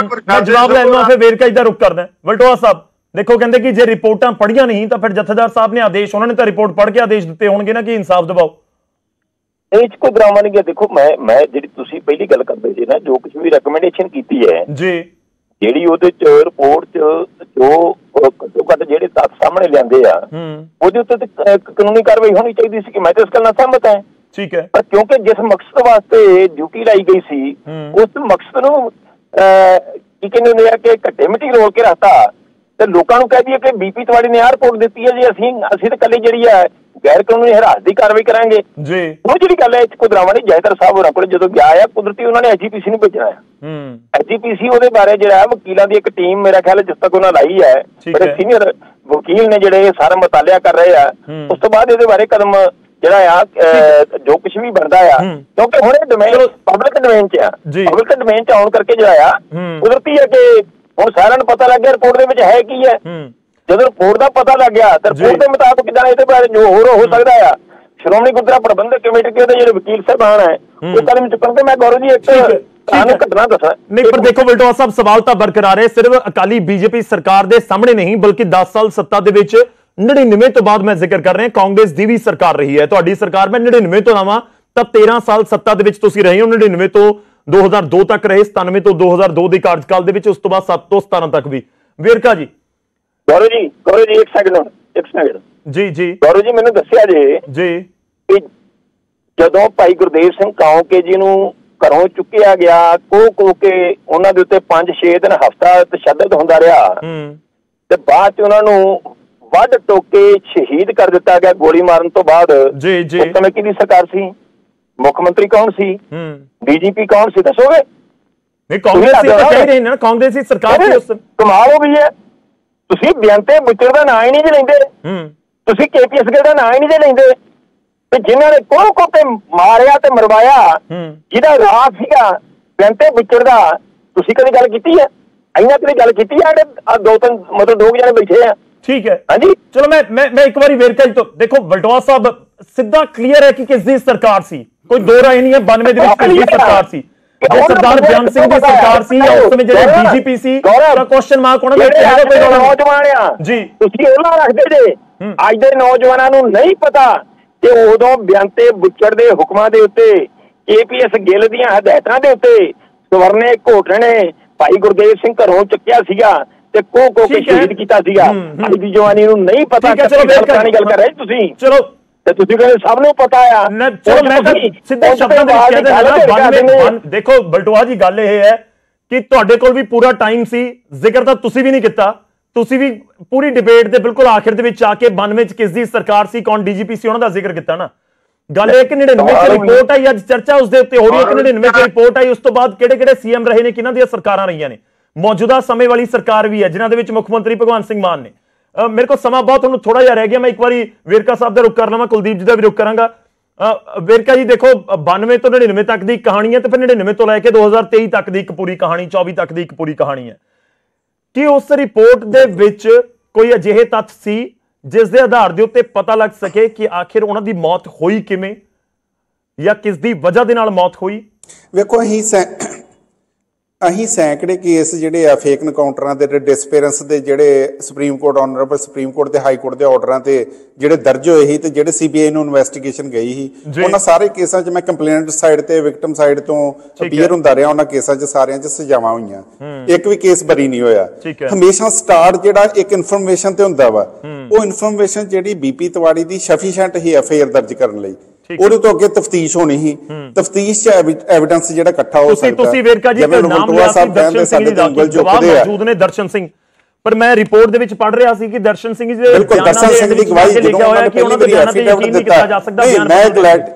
ਫਿਰ ਵੇਰਕਾ ਜੀ ਦਾ ਰੁਕ ਕਰਦਾ। ਵਲਟੋਆ ਸਾਹਿਬ ਦੇਖੋ, ਕਹਿੰਦੇ ਕਿ ਜੇ ਰਿਪੋਰਟਾਂ ਪੜ੍ਹੀਆਂ ਨਹੀਂ ਤਾਂ ਫਿਰ ਜਥੇਦਾਰ ਸਾਹਿਬ ਨੇ ਆਦੇਸ਼, ਉਹਨਾਂ ਨੇ ਤਾਂ ਰਿਪੋਰਟ ਪੜ੍ਹ ਕੇ ਆਦੇਸ਼ ਦਿੱਤੇ ਹੋਣਗੇ ਨਾ ਕਿ ਇਨਸਾਫ ਦਿਵਾਓ। ਇਹ 'ਚ ਕੋਈ ਡਰਾਮਾ ਨਹੀਂ ਹੈ। ਦੇਖੋ, ਮੈਂ ਜਿਹੜੀ ਤੁਸੀਂ ਪਹਿਲੀ ਗੱਲ ਕਰਦੇ ਸੀ ਨਾ, ਜੋ ਕੁਝ ਵੀ ਰეკਮੈਂਡੇਸ਼ਨ ਕੀਤੀ ਹੈ ਜੀ, ਜਿਹੜੀ ਉਹਦੇ 'ਚ ਰਿਪੋਰਟ 'ਚ ਜੋ ਘੱਟੋ ਘੱਟ ਜਿਹੜੇ ਤੱਥ ਸਾਹਮਣੇ ਲਿਆਂਦੇ ਆ, ਉਹਦੇ ਉੱਤੇ ਕਾਨੂੰਨੀ ਕਾਰਵਾਈ ਹੋਣੀ ਚਾਹੀਦੀ ਸੀ ਕਿ ਮੈਂ ਤਾਂ ਇਸ ਗੱਲ ਨਾਲ ਸਹਿਮਤ ਹਾਂ। ਠੀਕ ਹੈ, ਪਰ ਕਿਉਂਕਿ ਜਿਸ ਮਕਸਦ ਵਾਸਤੇ ਡਿਊਟੀ ਲਾਈ ਗਈ ਸੀ, ਉਸ ਮਕਸਦ ਨੂੰ ਕੀ ਕਹਿੰਦੇ ਹੁੰਦੇ ਆ ਕਿ ਘੱਟੇ ਮਿੱਟੀ ਰੋਲ ਕੇ ਰੱਖਤਾ ਤੇ ਲੋਕਾਂ ਨੂੰ ਕਹਿ ਦਈਏ ਕਿ BP ਤਿਵਾੜੀ ਨੇ ਆਹ ਰਿਪੋਰਟ ਦਿੱਤੀ ਹੈ ਜੀ, ਅਸੀਂ ਤਾਂ ਕੱਲੀ ਜਿਹੜੀ ਹੈ ਗੈਰ ਕਾਨੂੰਨੀ ਹਿਰਾਸਤ ਦੀ ਕਾਰਵਾਈ ਕਰਾਂਗੇ ਜੀ। ਉਹ ਜਿਹੜੀ ਗੱਲ ਹੈ ਕੋਈ ਡਰਾਮਾ ਨਹੀਂ। ਜੈਦਰ ਸਾਹਿਬ ਹੋਰਾਂ ਕੋਲ ਜਦੋਂ ਗਿਆ ਆ, ਕੁਦਰਤੀ ਉਹਨਾਂ ਨੇ SGPC ਨੂੰ ਭੇਜਣਾ ਆ। SGPC ਉਹਦੇ ਬਾਰੇ ਜਿਹੜਾ ਵਕੀਲਾਂ ਦੀ ਇੱਕ ਟੀਮ ਮੇਰਾ ਖਿਆਲ ਜਿਸ ਤੱਕ ਉਹਨਾਂ ਲਾਈ ਹੈ, ਬੜੇ ਸੀਨੀਅਰ ਵਕੀਲ ਨੇ ਜਿਹੜੇ ਸਾਰਾ ਮਤਾਲਿਆ ਕਰ ਰਹੇ ਆ। ਉਸ ਤੋਂ ਬਾਅਦ ਇਹਦੇ ਬਾਰੇ ਕਦਮ ਜਿਹੜਾ ਆ ਜੋ ਕੁਝ ਵੀ ਬਣਦਾ ਆ, ਕਿਉਂਕਿ ਹੁਣ ਇਹ ਡੋਮੇਨ ਪਬਲਿਕ ਡੋਮੇਨ 'ਚ ਆ, ਪਬਲਿਕ ਡੋਮੇਨ 'ਚ ਆਉਣ ਕਰਕੇ ਜਿਹੜਾ ਆ ਕੁਦਰਤੀ ਹੈ ਕਿ ਹੁਣ ਸਾਰਿਆਂ ਨੂੰ ਪਤਾ ਲੱਗ ਗਿਆ ਰਿਪੋਰਟ ਦੇ ਵਿੱਚ ਹੈ ਕੀ ਹੈ। ਜਦੋਂ ਰਿਪੋਰਟ ਦਾ ਪਤਾ ਲੱਗ ਗਿਆ ਤਾਂ ਰਿਪੋਰਟ ਦੇ ਮੁਤਾਬਕ ਕਿਦਾਂ ਇਹਦੇ ਬਾਰੇ ਜੋ ਹੋਰ ਹੋ ਸਕਦਾ ਆ, ਸ਼੍ਰੋਮਣੀ ਗੁਰਦੁਆਰਾ ਪ੍ਰਬੰਧਕ ਕਮੇਟੀ ਦੇ ਜਿਹੜੇ ਵਕੀਲ ਸਾਹਿਬਾਨ ਹੈ ਉਹ ਕਦਮ ਚੁੱਕਣਗੇ। ਮੈਂ ਗੌਰਵ ਜੀ ਇੱਕ ਤੁਹਾਨੂੰ ਘਟਨਾ ਦੱਸਾਂ। ਨਹੀਂ, ਪਰ ਦੇਖੋ ਵਲਟੋਆ ਸਾਹਿਬ, ਸਵਾਲ ਤਾਂ ਬਰਕਰਾਰ ਹੈ। ਸਿਰਫ ਅਕਾਲੀ BJP ਸਰਕਾਰ ਦੇ ਸਾਹਮਣੇ ਨਹੀਂ, ਬਲਕਿ 10 ਸਾਲ ਸੱਤਾ ਦੇ ਵਿੱਚ 99 ਤੋਂ ਬਾਅਦ ਮੈਂ ਜ਼ਿਕਰ ਕਰ ਰਿਹਾ, ਕਾਂਗਰਸ ਦੀ ਵੀ ਸਰਕਾਰ ਰਹੀ ਹੈ। ਤੁਹਾਡੀ ਸਰਕਾਰ ਮੈਂ 99 ਤੋਂ ਲਾਵਾਂ ਤਾਂ 13 ਸਾਲ ਸੱਤਾ ਦੇ ਵਿੱਚ ਤੁਸੀਂ ਰਹੇ ਹੋ। 99 ਤੋਂ 2002 ਤੱਕ ਰਹੇ, 97 ਤੋਂ 2002 ਦੇ ਕਾਰਜਕਾਲ ਦੇ ਵਿੱਚ, ਉਸ ਤੋਂ ਬਾਅਦ 7 ਤੋਂ 17 ਤੱਕ ਵੀ। ਵੇਰਕਾ ਜੀ। ਗੌਰਵ ਜੀ ਇੱਕ ਸੈਕਿੰਡ ਜੀ ਗੌਰਵ ਜੀ, ਮੈਨੂੰ ਦੱਸਿਆ ਜੀ ਕਿ ਜਦੋਂ ਭਾਈ ਗੁਰਦੇਵ ਸਿੰਘ ਕਾਉਂਕੇ ਜੀ ਨੂੰ ਘਰੋਂ ਚੁੱਕਿਆ ਗਿਆ, ਕੋ ਕੇ ਉਹਨਾਂ ਦੇ ਉੱਤੇ 5-6 ਦਿਨ ਹਫ਼ਤਾ ਤਸ਼ੱਦਦ ਹੁੰਦਾ ਰਿਹਾ ਤੇ ਬਾਅਦ ਚ ਉਹਨਾਂ ਨੂੰ ਵੱਢ ਟੋਕੇ ਸ਼ਹੀਦ ਕਰ ਦਿੱਤਾ ਗਿਆ ਗੋਲੀ ਮਾਰਨ ਤੋਂ ਬਾਅਦ। ਜੀ ਜੀ ਉਸ ਸਮੇਂ ਕਿਹਦੀ ਸਰਕਾਰ ਸੀ? ਮੁੱਖ ਮੰਤਰੀ ਕੌਣ ਸੀ? ਡੀਜੀਪੀ ਕੌਣ ਸੀ? ਦੱਸੋਗੇ? ਨਹੀਂ ਕਾਂਗਰਸ ਤਾਂ ਕਹਿ ਰਹੇ ਨੇ ਨਾ, ਕਾਂਗਰਸੀ ਸਰਕਾਰ ਸੀ ਉਸ ਸਮੇਂ। ਕਮਾਲ ਹੋ ਗਈ ਹੈ, ਤੁਸੀਂ ਬੇਅੰਤੇ ਬੁੱਚੜ ਦਾ ਨਾਂ ਹੀ ਨਹੀਂ ਲੈਂਦੇ, ਤੁਸੀਂ KPS ਗਿੱਲ ਦਾ ਨਾਂ ਹੀ ਨਹੀਂ ਲੈਂਦੇ, ਤੇ ਜਿਨ੍ਹਾਂ ਨੇ ਕੋਹ ਤੇ ਮਾਰਿਆ ਤੇ ਮਰਵਾਇਆ, ਜਿਹਦਾ ਰਾਜ ਸੀਗਾ ਬੇਅੰਤੇ ਬੁੱਚੜ ਦਾ, ਤੁਸੀਂ ਕਦੀ ਗੱਲ ਕੀਤੀ ਹੈ? ਇਹਨਾਂ ਕਦੀ ਗੱਲ ਕੀਤੀ ਹੈ? ਦੋ ਤਿੰਨ ਮਤਲਬ 2 ਜਣੇ ਬੈਠੇ ਆ। ਠੀਕ ਹੈ, ਹਾਂਜੀ ਚਲੋ ਮੈਂ ਇੱਕ ਵਾਰੀ ਵੇਰਕਾ ਜੀ ਤੋਂ ਦੇਖੋ, ਬਲਟੋਆ ਸਾਹਿਬ ਸਿੱਧਾ ਕਲੀਅਰ ਹੈ ਕਿ ਕਿਸ ਦੀ ਸਰਕਾਰ ਸੀ, ਕੋਈ ਦੋ ਰਾਏ ਨਹੀਂ ਹੈ। 92 ਦੇ ਵਿੱਚ ਕਿਸ ਦੀ ਸਰਕਾਰ ਸੀ? ਜੇ ਸਰਦਾਰ ਬਿਆਨ ਸਿੰਘ ਦੀ ਸਰਕਾਰ ਸੀ ਜਾਂ ਉਸ ਸਮੇਂ ਜਿਹੜੇ DGP ਸੀ, ਤਾਂ ਕੁਐਸਚਨ ਮਾਰਕ ਉਹਨਾਂ ਦੇ ਉੱਤੇ ਹੈਗਾ ਕੋਈ ਨੌਜਵਾਨ ਆ ਜੀ, ਤੁਸੀਂ ਉਹਨਾਂ ਰੱਖਦੇ ਜੇ। ਅੱਜ ਦੇ ਨੌਜਵਾਨਾਂ ਨੂੰ ਨਹੀਂ ਪਤਾ ਕਿ ਉਦੋਂ ਬੇਅੰਤੇ ਬੁੱਚੜ ਦੇ ਹੁਕਮਾਂ ਦੇ ਉੱਤੇ, KPS ਗਿੱਲ ਦੀਆਂ ਹਦਾਇਤਾਂ ਦੇ ਉੱਤੇ ਸਵਰਨੇ ਘੋਟਣੇ ਨੇ ਭਾਈ ਗੁਰਦੇਵ ਸਿੰਘ ਘਰੋਂ ਚੱਕਿਆ ਸੀਗਾ ਤੇ ਕੋਹ ਕੇ ਸ਼ਹੀਦ ਕੀਤਾ ਸੀਗਾ। ਅੱਜ ਦੀ ਜਵਾਨੀ ਨੂੰ ਨਹੀਂ ਪਤਾ। ਚਲੋ ਪੁਰਾਣੀ ਗੱਲ ਕਰ ਰਹੇ ਤੁਸੀਂ, ਚਲੋ ਤੇ ਤੁਸੀਂ ਕਹਿੰਦੇ ਸਭ ਨੂੰ ਪਤਾ ਆ। ਚਲੋ ਮੈਂ ਤਾਂ ਸਿੱਧੇ ਸ਼ਬਦਾਂ ਦੇ ਵਿੱਚ ਕਹਿ ਦਿੰਦਾ, ਦੇਖੋ ਬਲਟੋਆ ਜੀ ਗੱਲ ਇਹ ਹੈ ਕਿ ਤੁਹਾਡੇ ਕੋਲ ਵੀ ਪੂਰਾ ਟਾਈਮ ਸੀ, ਜ਼ਿਕਰ ਤਾਂ ਤੁਸੀਂ ਵੀ ਨਹੀਂ ਕੀਤਾ, ਤੁਸੀਂ ਵੀ ਪੂਰੀ ਡਿਬੇਟ ਦੇ ਬਿਲਕੁਲ ਆਖਿਰ ਦੇ ਵਿੱਚ ਆ ਕੇ 92 ਚ ਕਿਸ ਦੀ ਸਰਕਾਰ ਸੀ, ਕੌਣ DGP ਸੀ, ਉਹਨਾਂ ਦਾ ਜ਼ਿਕਰ ਕੀਤਾ ਨਾ। ਗੱਲ ਇਹ ਕਿ 99 ਚ ਰਿਪੋਰਟ ਆਈ, ਅੱਜ ਚਰਚਾ ਉਸ ਦੇ ਉੱਤੇ ਹੋ ਰਹੀ ਹੈ ਕਿ 99 ਚ ਰਿਪੋਰਟ ਆਈ, ਉਸ ਤੋਂ ਬਾਅਦ ਕਿਹੜੇ CM ਰਹੇ ਨੇ, ਕਿਹਨਾਂ ਦੀਆਂ ਸਰਕਾਰਾਂ ਰਹੀਆਂ ਨੇ। ਮੌਜੂਦਾ ਸਮੇਂ ਵਾਲੀ ਸਰਕਾਰ ਵੀ ਹੈ ਜਿਨ੍ਹਾਂ ਦੇ ਵਿੱਚ ਮੁੱਖ ਮੰਤਰੀ ਭਗਵੰਤ ਸਿੰਘ ਮਾਨ ਨੇ। ਮੇਰੇ ਕੋਲ ਸਮਾਂ ਬਹੁਤ ਤੁਹਾਨੂੰ ਥੋੜਾ ਜਿਹਾ ਰਹਿ ਗਿਆ, ਮੈਂ ਇੱਕ ਵਾਰੀ ਵੇਰਕਾ ਸਾਹਿਬ ਦਾ ਰੁਕ ਕਰ ਲਵਾਂ, ਕੁਲਦੀਪ ਜੀ ਦਾ ਵੀ ਰੁਕ ਕਰਾਂਗਾ। ਵੇਰਕਾ ਜੀ ਦੇਖੋ 92 ਤੋਂ 99 ਤੱਕ ਦੀ ਕਹਾਣੀ ਹੈ, ਤੇ ਫਿਰ 99 ਤੋਂ ਲੈ ਕੇ 2023 ਤੱਕ ਦੀ ਇੱਕ ਪੂਰੀ ਕਹਾਣੀ, 24 ਤੱਕ ਦੀ ਇੱਕ ਪੂਰੀ ਕਹਾਣੀ ਹੈ। ਕਿ ਉਸ ਰਿਪੋਰਟ ਦੇ ਵਿੱਚ ਕੋਈ ਅਜਿਹੇ ਤੱਥ ਸੀ ਜਿਸ ਦੇ ਆਧਾਰ ਦੇ ਉੱਤੇ ਪਤਾ ਲੱਗ ਸਕੇ ਕਿ ਆਖਿਰ ਉਹਨਾਂ ਦੀ ਮੌਤ ਹੋਈ ਕਿਵੇਂ ਜਾਂ ਕਿਸ ਦੀ ਵਜ੍ਹਾ ਦੇ ਨਾਲ ਮੌਤ ਹੋਈ? ਵੇਖੋ ਅਸੀਂ ਸੈਂਕੜੇ ਕੇਸ ਜਿਹੜੇ ਆ ਫੇਕ ਐਨਕਾਊਂਟਰਾਂ ਦੇ ਡਿਸਪੇਰੈਂਸ ਦੇ ਜਿਹੜੇ supreme court, honourable supreme court ਤੇ ਹਾਈ ਕੋਰਟ ਦੇ ਆਰਡਰਾਂ ਤੇ ਜਿਹੜੇ ਦਰਜ ਹੋਏ ਸੀ ਤੇ ਜਿਹੜੇ CBI ਨੂੰ ਇਨਵੈਸਟੀਗੇਸ਼ਨ ਗਈ ਸੀ, ਉਹਨਾਂ ਸਾਰੇ ਕੇਸਾਂ 'ਚ ਮੈਂ ਕੰਪਲੇਨਟ ਸਾਈਡ ਤੇ ਵਿਕਟਮ ਸਾਈਡ ਤੋਂ ਅਪੀਅਰ ਹੁੰਦਾ ਰਿਹਾ। ਉਹਨਾਂ ਕੇਸਾਂ 'ਚ ਸਾਰਿਆਂ 'ਚ ਸਜ਼ਾਵਾਂ ਹੋਈਆਂ, ਇੱਕ ਵੀ ਕੇਸ ਬਰੀ ਨਹੀਂ ਹੋਇਆ। ਹਮੇਸ਼ਾ ਸਟਾਰਟ ਜਿਹੜਾ ਇੱਕ ਇਨਫੋਰਮੇਸ਼ਨ ਤੇ ਹੁੰਦਾ ਵਾ, ਉਹ ਇਨਫੋਰਮੇਸ਼ਨ ਜਿਹੜੀ BP ਤਿਵਾੜੀ ਦੀ ਸਫੀਸ਼ੀਐਂਟ ਹੀ FIR ਦਰਜ ਕਰਨ ਲਈ, ਉਹਦੇ ਤੋਂ ਅੱਗੇ ਤਫਤੀਸ਼ ਹੋਣੀ ਸੀ। ਤਫਤੀਸ਼ 'ਚ ਐਵੀਡੈਂਸ ਜਿਹੜਾ ਇਕੱਠਾ ਹੋ ਸਕਦਾ। ਤੁਸੀਂ ਵੇਰਕਾ ਜੀ ਦਾ ਨਾਮ ਲਿਆ ਸੀ ਦਰਸ਼ਨ ਸਿੰਘ ਜੀ ਦਾ, ਗਵਾਹ ਮੌਜੂਦ ਨੇ ਦਰਸ਼ਨ ਸਿੰਘ, ਪਰ ਮੈਂ ਰਿਪੋਰਟ ਦੇ ਵਿੱਚ ਪੜ੍ਹ ਰਿਹਾ ਸੀ ਕਿ ਦਰਸ਼ਨ ਸਿੰਘ ਜੀ ਦੇ ਬਿਲਕੁਲ ਦਰਸ਼ਨ ਸਿੰਘ ਦੀ ਗਵਾਹੀ ਜਦੋਂ ਉਹਨਾਂ ਨੇ ਪਹਿਲੀ ਵਾਰੀ ਐਫੀਡੇਵਿਟ ਦਿੱਤਾ।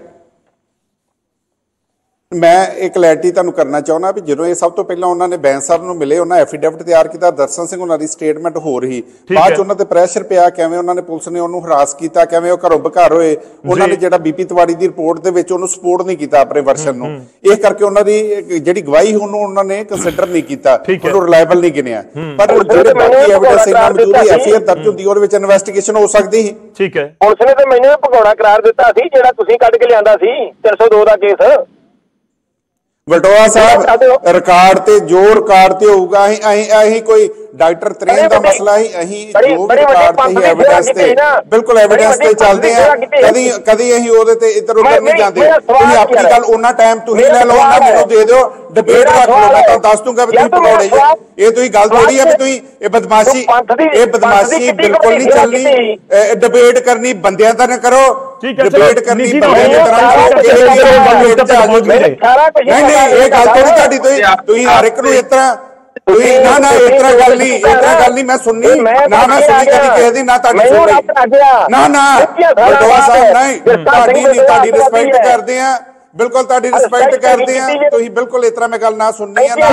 ਮੈਂ ਇੱਕ ਕਲੈਰਿਟੀ ਤੁਹਾਨੂੰ ਕਰਨਾ ਚਾਹੁੰਦਾ ਵੀ ਜਦੋਂ ਇਹ ਸਭ ਤੋਂ ਪਹਿਲਾਂ ਉਹਨਾਂ ਨੇ ਬੈਂਸ ਸਾਹਿਬ ਨੂੰ ਮਿਲੇ, ਉਹਨਾਂ ਐਫੀਡੇਵਿਟ ਤਿਆਰ ਕੀਤਾ, ਦਰਸ਼ਨ ਸਿੰਘ ਉਹਨਾਂ ਦੀ ਸਟੇਟਮੈਂਟ ਹੋ ਰਹੀ, ਬਾਅਦ ਚ ਉਹਨਾਂ ਤੇ ਪ੍ਰੈਸ਼ਰ ਪਿਆ, ਕਿਵੇਂ ਉਹਨਾਂ ਨੇ ਪੁਲਿਸ ਨੇ ਉਹਨੂੰ ਹਰਾਸ ਕੀਤਾ, ਕਿਵੇਂ ਉਹ ਘਰੋਂ ਬਘਰ ਹੋਏ। ਉਹਨਾਂ ਨੇ ਜਿਹੜਾ BP ਤਿਵਾੜੀ ਦੀ ਰਿਪੋਰਟ ਦੇ ਵਿੱਚ ਉਹਨੂੰ ਸਪੋਰਟ ਨਹੀਂ ਕੀਤਾ ਆਪਣੇ ਵਰਸ਼ਨ ਨੂੰ, ਇਸ ਕਰਕੇ ਉਹਨਾਂ ਦੀ ਜਿਹੜੀ ਗਵਾਹੀ ਉਹਨੂੰ ਉਹਨਾਂ ਨੇ ਕੰਸੀਡਰ ਨਹੀਂ ਕੀਤਾ, ਉਹਨੂੰ ਰਿਲਾਇਬਲ ਨਹੀਂ ਗਿਣਿਆ। ਪਰ ਜਿਹੜੇ ਬਾਕੀ ਐਵੀਡੈਂਸ ਇਹਨਾਂ ਮੌਜੂਦ ਹੈ, FIR ਦਰਜ ਹੁੰਦੀ, ਉਹਦੇ ਵਿੱਚ ਇਨਵੈਸਟੀਗੇਸ਼ਨ ਹੋ ਸਕਦੀ ਸੀ। ਠੀਕ ਹੈ, ਪੁਲਿਸ ਨੇ ਤਾਂ ਮੈਨੂੰ ਵੀ ਭਗੌੜਾ ਕਰਾਰ ਦਿੱਤਾ ਸੀ ਜਿਹੜਾ ਤੁਸੀਂ ਕੱਢ ਕੇ ਲਿਆਂਦਾ ਸੀ 302 ਦਾ ਕੇਸ। ਬਲਟੋਆ ਸਾਹਿਬ ਰਿਕਾਰਡ ਤੇ ਜੋ ਰਿਕਾਰਡ ਤੇ ਹੋਊਗਾ, ਅਸੀਂ ਕੋਈ ਡਾਕਟਰ ਤਰੇਨ ਦਾ ਮਸਲਾ ਹੀ, ਅਸੀਂ ਜੋ ਰਿਕਾਰਡ ਤੇ ਹੀ ਐਵੀਡੈਂਸ ਤੇ ਬਿਲਕੁਲ ਐਵੀਡੈਂਸ ਤੇ ਚੱਲਦੇ ਆ। ਕਦੀ ਅਸੀਂ ਉਹਦੇ ਤੇ ਇੱਧਰ ਉੱਧਰ ਨਹੀਂ ਜਾਂਦੇ। ਤੁਸੀਂ ਆਪਣੀ ਗੱਲ ਉਹਨਾਂ ਟਾਈਮ ਤੁਸੀਂ ਲੈ ਲਓ, ਉਹਨਾਂ ਮੈਨੂੰ ਦੇ ਦਿਓ, ਡਿਬੇਟ ਰੱਖ ਲਓ, ਮੈਂ ਤੁਹਾਨੂੰ ਦੱਸ ਦੂੰਗਾ ਵੀ ਤੁਸੀਂ ਪਕੌੜੇ ਜੀ। ਇਹ ਤੁਸੀਂ ਗੱਲ ਥੋੜੀ ਆ ਵੀ ਤੁਸੀਂ ਇਹ ਬਦਮਾਸ਼ੀ ਬਿਲਕੁਲ ਨਹੀਂ ਚੱਲਣੀ। ਡਿਬੇਟ ਕਰਨੀ ਬੰਦਿਆਂ ਦਾ ਨਾ ਕਰੋ, ਡਿਬੇਟ ਕਰਨੀ ਬੰਦਿਆਂ ਦੀ ਤਰ੍ਹਾਂ ਨਹੀਂ। ਇਹ ਗੱਲ ਥੋੜੀ ਤੁਹਾਡੀ, ਤੁਸੀਂ ਹਰ ਇੱਕ ਨੂੰ ਇਸ ਤਰ੍ਹਾਂ ਨਾ ਇਸ ਤਰ੍ਹਾਂ ਗੱਲ ਨਹੀਂ ਮੈਂ ਸੁਣਨੀ ਨਾ, ਮੈਂ ਸੁਣੀ ਕਦੀ ਕਿਸੇ ਦੀ, ਨਾ ਤੁਹਾਡੀ ਸੁਣ ਲਈ ਨਾ ਬਲਟੋਆ ਸਾਹਿਬ ਨਹੀਂ, ਤੁਹਾਡੀ ਰਿਸਪੈਕਟ ਕਰਦੇ ਆ, ਬਿਲਕੁਲ ਤੁਹਾਡੀ ਰਿਸਪੈਕਟ ਕਰਦੇ ਆ ਤੁਸੀਂ, ਬਿਲਕੁਲ ਇਸ ਤਰ੍ਹਾਂ ਮੈਂ ਗੱਲ ਨਾ ਸੁਣਨੀ ਆ।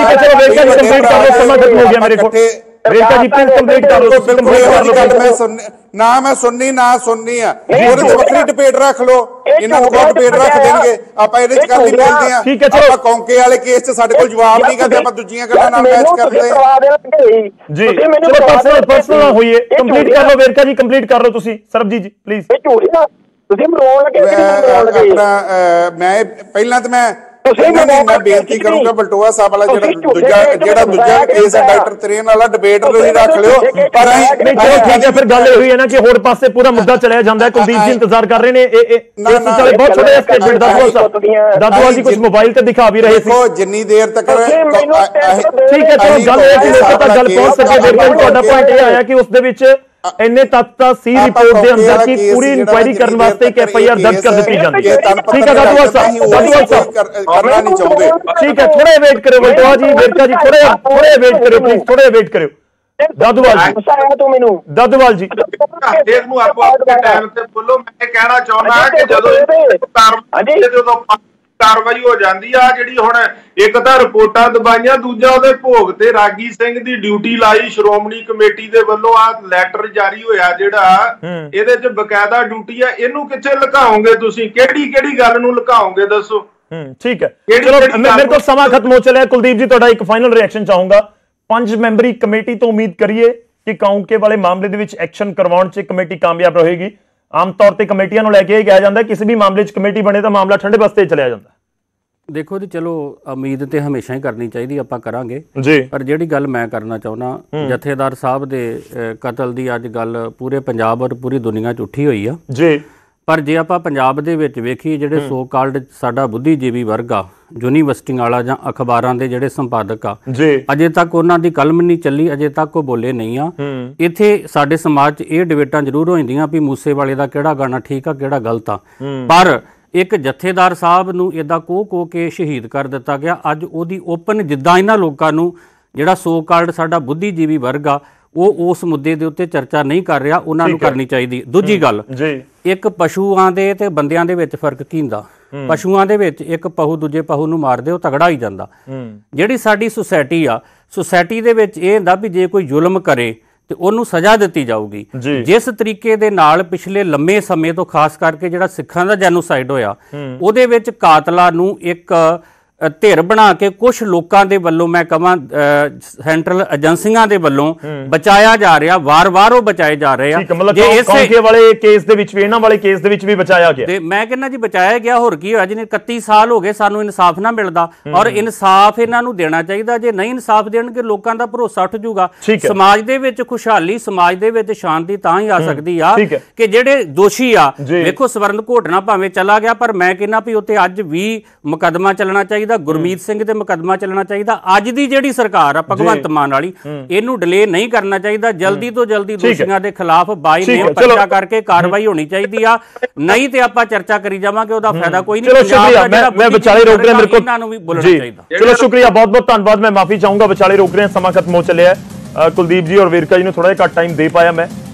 ਰੇਖਾ ਜੀ ਪਲੀਜ਼ ਕੰਪਲੀਟ ਕਰ ਲਓ। ਨਾ ਮੈਂ ਸੁਣਨੀ ਆ, ਉਹਦੇ ਤੇ ਵੱਖਰੀ ਡਿਬੇਟ ਰੱਖ ਲਓ, ਇਹਨਾਂ ਨੂੰ ਬਹੁਤ ਡਿਬੇਟ ਰੱਖ ਦੇਣਗੇ, ਆਪਾਂ ਇਹਦੇ ਚ ਕਰਨੀ ਮਿਲਦੇ ਆ। ਆਪਾਂ ਕੌਂਕੇ ਵਾਲੇ ਕੇਸ 'ਚ ਸਾਡੇ ਕੋਲ ਜਵਾਬ ਨਹੀਂ ਕਰਦੇ, ਆਪਾਂ ਦੂਜੀਆਂ ਗੱਲਾਂ ਨਾਲ ਮੈਚ ਕਰਦੇ ਜੀ। ਚਲੋ ਪਰਸਨਲ ਹੋਈਏ, ਕੰਪਲੀਟ ਕਰ ਲਓ ਵੇਰਕਾ ਜੀ, ਕੰਪਲੀਟ ਕਰ ਲਓ ਤੁਸੀਂ ਸਰਬਜੀਤ ਜੀ ਪਲੀਜ਼। ਮੈਂ ਪਹਿਲਾਂ ਤਾਂ ਮੈਂ ਬੇਨਤੀ ਕਰੂੰਗਾ ਬਲਟੋਆ ਸਾਹਿਬ ਵਾਲਾ ਜਿਹੜਾ ਦੂਜਾ ਕੇਸ ਹੈ ਡਾਕਟਰ ਤਰੇਨ ਵਾਲਾ, ਡਿਬੇਟ ਤੁਸੀਂ ਰੱਖ ਲਿਓ। ਪਰ ਠੀਕ ਹੈ, ਫਿਰ ਗੱਲ ਇਹ ਹੋਈ ਹੈ ਨਾ ਕਿ ਹੋਰ ਪਾਸੇ ਪੂਰਾ ਮੁੱਦਾ ਚਲਿਆ ਜਾਂਦਾ ਹੈ। ਕੁਲਦੀਪ ਜੀ ਇੰਤਜ਼ਾਰ ਕਰ ਰਹੇ ਨੇ, ਬਹੁਤ ਛੋਟੇ ਸਟੇਟਮੈਂਟ ਦਾਦੂਆ ਜੀ ਕੁਝ ਮੋਬਾਈਲ ਤੇ ਦਿਖਾ ਵੀ ਰਹੇ ਸੀ। ਜਿੰਨੀ ਦੇਰ ਤੱਕ ਠੀਕ ਹੈ, ਚਲੋ ਗੱਲ ਇਹ ਕਿ ਲੋਕਾਂ ਤੱਕ ਗੱਲ ਪਹੁੰਚ ਸਕੇ। ਤੁਹਾਡਾ ਪੁਆਇੰਟ ਇਹ ਆਇਆ ਕਿ ਉਸ ਦੇ ਵਿੱਚ ਇੰਨੇ ਤੱਤ ਤਾਂ ਸੀ ਰਿਪੋਰਟ ਦੇ ਅੰਦਰ ਕਿ ਪੂਰੀ ਇਨਕੁਆਇਰੀ ਕਰਨ ਵਾਸਤੇ ਇੱਕ FIR ਦਰਜ ਕਰ ਦਿੱਤੀ ਜਾਂਦੀ ਹੈ। ਠੀਕ ਹੈ ਦਾਦੂਆ ਸਾਹਿਬ ਕਰਨਾ ਨਹੀਂ ਚਾਹੁੰਦੇ। ਠੀਕ ਹੈ, ਥੋੜੇ ਵੇਟ ਕਰਿਓ ਬਲਟੋਆ ਜੀ, ਵੇਰਕਾ ਜੀ, ਥੋੜੇ ਵੇਟ ਕਰਿਓ ਪਲੀਜ਼, ਥੋੜੇ ਵੇਟ ਕਰਿਓ। ਦਾਦੂਵਾਲ ਜੀ ਫਸਾਇਆ ਤੂੰ ਮੈਨੂੰ। ਦਾਦੂਵਾਲ ਜੀ ਹਰੇਕ ਨੂੰ ਆਪੋ ਆਪਣੇ ਟਾਈਮ ਤੇ ਬੋਲੋ। ਮੈਂ ਕਹਿਣਾ ਚਾਹੁੰਦਾ ਕਿ ਜਦੋਂ ਕਾਰਵਾਈ ਹੋ ਜਾਂਦੀ ਆ, ਜਿਹੜੀ ਹੁਣ ਇੱਕ ਤਾਂ ਰਿਪੋਰਟਾਂ ਦਬਾਈਆਂ, ਦੂਜਾ ਉਹਦੇ ਭੋਗ ਤੇ ਰਾਗੀ ਸਿੰਘ ਦੀ ਡਿਊਟੀ ਲਾਈ ਸ਼੍ਰੋਮਣੀ ਕਮੇਟੀ ਦੇ ਵੱਲੋਂ, ਆ ਲੈਟਰ ਜਾਰੀ ਹੋਇਆ ਜਿਹੜਾ, ਇਹਦੇ 'ਚ ਬਕਾਇਦਾ ਡਿਊਟੀ ਆ, ਇਹਨੂੰ ਕਿੱਥੇ ਲੁਕਾਓਗੇ ਤੁਸੀਂ? ਕਿਹੜੀ ਗੱਲ ਨੂੰ ਲੁਕਾਓਗੇ ਦੱਸੋ? ਠੀਕ ਹੈ, ਚਲੋ ਮੇਰੇ ਕੋਲ ਸਮਾਂ ਖਤਮ ਹੋ ਚੱਲਿਆ। ਕੁਲਦੀਪ ਜੀ ਤੁਹਾਡਾ ਇੱਕ ਫਾਈਨਲ ਰਿਐਕਸ਼ਨ ਚਾਹੂੰਗਾ। 5 ਮੈਂਬਰੀ ਕਮੇਟੀ ਤੋਂ ਉਮੀਦ ਕਰੀਏ ਕਿ ਕਾਉਂਕੇ ਵਾਲੇ ਮਾਮਲੇ ਦੇ ਵਿੱਚ ਐਕਸ਼ਨ ਕਰਵਾਉਣ 'ਚ ਕਮੇਟੀ ਕਾਮਯਾਬ ਰਹੇਗੀ। ਆਮ ਤੌਰ ਤੇ ਕਮੇਟੀਆਂ ਨੂੰ ਲੈ ਕੇ ਇਹ ਕਿਹਾ ਜਾਂਦਾ ਕਿਸੇ ਵੀ ਮਾਮਲੇ 'ਚ ਕਮੇਟੀ ਬਣੇ ਤਾਂ ਮਾਮਲਾ ਠੰਡੇ ਬਸਤੇ ਚਲਿਆ ਜਾਂਦਾ। ਦੇਖੋ ਜੀ, ਚਲੋ ਉਮੀਦ ਤੇ ਹਮੇਸ਼ਾ ਹੀ ਕਰਨੀ ਚਾਹੀਦੀ, ਆਪਾਂ ਕਰਾਂਗੇ ਜੀ। ਪਰ ਜਿਹੜੀ ਗੱਲ ਮੈਂ ਕਰਨਾ ਚਾਹੁੰਦਾ, ਜਥੇਦਾਰ ਸਾਹਿਬ ਦੇ ਕਤਲ ਦੀ ਅੱਜ ਗੱਲ ਪੂਰੇ ਪੰਜਾਬ ਔਰ ਪੂਰੀ ਦੁਨੀਆ 'ਚ ਉੱਠੀ ਹੋਈ ਆ ਜੀ। ਪਰ ਜੇ ਆਪਾਂ ਪੰਜਾਬ ਦੇ ਵਿੱਚ ਵੇਖੀਏ, ਜਿਹੜੇ ਸੋ ਕਾਲਡ ਸਾਡਾ ਬੁੱਧੀਜੀਵੀ ਵਰਗ ਆ, ਯੂਨੀਵਰਸਿਟੀਆਂ ਵਾਲਾ ਜਾਂ ਅਖਬਾਰਾਂ ਦੇ ਜਿਹੜੇ ਸੰਪਾਦਕ ਆ, ਅਜੇ ਤੱਕ ਉਹਨਾਂ ਦੀ ਕਲਮ ਨਹੀਂ ਚੱਲੀ, ਅਜੇ ਤੱਕ ਉਹ ਬੋਲੇ ਨਹੀਂ ਆ। ਇੱਥੇ ਸਾਡੇ ਸਮਾਜ 'ਚ ਇਹ ਡਿਬੇਟਾਂ ਜ਼ਰੂਰ ਹੋ ਜਾਂਦੀਆਂ ਵੀ ਮੂਸੇਵਾਲੇ ਦਾ ਕਿਹੜਾ ਗਾਣਾ ਠੀਕ ਆ, ਕਿਹੜਾ ਗਲਤ ਆ, ਪਰ ਇੱਕ ਜਥੇਦਾਰ ਸਾਹਿਬ ਨੂੰ ਇਦਾਂ ਕੋਹ ਕੇ ਸ਼ਹੀਦ ਕਰ ਦਿੱਤਾ ਗਿਆ। ਅੱਜ ਉਹਦੀ ਓਪਨ, ਜਿੱਦਾਂ ਇਹਨਾਂ ਲੋਕਾਂ ਨੂੰ ਜਿਹੜਾ ਸੋ ਕਾਲਡ ਸਾਡਾ ਬੁੱਧੀਜੀਵੀ ਵਰਗ ਆ ਉਹ ਉਸ ਮੁੱਦੇ ਦੇ ਉੱਤੇ ਚਰਚਾ ਨਹੀਂ ਕਰ ਰਿਹਾ, ਉਹਨਾਂ ਨੂੰ ਕਰਨੀ ਚਾਹੀਦੀ। ਦੂਜੀ ਗੱਲ, ਇੱਕ ਪਸ਼ੂਆਂ ਦੇ ਤੇ ਬੰਦਿਆਂ ਦੇ ਵਿੱਚ ਫਰਕ ਕੀ ਹੁੰਦਾ? ਪਸ਼ੂਆਂ ਦੇ ਵਿੱਚ ਇੱਕ ਪਹੂ ਦੂਜੇ ਪਹੂ ਨੂੰ ਮਾਰਦੇ ਉਹ ਤਗੜਾ ਹੀ ਜਾਂਦਾ। ਜਿਹੜੀ ਸਾਡੀ ਸੁਸਾਇਟੀ ਆ, ਸੁਸਾਇਟੀ ਦੇ ਵਿੱਚ ਇਹ ਹੁੰਦਾ ਵੀ ਜੇ ਕੋਈ ਜ਼ੁਲਮ ਕਰੇ ਤੇ ਉਹਨੂੰ ਸਜ਼ਾ ਦਿੱਤੀ ਜਾਊਗੀ। ਜਿਸ ਤਰੀਕੇ ਦੇ ਨਾਲ ਪਿਛਲੇ ਲੰਮੇ ਸਮੇਂ ਤੋਂ ਖਾਸ ਕਰਕੇ ਜਿਹੜਾ ਸਿੱਖਾਂ ਦਾ ਜੈਨੋਸਾਈਡ ਹੋਇਆ, ਉਹਦੇ ਵਿੱਚ ਕਾਤਲਾਂ ਨੂੰ ਇੱਕ ਧਿਰ ਬਣਾ ਕੇ ਕੁਝ ਲੋਕਾਂ ਦੇ ਵੱਲੋਂ, ਮੈਂ ਕਹਾਂ ਸੈਂਟਰਲ ਏਜੰਸੀਆਂ ਦੇ ਵੱਲੋਂ ਬਚਾਇਆ ਜਾ ਰਿਹਾ, ਵਾਰ-ਵਾਰ ਉਹ ਬਚਾਏ ਜਾ ਰਹੇ ਆ। ਜੇ ਇਸੇ ਵਾਲੇ ਕੇਸ ਦੇ ਵਿੱਚ ਵੀ, ਇਹਨਾਂ ਵਾਲੇ ਕੇਸ ਦੇ ਵਿੱਚ ਵੀ ਬਚਾਇਆ ਗਿਆ, ਤੇ ਮੈਂ ਕਹਿੰਦਾ ਜੀ ਬਚਾਇਆ ਗਿਆ। ਹੋਰ ਕੀ ਹੋਇਆ? ਜਿਹਨੇ 31 ਸਾਲ ਹੋ ਗਏ ਸਾਨੂੰ ਇਨਸਾਫ ਨਾ ਮਿਲਦਾ, ਔਰ ਇਨਸਾਫ ਇਹਨਾਂ ਨੂੰ ਦੇਣਾ ਚਾਹੀਦਾ। ਜੇ ਨਹੀਂ ਇਨਸਾਫ ਦੇਣਗੇ ਲੋਕਾਂ ਦਾ ਭਰੋਸਾ ਉੱਠ ਜਾਊਗਾ। ਸਮਾਜ ਦੇ ਵਿੱਚ ਖੁਸ਼ਹਾਲੀ, ਸਮਾਜ ਦੇ ਵਿੱਚ ਸ਼ਾਂਤੀ ਤਾਂ ਹੀ ਆ ਸਕਦੀ ਆ ਕਿ ਜਿਹੜੇ ਦੋਸ਼ੀ ਆ, ਵੇਖੋ ਸਵਰਨ ਘੋਟਣਾ ਭਾਵੇਂ ਚਲਾ ਗਿਆ, ਪਰ ਮੈਂ ਕਹਿੰਦਾ ਵੀ ਉੱਤੇ ਅੱਜ ਵੀ ਮੁਕੱਦਮਾ ਚੱਲਣਾ ਚਾਹੀਦਾ, ਗੁਰਮੀਤ ਸਿੰਘ ਤੇ ਮੁਕੱਦਮਾ ਚੱਲਣਾ ਚਾਹੀਦਾ। ਅੱਜ ਦੀ ਜਿਹੜੀ ਸਰਕਾਰ ਆ ਭਗਵੰਤ ਮਾਨ ਵਾਲੀ, ਇਹਨੂੰ ਡਿਲੇ ਨਹੀਂ ਕਰਨਾ ਚਾਹੀਦਾ। ਜਲਦੀ ਤੋਂ ਜਲਦੀ ਦੋਸ਼ੀਆਂ ਦੇ ਖਿਲਾਫ ਬਾਈ ਨੇਮ ਪਰਚਾ ਕਰਕੇ ਕਾਰਵਾਈ ਹੋਣੀ ਚਾਹੀਦੀ ਆ, ਨਹੀਂ ਤੇ ਆਪਾਂ ਚਰਚਾ ਕਰੀ ਜਾਵਾਂਗੇ, ਉਹਦਾ ਫਾਇਦਾ ਕੋਈ ਨਹੀਂ। ਮੈਂ ਵਿਚਾਲੇ ਰੋਕ ਰਿਹਾ, ਮੇਰੇ ਕੋਲ ਇਹਨਾਂ ਨੂੰ ਵੀ ਬੋਲਣਾ ਚਾਹੀਦਾ। ਚਲੋ ਸ਼ੁਕਰੀਆ, ਬਹੁਤ ਬਹੁਤ ਧੰਨਵਾਦ। ਮੈਂ ਮਾਫੀ ਚਾਹੂੰਗਾ, ਵਿਚਾਲੇ ਰੋਕ ਰਿਹਾ, ਸਮਾਂ ਖਤਮ ਹੋ ਚੱਲਿਆ। ਕੁਲਦੀਪ ਜੀ ਔਰ ਵੇਰਕਾ ਜੀ ਨੂੰ ਥੋੜਾ ਜਿਹਾ ਘੱਟ ਟਾਈਮ ਦੇ ਪਾਇਆ ਮੈਂ।